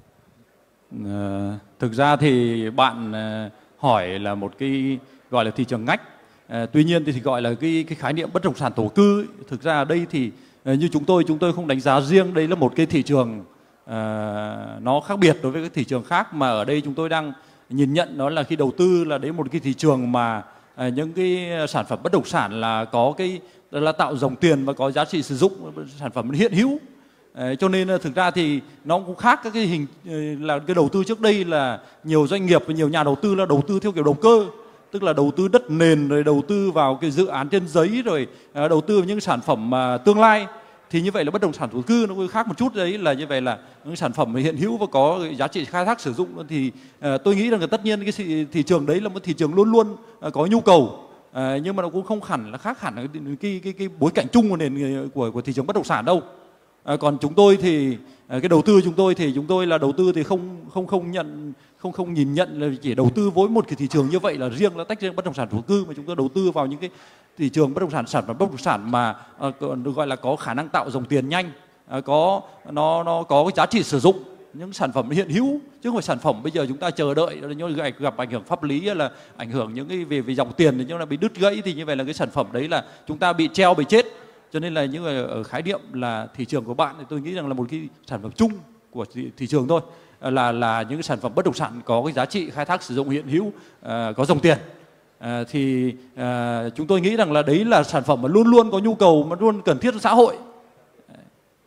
À, thực ra thì bạn à, hỏi là một cái gọi là thị trường ngách. À, tuy nhiên thì, thì gọi là cái cái khái niệm bất động sản thổ cư ấy. Thực ra ở đây thì à, như chúng tôi chúng tôi không đánh giá riêng đây là một cái thị trường à, nó khác biệt đối với các thị trường khác, mà ở đây chúng tôi đang nhìn nhận nó là khi đầu tư là đấy một cái thị trường mà à, những cái sản phẩm bất động sản là có cái là tạo dòng tiền và có giá trị sử dụng, sản phẩm hiện hữu. Đấy, cho nên thực ra thì nó cũng khác các cái hình là cái đầu tư trước đây là nhiều doanh nghiệp và nhiều nhà đầu tư là đầu tư theo kiểu đầu cơ, tức là đầu tư đất nền rồi đầu tư vào cái dự án trên giấy rồi uh, đầu tư vào những sản phẩm uh, tương lai. Thì như vậy là bất động sản thổ cư nó cũng khác một chút đấy, là như vậy là những sản phẩm hiện hữu và có giá trị khai thác sử dụng. Thì uh, tôi nghĩ rằng là tất nhiên cái thị, thị trường đấy là một thị trường luôn luôn uh, có nhu cầu. Uh, nhưng mà nó cũng không hẳn là khác hẳn cái cái cái, cái bối cảnh chung của nền của của thị trường bất động sản đâu. À, còn chúng tôi thì à, cái đầu tư chúng tôi thì chúng tôi là đầu tư thì không không không nhận không không nhìn nhận là chỉ đầu tư với một cái thị trường như vậy là riêng là tách riêng bất động sản thổ cư, mà chúng tôi đầu tư vào những cái thị trường bất động sản sản phẩm bất động sản mà à, được gọi là có khả năng tạo dòng tiền nhanh, à, có nó nó có cái giá trị sử dụng, những sản phẩm hiện hữu chứ không phải sản phẩm bây giờ chúng ta chờ đợi như gặp ảnh hưởng pháp lý là ảnh hưởng những cái về về dòng tiền nhưng là bị đứt gãy, thì như vậy là cái sản phẩm đấy là chúng ta bị treo bị chết. Cho nên là những người ở khái niệm là thị trường của bạn thì tôi nghĩ rằng là một cái sản phẩm chung của thị, thị trường thôi, là là những cái sản phẩm bất động sản có cái giá trị khai thác sử dụng hiện hữu, à, có dòng tiền. À, thì à, chúng tôi nghĩ rằng là đấy là sản phẩm mà luôn luôn có nhu cầu, mà luôn cần thiết cho xã hội.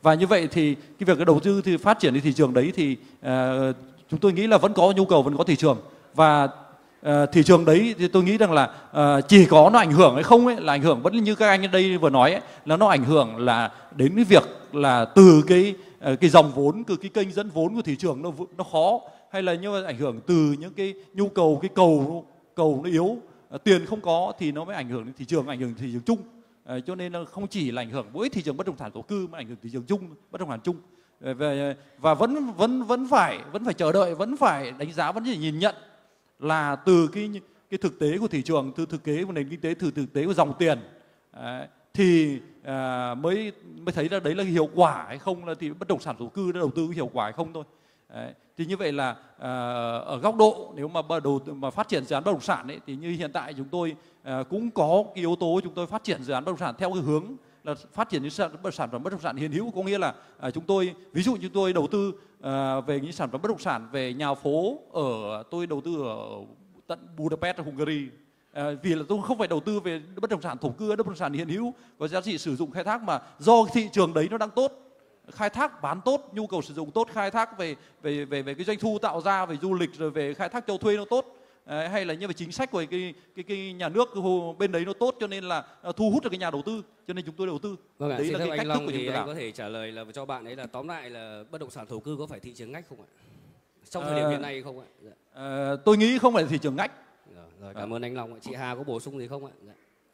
Và như vậy thì cái việc cái đầu tư thì phát triển cái thị trường đấy thì uh, chúng tôi nghĩ là vẫn có nhu cầu, vẫn có thị trường. Và uh, thị trường đấy thì tôi nghĩ rằng là uh, chỉ có nó ảnh hưởng hay không ấy, là ảnh hưởng vẫn như các anh ở đây vừa nói ấy, là nó ảnh hưởng là đến cái việc là từ cái uh, cái dòng vốn, từ cái kênh dẫn vốn của thị trường nó nó khó, hay là như ảnh hưởng từ những cái nhu cầu, cái cầu cầu nó yếu, uh, tiền không có thì nó mới ảnh hưởng đến thị trường, ảnh hưởng đến thị trường chung. Uh, cho nên là không chỉ là ảnh hưởng mỗi thị trường bất động sản thổ cư mà ảnh hưởng thị trường chung, bất động sản chung. Uh, và, và vẫn vẫn vẫn phải vẫn phải chờ đợi, vẫn phải đánh giá, vẫn phải nhìn nhận là từ cái cái thực tế của thị trường, từ thực tế của nền kinh tế, từ thực tế của dòng tiền uh, thì uh, mới mới thấy là đấy là hiệu quả hay không, là thì bất động sản thổ cư đã đầu tư hiệu quả hay không thôi. Đấy. Thì như vậy là uh, ở góc độ nếu mà đầu mà phát triển dự án bất động sản ấy, thì như hiện tại chúng tôi uh, cũng có cái yếu tố chúng tôi phát triển dự án bất động sản theo cái hướng là phát triển những sản phẩm bất động sản hiện hữu, có nghĩa là uh, chúng tôi ví dụ chúng tôi đầu tư uh, về những sản phẩm bất động sản về nhà phố, ở tôi đầu tư ở tận Budapest, Hungary. À, vì là tôi không phải đầu tư về bất động sản thổ cư, bất động sản hiện hữu có giá trị sử dụng khai thác, mà do thị trường đấy nó đang tốt, khai thác bán tốt, nhu cầu sử dụng tốt, khai thác về về về về cái doanh thu tạo ra về du lịch, rồi về khai thác cho thuê nó tốt, à, hay là như về chính sách của cái cái cái nhà nước bên đấy nó tốt, cho nên là thu hút được cái nhà đầu tư, cho nên chúng tôi đầu tư. Vâng ạ, đấy xin là thưa cái anh cách thức Long của chúng thì tôi anh làm. có thể trả lời là cho bạn ấy là tóm lại là bất động sản thổ cư có phải thị trường ngách không ạ? Trong thời điểm hiện nay không ạ? Dạ. À, tôi nghĩ không phải là thị trường ngách. Rồi, rồi cảm ơn anh Long ạ. Chị Hà có bổ sung gì không ạ? Dạ.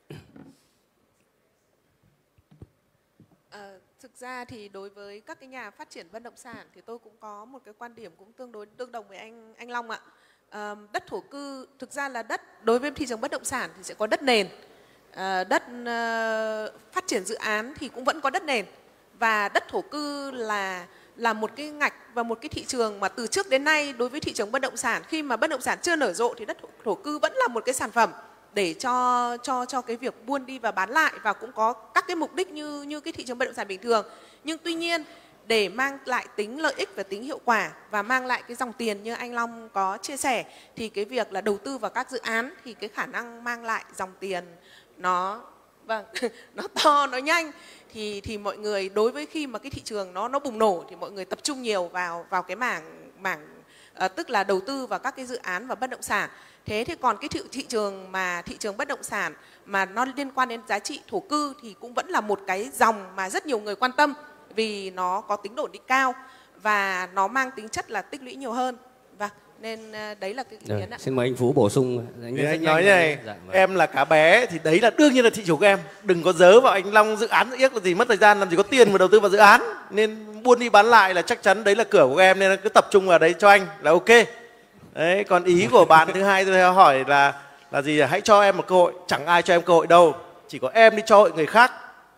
À, thực ra thì đối với các cái nhà phát triển bất động sản thì tôi cũng có một cái quan điểm cũng tương đối tương đồng với anh anh Long ạ. À, đất thổ cư thực ra là đất đối với thị trường bất động sản thì sẽ có đất nền, à, đất uh, phát triển dự án thì cũng vẫn có đất nền, và đất thổ cư là là một cái ngạch và một cái thị trường mà từ trước đến nay đối với thị trường bất động sản, khi mà bất động sản chưa nở rộ thì đất thổ, thổ cư vẫn là một cái sản phẩm để cho cho cho cái việc buôn đi và bán lại, và cũng có các cái mục đích như như cái thị trường bất động sản bình thường. Nhưng tuy nhiên để mang lại tính lợi ích và tính hiệu quả và mang lại cái dòng tiền như anh Long có chia sẻ, thì cái việc là đầu tư vào các dự án thì cái khả năng mang lại dòng tiền nó vâng nó to, nó nhanh, thì thì mọi người đối với khi mà cái thị trường nó nó bùng nổ thì mọi người tập trung nhiều vào vào cái mảng mảng uh, tức là đầu tư vào các cái dự án và bất động sản. Thế thì còn cái thị, thị trường mà thị trường bất động sản mà nó liên quan đến giá trị thổ cư thì cũng vẫn là một cái dòng mà rất nhiều người quan tâm, vì nó có tính ổn định cao và nó mang tính chất là tích lũy nhiều hơn. Vâng, nên đấy là cái ý kiến ạ. Xin mời anh Phú bổ sung. Anh, anh nói này, dạ, vâng. Em là cá bé thì đấy là đương nhiên là thị trường của em. Đừng có dớ vào anh Long dự án yếc là gì, mất thời gian làm gì có tiền mà đầu tư vào dự án. Nên buôn đi bán lại là chắc chắn đấy là cửa của em, nên cứ tập trung vào đấy cho anh là ok. Đấy, còn ý của bạn thứ hai tôi hỏi là là gì? Hãy cho em một cơ hội. Chẳng ai cho em cơ hội đâu, chỉ có em đi cho hội người khác.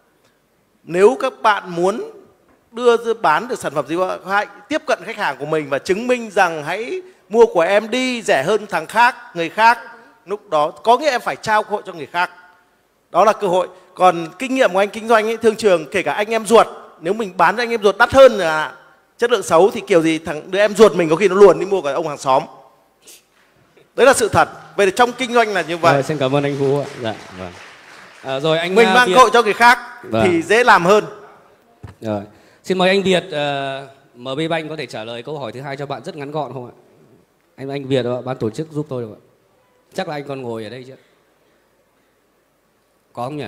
Nếu các bạn muốn đưa bán được sản phẩm gì, hãy tiếp cận khách hàng của mình và chứng minh rằng hãy mua của em đi rẻ hơn thằng khác, người khác. Lúc đó có nghĩa em phải trao cơ hội cho người khác. Đó là cơ hội. Còn kinh nghiệm của anh kinh doanh ấy, thương trường kể cả anh em ruột, nếu mình bán cho anh em ruột đắt hơn là chất lượng xấu thì kiểu gì thằng đứa em ruột mình có khi nó luồn đi mua cả ông hàng xóm. Đấy là sự thật. Vậy thì trong kinh doanh là như vậy. Rồi, xin cảm ơn anh Phú ạ. Dạ, vâng. À, rồi anh mình mang cơ hội cho người khác vâng. thì dễ làm hơn. Rồi. Xin mời anh Việt, uh, em bê Bank có thể trả lời câu hỏi thứ hai cho bạn rất ngắn gọn không ạ? Anh anh Việt đó, ban tổ chức giúp tôi được ạ. Chắc là anh còn ngồi ở đây chứ? Có không nhỉ?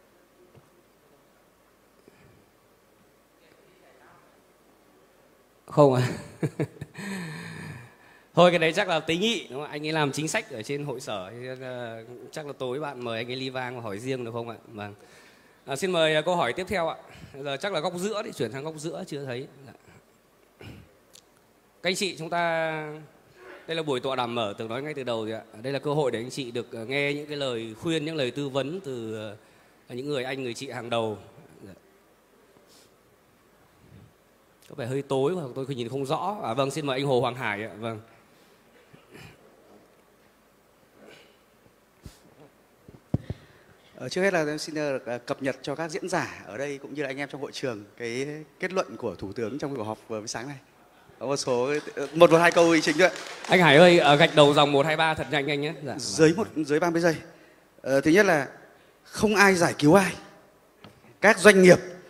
Không à? Thôi cái đấy chắc là tế nhị, đúng không? Anh ấy làm chính sách ở trên hội sở, chắc là tối bạn mời anh ấy ly vang và hỏi riêng được không ạ? Vâng. À, xin mời câu hỏi tiếp theo ạ. Giờ chắc là góc giữa thì chuyển sang góc giữa chưa thấy. Dạ. Các anh chị, chúng ta đây là buổi tọa đàm mở, từng nói ngay từ đầu rồi ạ. Đây là cơ hội để anh chị được nghe những cái lời khuyên, những lời tư vấn từ những người anh, người chị hàng đầu. Dạ. Có vẻ hơi tối hoặc tôi nhìn không rõ. À, vâng, xin mời anh Hồ Hoàng Hải ạ. Vâng. Trước hết là em xin được cập nhật cho các diễn giả ở đây cũng như là anh em trong hội trường cái kết luận của Thủ tướng trong buổi họp vừa mới sáng nay. Có một số một một hai câu ý chính thôi. Anh Hải ơi, gạch đầu dòng một hai ba thật nhanh anh nhé. Dạ. Dưới một dưới ba mươi giây. Ờ, thứ nhất là không ai giải cứu ai. Các doanh nghiệp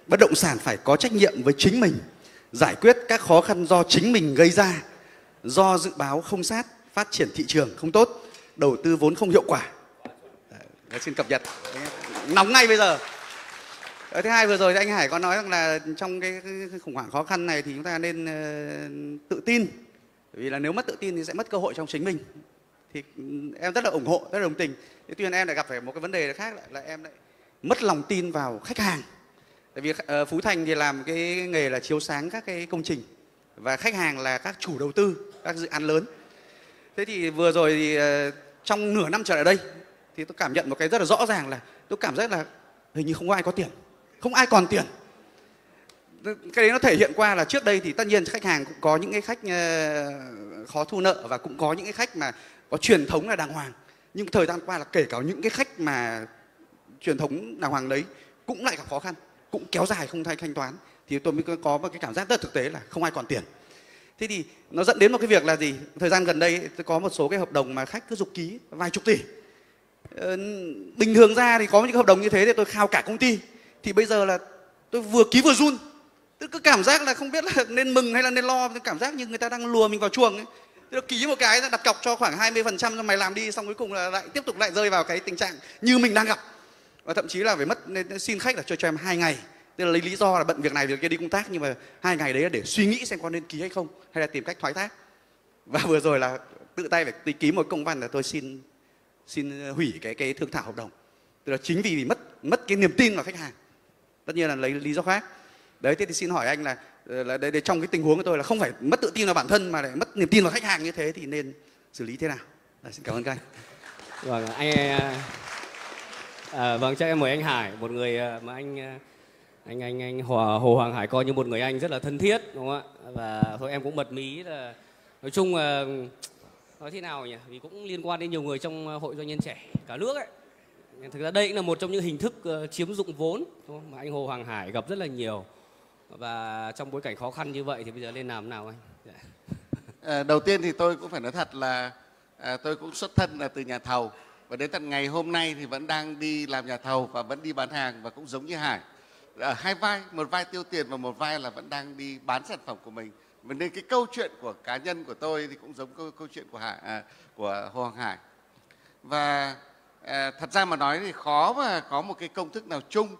bất động sản phải có trách nhiệm với chính mình, giải quyết các khó khăn do chính mình gây ra, do dự báo không sát, phát triển thị trường không tốt, đầu tư vốn không hiệu quả. Đấy, xin cập nhật nóng ngay bây giờ. Thứ hai, vừa rồi thì anh Hải có nói rằng là trong cái khủng hoảng khó khăn này thì chúng ta nên uh, tự tin. Bởi vì là nếu mất tự tin thì sẽ mất cơ hội trong chính mình. Thì em rất là ủng hộ, rất là đồng tình. Tuy nhiên em lại gặp phải một cái vấn đề khác lại là em lại mất lòng tin vào khách hàng. Tại vì uh, Phú Thành thì làm cái nghề là chiếu sáng các cái công trình và khách hàng là các chủ đầu tư, các dự án lớn. Thế thì vừa rồi thì uh, trong nửa năm trở lại đây thì tôi cảm nhận một cái rất là rõ ràng là tôi cảm giác là hình như không có ai có tiền, không ai còn tiền. Cái đấy nó thể hiện qua là trước đây thì tất nhiên khách hàng cũng có những cái khách uh, khó thu nợ và cũng có những cái khách mà có truyền thống là đàng hoàng. Nhưng thời gian qua là kể cả những cái khách mà truyền thống đàng hoàng đấy cũng lại gặp khó khăn, cũng kéo dài không thay thanh toán. Thì tôi mới có một cái cảm giác rất thực tế là không ai còn tiền. Thế thì nó dẫn đến một cái việc là gì? Thời gian gần đây tôi có một số cái hợp đồng mà khách cứ giục ký vài chục tỷ. Ờ, bình thường ra thì có những hợp đồng như thế thì tôi khao cả công ty. Thì bây giờ là tôi vừa ký vừa run. Tôi cứ cảm giác là không biết là nên mừng hay là nên lo. Tôi cảm giác như người ta đang lùa mình vào chuồng ấy. Tôi ký một cái đặt cọc cho khoảng hai mươi phần trăm cho mày làm đi, xong cuối cùng là lại tiếp tục lại rơi vào cái tình trạng như mình đang gặp. Và thậm chí là phải mất nên xin khách là cho cho em hai ngày. Tức là lấy lý do là bận việc này việc kia đi công tác, nhưng mà hai ngày đấy là để suy nghĩ xem có nên ký hay không, hay là tìm cách thoái thác. Và vừa rồi là tự tay phải ký một công văn là tôi xin xin hủy cái cái thương thảo hợp đồng. Tức là chính vì mất mất cái niềm tin vào khách hàng. Tất nhiên là lấy lý do khác. Đấy, thế thì xin hỏi anh là là để, để trong cái tình huống của tôi là không phải mất tự tin vào bản thân mà lại mất niềm tin vào khách hàng như thế thì nên xử lý thế nào? Đấy, xin cảm ơn các anh. Vâng, anh à, vâng, chắc em mời anh Hải, một người mà anh anh anh anh Hồ, Hồ Hoàng Hải coi như một người anh rất là thân thiết, đúng không ạ? Và thôi em cũng bật mí là nói chung là nói thế nào nhỉ? Vì cũng liên quan đến nhiều người trong hội doanh nhân trẻ cả nước ấy. Thực ra đây cũng là một trong những hình thức uh, chiếm dụng vốn, đúng không? Mà anh Hồ Hoàng Hải gặp rất là nhiều. Và trong bối cảnh khó khăn như vậy thì bây giờ nên làm nào anh? Dạ. À, đầu tiên thì tôi cũng phải nói thật là à, tôi cũng xuất thân là từ nhà thầu, và đến tận ngày hôm nay thì vẫn đang đi làm nhà thầu và vẫn đi bán hàng, và cũng giống như Hải ở hai vai, một vai tiêu tiền và một vai là vẫn đang đi bán sản phẩm của mình. Và nên cái câu chuyện của cá nhân của tôi thì cũng giống câu, câu chuyện của Hải, à, của Hồ Hoàng Hải. Và à, thật ra mà nói thì khó mà có một cái công thức nào chung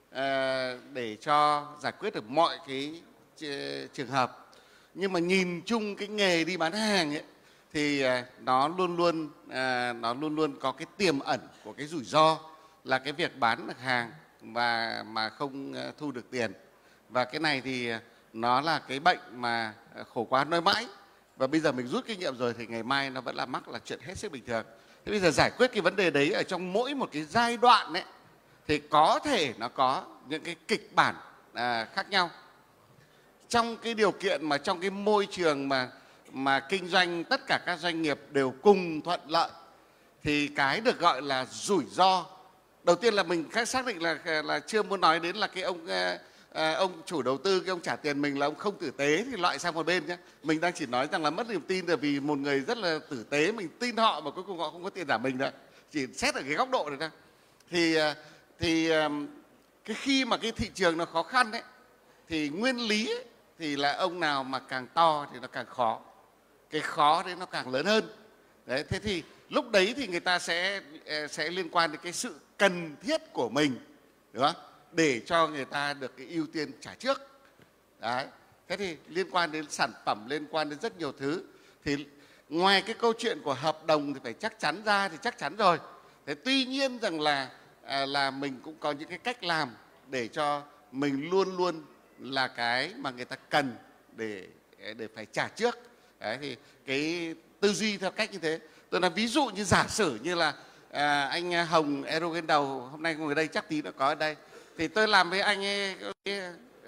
à, để cho giải quyết được mọi cái trường hợp. Nhưng mà nhìn chung cái nghề đi bán hàng ấy, thì à, nó luôn luôn à, nó luôn luôn có cái tiềm ẩn của cái rủi ro là cái việc bán được hàng và mà không thu được tiền. Và cái này thì nó là cái bệnh mà khổ quá nói mãi, và bây giờ mình rút kinh nghiệm rồi thì ngày mai nó vẫn là mắc là chuyện hết sức bình thường. Thế bây giờ giải quyết cái vấn đề đấy ở trong mỗi một cái giai đoạn ấy thì có thể nó có những cái kịch bản à, khác nhau. Trong cái điều kiện mà trong cái môi trường mà mà kinh doanh tất cả các doanh nghiệp đều cùng thuận lợi thì cái được gọi là rủi ro. Đầu tiên là mình khác xác định là là chưa muốn nói đến là cái ông à, ông chủ đầu tư, cái ông trả tiền mình là ông không tử tế thì loại sang một bên nhé. Mình đang chỉ nói rằng là mất niềm tin là vì một người rất là tử tế, mình tin họ mà cuối cùng họ không có tiền trả mình nữa. Chỉ xét ở cái góc độ này thôi. Thì thì cái khi mà cái thị trường nó khó khăn ấy thì nguyên lý ấy, thì là ông nào mà càng to thì nó càng khó. Cái khó đấy nó càng lớn hơn. Đấy, thế thì lúc đấy thì người ta sẽ sẽ liên quan đến cái sự cần thiết của mình, đúng không? Để cho người ta được cái ưu tiên trả trước. Đấy. Thế thì liên quan đến sản phẩm, liên quan đến rất nhiều thứ. Thì ngoài cái câu chuyện của hợp đồng thì phải chắc chắn ra thì chắc chắn rồi. Thế tuy nhiên rằng là à, là mình cũng có những cái cách làm để cho mình luôn luôn là cái mà người ta cần để để phải trả trước. Đấy, thì cái tư duy theo cách như thế. Tôi nói ví dụ như giả sử như là à, anh Hồng Erogen Đầu hôm nay ngồi đây chắc tí nó có ở đây. Thì tôi làm với anh ấy, cái,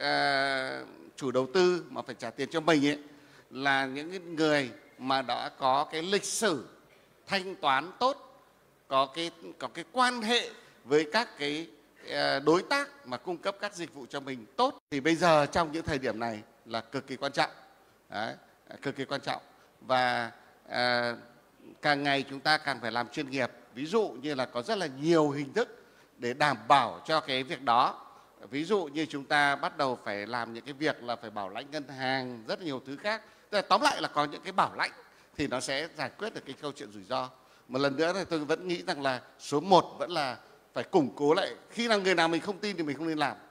à, chủ đầu tư mà phải trả tiền cho mình ấy, là những người mà đã có cái lịch sử thanh toán tốt, có cái có cái quan hệ với các cái à, đối tác mà cung cấp các dịch vụ cho mình tốt. Thì bây giờ trong những thời điểm này là cực kỳ quan trọng. Đấy, cực kỳ quan trọng. Và à, càng ngày chúng ta càng phải làm chuyên nghiệp. Ví dụ như là có rất là nhiều hình thức để đảm bảo cho cái việc đó. Ví dụ như chúng ta bắt đầu phải làm những cái việc là phải bảo lãnh ngân hàng, rất nhiều thứ khác. Tức là tóm lại là có những cái bảo lãnh thì nó sẽ giải quyết được cái câu chuyện rủi ro. Một lần nữa thì tôi vẫn nghĩ rằng là số một vẫn là phải củng cố lại. Khi nào người nào mình không tin thì mình không nên làm.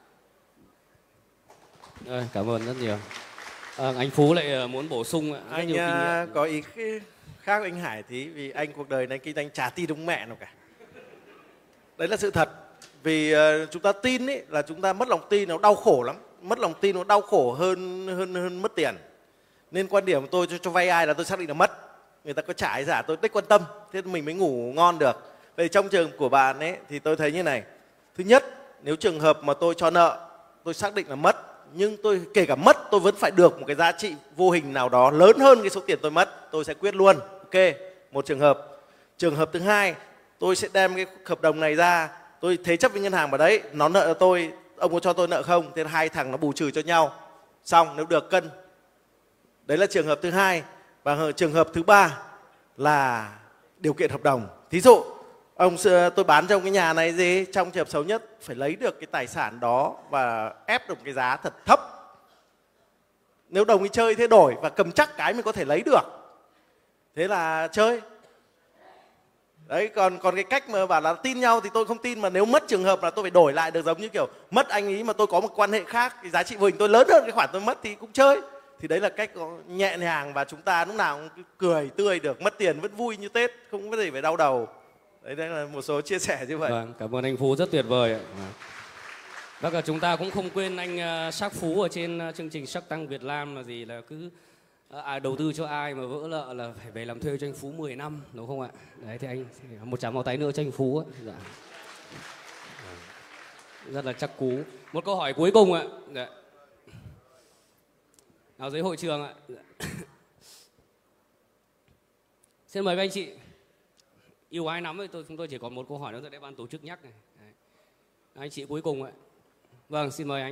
Rồi, cảm ơn rất nhiều. À, anh Phú lại muốn bổ sung rất anh nhiều kinh nghiệm. có ý khác với anh Hải tí, vì anh cuộc đời này kinh doanh chả tin đúng mẹ nào cả. Đấy là sự thật. Vì uh, chúng ta tin ý, là chúng ta mất lòng tin, nó đau khổ lắm. Mất lòng tin nó đau khổ hơn hơn hơn mất tiền. Nên quan điểm của tôi cho, cho vay ai là tôi xác định là mất. Người ta có trả hay giả tôi tích quan tâm, thế mình mới ngủ ngon được. Vậy trong trường của bạn ấy thì tôi thấy như này. Thứ nhất, nếu trường hợp mà tôi cho nợ, tôi xác định là mất, nhưng tôi kể cả mất tôi vẫn phải được một cái giá trị vô hình nào đó lớn hơn cái số tiền tôi mất, tôi sẽ quyết luôn. Ok, một trường hợp. Trường hợp thứ hai, tôi sẽ đem cái hợp đồng này ra, tôi thế chấp với ngân hàng vào đấy, nó nợ tôi, ông có cho tôi nợ không? Thế hai thằng nó bù trừ cho nhau, xong nếu được cân. Đấy là trường hợp thứ hai. Và trường hợp thứ ba là điều kiện hợp đồng. Thí dụ ông tôi bán cho ông cái nhà này gì, trong trường hợp xấu nhất phải lấy được cái tài sản đó và ép được cái giá thật thấp. Nếu đồng ý chơi thế đổi và cầm chắc cái mình có thể lấy được, thế là chơi. Đấy, còn còn cái cách mà bảo là tin nhau thì tôi không tin, mà nếu mất trường hợp là tôi phải đổi lại được, giống như kiểu mất anh ý mà tôi có một quan hệ khác, cái giá trị vô hình tôi lớn hơn cái khoản tôi mất thì cũng chơi. Thì đấy là cách nhẹ nhàng và chúng ta lúc nào cũng cười tươi được, mất tiền vẫn vui như Tết, không có gì phải đau đầu. Đấy, đấy là một số chia sẻ như vậy. Vâng, cảm ơn anh Phú rất tuyệt vời ạ. Bác cả chúng ta cũng không quên anh uh, Sắc Phú ở trên uh, chương trình Sắc Tăng Việt Nam là gì, là cứ uh, à, đầu tư cho ai mà vỡ nợ là phải về làm thuê cho anh Phú mười năm, đúng không ạ? Đấy thì anh một tràng pháo tay nữa cho anh Phú ạ. Dạ. Rất là chắc cú. Một câu hỏi cuối cùng ạ. Dạ. Nào dưới hội trường ạ. Xin mời các anh chị. Yêu ái lắm, tôi chúng tôi chỉ có một câu hỏi nữa rồi để ban tổ chức nhắc này. Đấy. Anh chị cuối cùng ạ. Vâng, xin mời anh.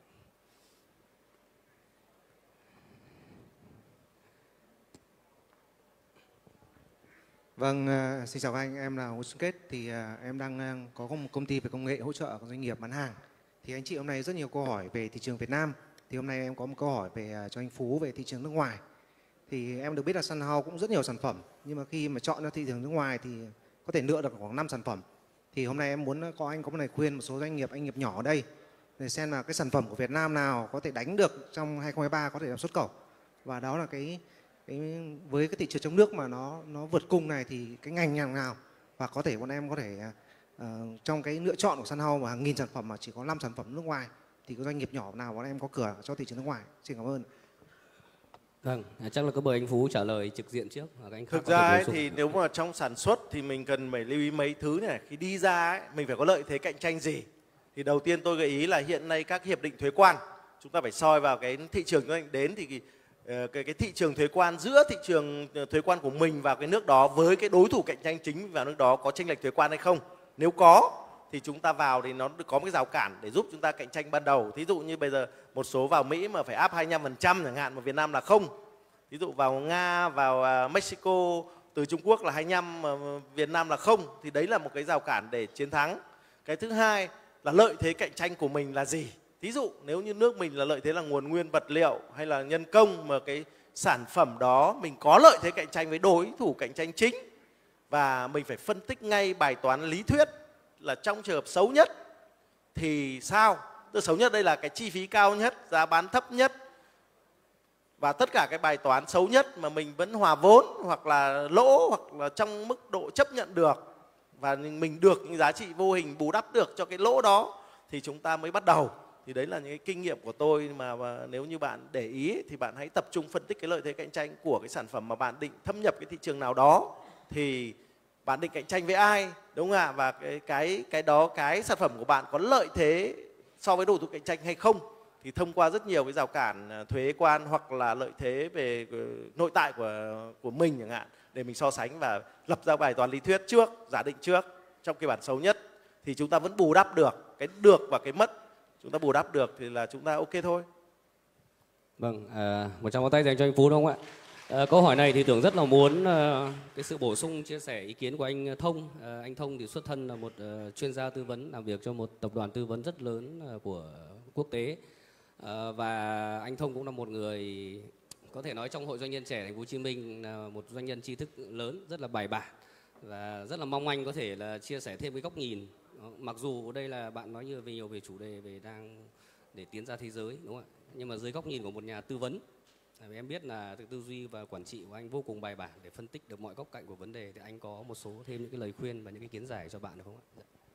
Vâng, uh, xin chào các anh, em là Hồ Xuân Kết. Thì uh, em đang uh, có một công ty về công nghệ hỗ trợ các doanh nghiệp bán hàng. Thì anh chị hôm nay rất nhiều câu hỏi về thị trường Việt Nam. Thì hôm nay em có một câu hỏi về uh, cho anh Phú về thị trường nước ngoài. Thì em được biết là Sun House cũng rất nhiều sản phẩm, nhưng mà khi mà chọn ra thị trường nước ngoài thì có thể lựa được khoảng năm sản phẩm. Thì hôm nay em muốn có anh có một lời khuyên một số doanh nghiệp, anh nghiệp nhỏ ở đây để xem là cái sản phẩm của Việt Nam nào có thể đánh được trong hai không hai ba, có thể làm xuất khẩu. Và đó là cái, cái với cái thị trường trong nước mà nó nó vượt cung này thì cái ngành hàng nào, và có thể bọn em có thể uh, trong cái lựa chọn của Sun House mà hàng nghìn sản phẩm mà chỉ có năm sản phẩm nước ngoài thì có doanh nghiệp nhỏ nào bọn em có cửa cho thị trường nước ngoài. Xin cảm ơn. Vâng, chắc là có mời anh Phú trả lời trực diện trước. Hoặc anh Thực ra ấy, thì nếu mà trong sản xuất thì mình cần phải lưu ý mấy thứ này. Khi đi ra ấy, mình phải có lợi thế cạnh tranh gì. Thì đầu tiên tôi gợi ý là hiện nay các hiệp định thuế quan, chúng ta phải soi vào cái thị trường chúng ta đến thì cái, cái, cái thị trường thuế quan giữa thị trường thuế quan của mình vào cái nước đó với cái đối thủ cạnh tranh chính vào nước đó có chênh lệch thuế quan hay không. Nếu có thì chúng ta vào thì nó có một cái rào cản để giúp chúng ta cạnh tranh ban đầu. Thí dụ như bây giờ một số vào Mỹ mà phải áp hai mươi lăm phần trăm chẳng hạn, mà Việt Nam là không. Ví dụ vào Nga, vào Mexico, từ Trung Quốc là hai mươi lăm, mà Việt Nam là không. Thì đấy là một cái rào cản để chiến thắng. Cái thứ hai là lợi thế cạnh tranh của mình là gì. Ví dụ nếu như nước mình là lợi thế là nguồn nguyên vật liệu hay là nhân công, mà cái sản phẩm đó mình có lợi thế cạnh tranh với đối thủ cạnh tranh chính, và mình phải phân tích ngay bài toán lý thuyết là trong trường hợp xấu nhất thì sao. Tức xấu nhất đây là cái chi phí cao nhất, giá bán thấp nhất, và tất cả cái bài toán xấu nhất mà mình vẫn hòa vốn hoặc là lỗ hoặc là trong mức độ chấp nhận được, và mình được những giá trị vô hình bù đắp được cho cái lỗ đó thì chúng ta mới bắt đầu. Thì đấy là những cái kinh nghiệm của tôi mà, mà nếu như bạn để ý thì bạn hãy tập trung phân tích cái lợi thế cạnh tranh của cái sản phẩm mà bạn định thâm nhập cái thị trường nào đó, thì bạn định cạnh tranh với ai, đúng không ạ? Và cái cái cái đó cái sản phẩm của bạn có lợi thế so với đối thủ cạnh tranh hay không, thì thông qua rất nhiều cái rào cản thuế quan hoặc là lợi thế về nội tại của của mình chẳng hạn, để mình so sánh và lập ra bài toán lý thuyết trước, giả định trước trong kịch bản xấu nhất, thì chúng ta vẫn bù đắp được cái được và cái mất, chúng ta bù đắp được thì là chúng ta ok thôi. Vâng, à, một tràng pháo tay dành cho anh Phú đúng không ạ? À, câu hỏi này thì Tưởng rất là muốn uh, cái sự bổ sung chia sẻ ý kiến của anh Thông. Uh, anh Thông thì xuất thân là một uh, chuyên gia tư vấn làm việc cho một tập đoàn tư vấn rất lớn uh, của quốc tế. Uh, và anh Thông cũng là một người có thể nói trong Hội Doanh nhân trẻ Thành phố Hồ Chí Minh là một doanh nhân tri thức lớn, rất là bài bản và rất là mong anh có thể là chia sẻ thêm cái góc nhìn. Mặc dù đây là bạn nói nhiều về nhiều về chủ đề về đang để tiến ra thế giới, đúng không ạ? Nhưng mà dưới góc nhìn của một nhà tư vấn, vì em biết là tư duy và quản trị của anh vô cùng bài bản để phân tích được mọi góc cạnh của vấn đề, thì anh có một số thêm những cái lời khuyên và những cái kiến giải cho bạn được không ạ?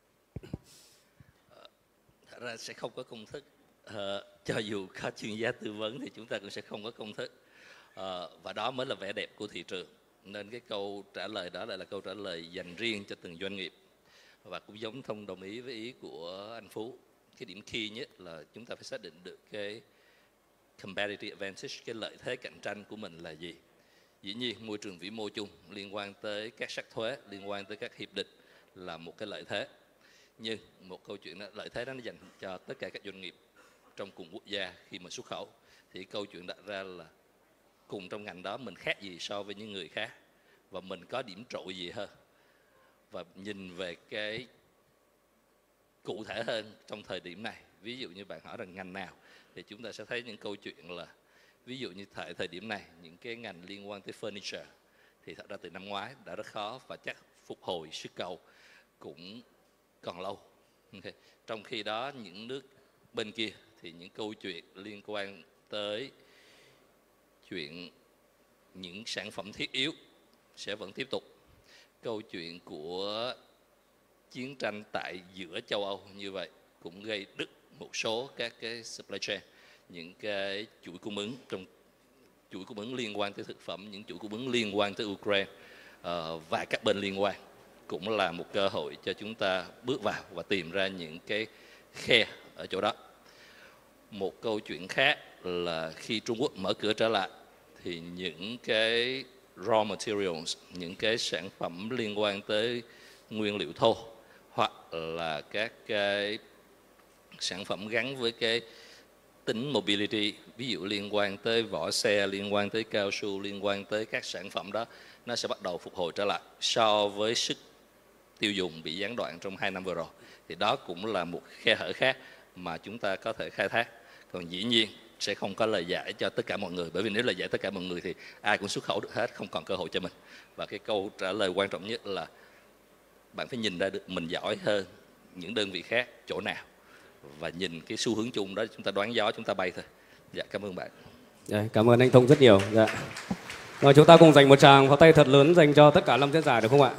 Thật ra sẽ không có công thức. Ờ, cho dù có chuyên gia tư vấn thì chúng ta cũng sẽ không có công thức. Ờ, và đó mới là vẻ đẹp của thị trường. Nên cái câu trả lời đó lại là câu trả lời dành riêng cho từng doanh nghiệp. Và cũng giống Thông đồng ý với ý của anh Phú. Cái điểm key nhất là chúng ta phải xác định được cái competitive advantage, cái lợi thế cạnh tranh của mình là gì. Dĩ nhiên môi trường vĩ mô chung liên quan tới các sắc thuế, liên quan tới các hiệp định là một cái lợi thế. Nhưng một câu chuyện đó, lợi thế đó nó dành cho tất cả các doanh nghiệp trong cùng quốc gia khi mà xuất khẩu. Thì câu chuyện đặt ra là cùng trong ngành đó mình khác gì so với những người khác, và mình có điểm trội gì hơn. Và nhìn về cái cụ thể hơn trong thời điểm này, ví dụ như bạn hỏi rằng ngành nào, thì chúng ta sẽ thấy những câu chuyện là ví dụ như tại thời điểm này những cái ngành liên quan tới furniture thì thật ra từ năm ngoái đã rất khó và chắc phục hồi sức cầu cũng còn lâu. Okay. Trong khi đó những nước bên kia thì những câu chuyện liên quan tới chuyện những sản phẩm thiết yếu sẽ vẫn tiếp tục. Câu chuyện của chiến tranh tại giữa châu Âu như vậy cũng gây đứt một số các cái supply chain, những cái chuỗi cung ứng trong chuỗi cung ứng liên quan tới thực phẩm, những chuỗi cung ứng liên quan tới Ukraine uh, và các bên liên quan, cũng là một cơ hội cho chúng ta bước vào và tìm ra những cái khe ở chỗ đó. Một câu chuyện khác là khi Trung Quốc mở cửa trở lại thì những cái raw materials, những cái sản phẩm liên quan tới nguyên liệu thô hoặc là các cái sản phẩm gắn với cái tính mobility, ví dụ liên quan tới vỏ xe, liên quan tới cao su, liên quan tới các sản phẩm đó, nó sẽ bắt đầu phục hồi trở lại so với sức tiêu dùng bị gián đoạn trong hai năm vừa rồi. Thì đó cũng là một khe hở khác mà chúng ta có thể khai thác. Còn dĩ nhiên sẽ không có lời giải cho tất cả mọi người, bởi vì nếu lời giải tất cả mọi người thì ai cũng xuất khẩu được hết, không còn cơ hội cho mình. Và cái câu trả lời quan trọng nhất là bạn phải nhìn ra được mình giỏi hơn những đơn vị khác chỗ nào, và nhìn cái xu hướng chung đó chúng ta đoán gió, chúng ta bay thôi. Dạ, cảm ơn bạn. Dạ, cảm ơn anh Thông rất nhiều. Dạ. Rồi chúng ta cùng dành một tràng pháo tay thật lớn dành cho tất cả năm diễn giả được không ạ?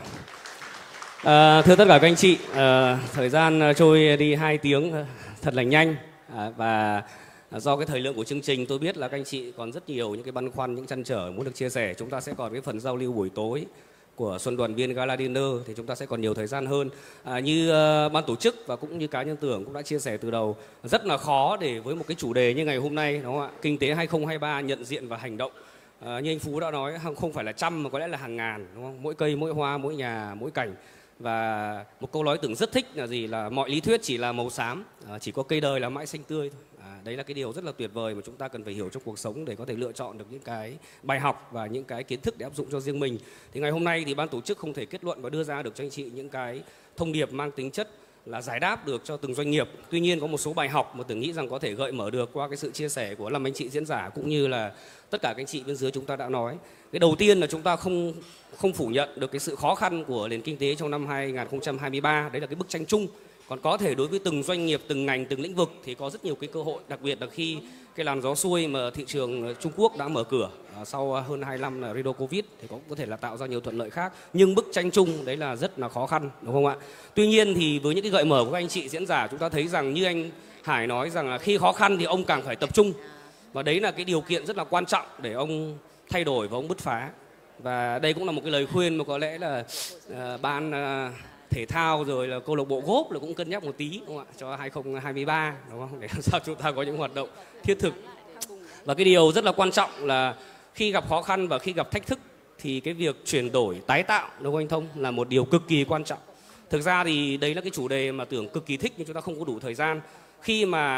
À, thưa tất cả các anh chị, à, thời gian trôi đi hai tiếng thật là nhanh, à, và do cái thời lượng của chương trình tôi biết là các anh chị còn rất nhiều những cái băn khoăn, những trăn trở muốn được chia sẻ. Chúng ta sẽ còn cái phần giao lưu buổi tối của Xuân Đoàn viên Gala Dinner thì chúng ta sẽ còn nhiều thời gian hơn. À, như uh, ban tổ chức và cũng như cá nhân Tưởng cũng đã chia sẻ từ đầu, rất là khó để với một cái chủ đề như ngày hôm nay, đúng không ạ? Kinh tế hai không hai ba, nhận diện và hành động. À, như anh Phú đã nói, không phải là trăm mà có lẽ là hàng ngàn, đúng không? Mỗi cây, mỗi hoa, mỗi nhà, mỗi cảnh. Và một câu nói Tưởng rất thích là gì, là mọi lý thuyết chỉ là màu xám, à, chỉ có cây đời là mãi xanh tươi thôi. À, đấy là cái điều rất là tuyệt vời mà chúng ta cần phải hiểu trong cuộc sống để có thể lựa chọn được những cái bài học và những cái kiến thức để áp dụng cho riêng mình. Thì ngày hôm nay thì ban tổ chức không thể kết luận và đưa ra được cho anh chị những cái thông điệp mang tính chất là giải đáp được cho từng doanh nghiệp. Tuy nhiên có một số bài học mà Tưởng nghĩ rằng có thể gợi mở được qua cái sự chia sẻ của năm anh chị diễn giả cũng như là tất cả các anh chị bên dưới chúng ta đã nói. Cái đầu tiên là chúng ta không không phủ nhận được cái sự khó khăn của nền kinh tế trong năm hai không hai ba, đấy là cái bức tranh chung. Còn có thể đối với từng doanh nghiệp, từng ngành, từng lĩnh vực thì có rất nhiều cái cơ hội, đặc biệt là khi cái làn gió xuôi mà thị trường Trung Quốc đã mở cửa à, sau hơn hai năm là Zero Covid thì có có thể là tạo ra nhiều thuận lợi khác. Nhưng bức tranh chung đấy là rất là khó khăn, đúng không ạ? Tuy nhiên thì với những cái gợi mở của các anh chị diễn giả, chúng ta thấy rằng như anh Hải nói rằng là khi khó khăn thì ông càng phải tập trung. Và đấy là cái điều kiện rất là quan trọng để ông thay đổi và ông bứt phá. Và đây cũng là một cái lời khuyên mà có lẽ là uh, ban uh, thể thao rồi là câu lạc bộ golf là cũng cân nhắc một tí, đúng không ạ, cho hai không hai ba, đúng không, để làm sao chúng ta có những hoạt động thiết thực. Và cái điều rất là quan trọng là khi gặp khó khăn và khi gặp thách thức thì cái việc chuyển đổi, tái tạo, đúng không anh Thông, là một điều cực kỳ quan trọng. Thực ra thì đấy là cái chủ đề mà Tưởng cực kỳ thích nhưng chúng ta không có đủ thời gian. Khi mà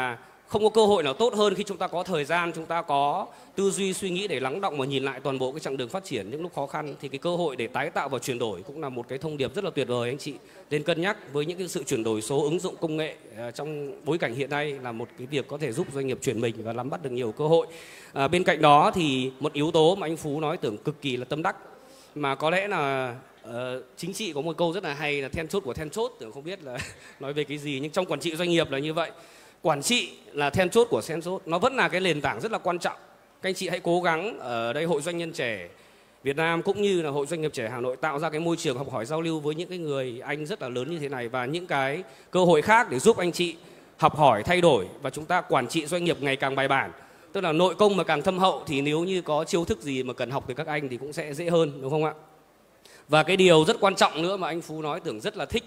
không có cơ hội nào tốt hơn khi chúng ta có thời gian, chúng ta có tư duy suy nghĩ để lắng đọng và nhìn lại toàn bộ cái chặng đường phát triển những lúc khó khăn, thì cái cơ hội để tái tạo và chuyển đổi cũng là một cái thông điệp rất là tuyệt vời anh chị. Nên cân nhắc với những cái sự chuyển đổi số, ứng dụng công nghệ trong bối cảnh hiện nay là một cái việc có thể giúp doanh nghiệp chuyển mình và nắm bắt được nhiều cơ hội. À, bên cạnh đó thì một yếu tố mà anh Phú nói tưởng cực kỳ là tâm đắc, mà có lẽ là uh, chính trị có một câu rất là hay là then chốt của then chốt, tưởng không biết là nói về cái gì, nhưng trong quản trị doanh nghiệp là như vậy. Quản trị là then chốt của then chốt, nó vẫn là cái nền tảng rất là quan trọng. Các anh chị hãy cố gắng ở đây Hội Doanh nhân trẻ Việt Nam cũng như là Hội Doanh nghiệp trẻ Hà Nội tạo ra cái môi trường học hỏi giao lưu với những cái người anh rất là lớn như thế này, và những cái cơ hội khác để giúp anh chị học hỏi, thay đổi, và chúng ta quản trị doanh nghiệp ngày càng bài bản. Tức là nội công mà càng thâm hậu thì nếu như có chiêu thức gì mà cần học từ các anh thì cũng sẽ dễ hơn, đúng không ạ? Và cái điều rất quan trọng nữa mà anh Phú nói tưởng rất là thích,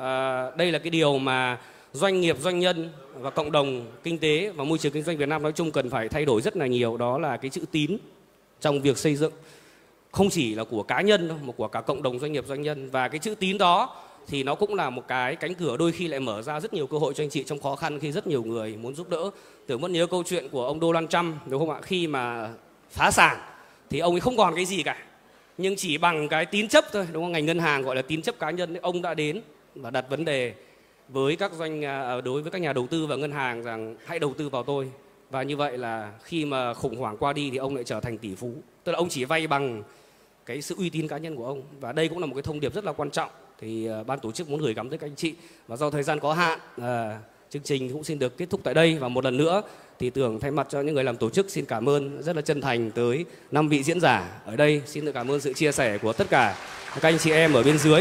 à, đây là cái điều mà doanh nghiệp, doanh nhân và cộng đồng kinh tế và môi trường kinh doanh Việt Nam nói chung cần phải thay đổi rất là nhiều, đó là cái chữ tín trong việc xây dựng. Không chỉ là của cá nhân đâu, mà của cả cộng đồng doanh nghiệp, doanh nhân. Và cái chữ tín đó thì nó cũng là một cái cánh cửa đôi khi lại mở ra rất nhiều cơ hội cho anh chị trong khó khăn khi rất nhiều người muốn giúp đỡ. Tưởng vẫn nhớ câu chuyện của ông Donald Trump, đúng không ạ? Khi mà phá sản thì ông ấy không còn cái gì cả, nhưng chỉ bằng cái tín chấp thôi, đúng không? Ngành ngân hàng gọi là tín chấp cá nhân ấy, ông đã đến và đặt vấn đề với các doanh đối với các nhà đầu tư và ngân hàng rằng hãy đầu tư vào tôi. Và như vậy là khi mà khủng hoảng qua đi thì ông lại trở thành tỷ phú. Tức là ông chỉ vay bằng cái sự uy tín cá nhân của ông. Và đây cũng là một cái thông điệp rất là quan trọng. Thì uh, ban tổ chức muốn gửi gắm tới các anh chị. Và do thời gian có hạn, uh, chương trình cũng xin được kết thúc tại đây. Và một lần nữa thì Tưởng thay mặt cho những người làm tổ chức xin cảm ơn rất là chân thành tới năm vị diễn giả ở đây. Xin được cảm ơn sự chia sẻ của tất cả các anh chị em ở bên dưới.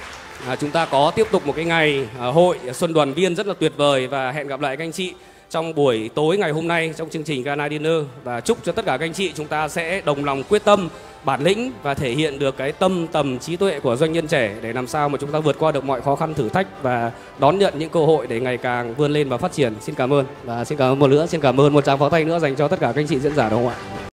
À, chúng ta có tiếp tục một cái ngày à, hội xuân đoàn viên rất là tuyệt vời, và hẹn gặp lại các anh chị trong buổi tối ngày hôm nay trong chương trình Gala Dinner. Và chúc cho tất cả các anh chị chúng ta sẽ đồng lòng quyết tâm, bản lĩnh và thể hiện được cái tâm tầm trí tuệ của doanh nhân trẻ để làm sao mà chúng ta vượt qua được mọi khó khăn thử thách và đón nhận những cơ hội để ngày càng vươn lên và phát triển. Xin cảm ơn, và xin cảm ơn một nữa, xin cảm ơn một tràng pháo tay nữa dành cho tất cả các anh chị diễn giả, đúng không ạ?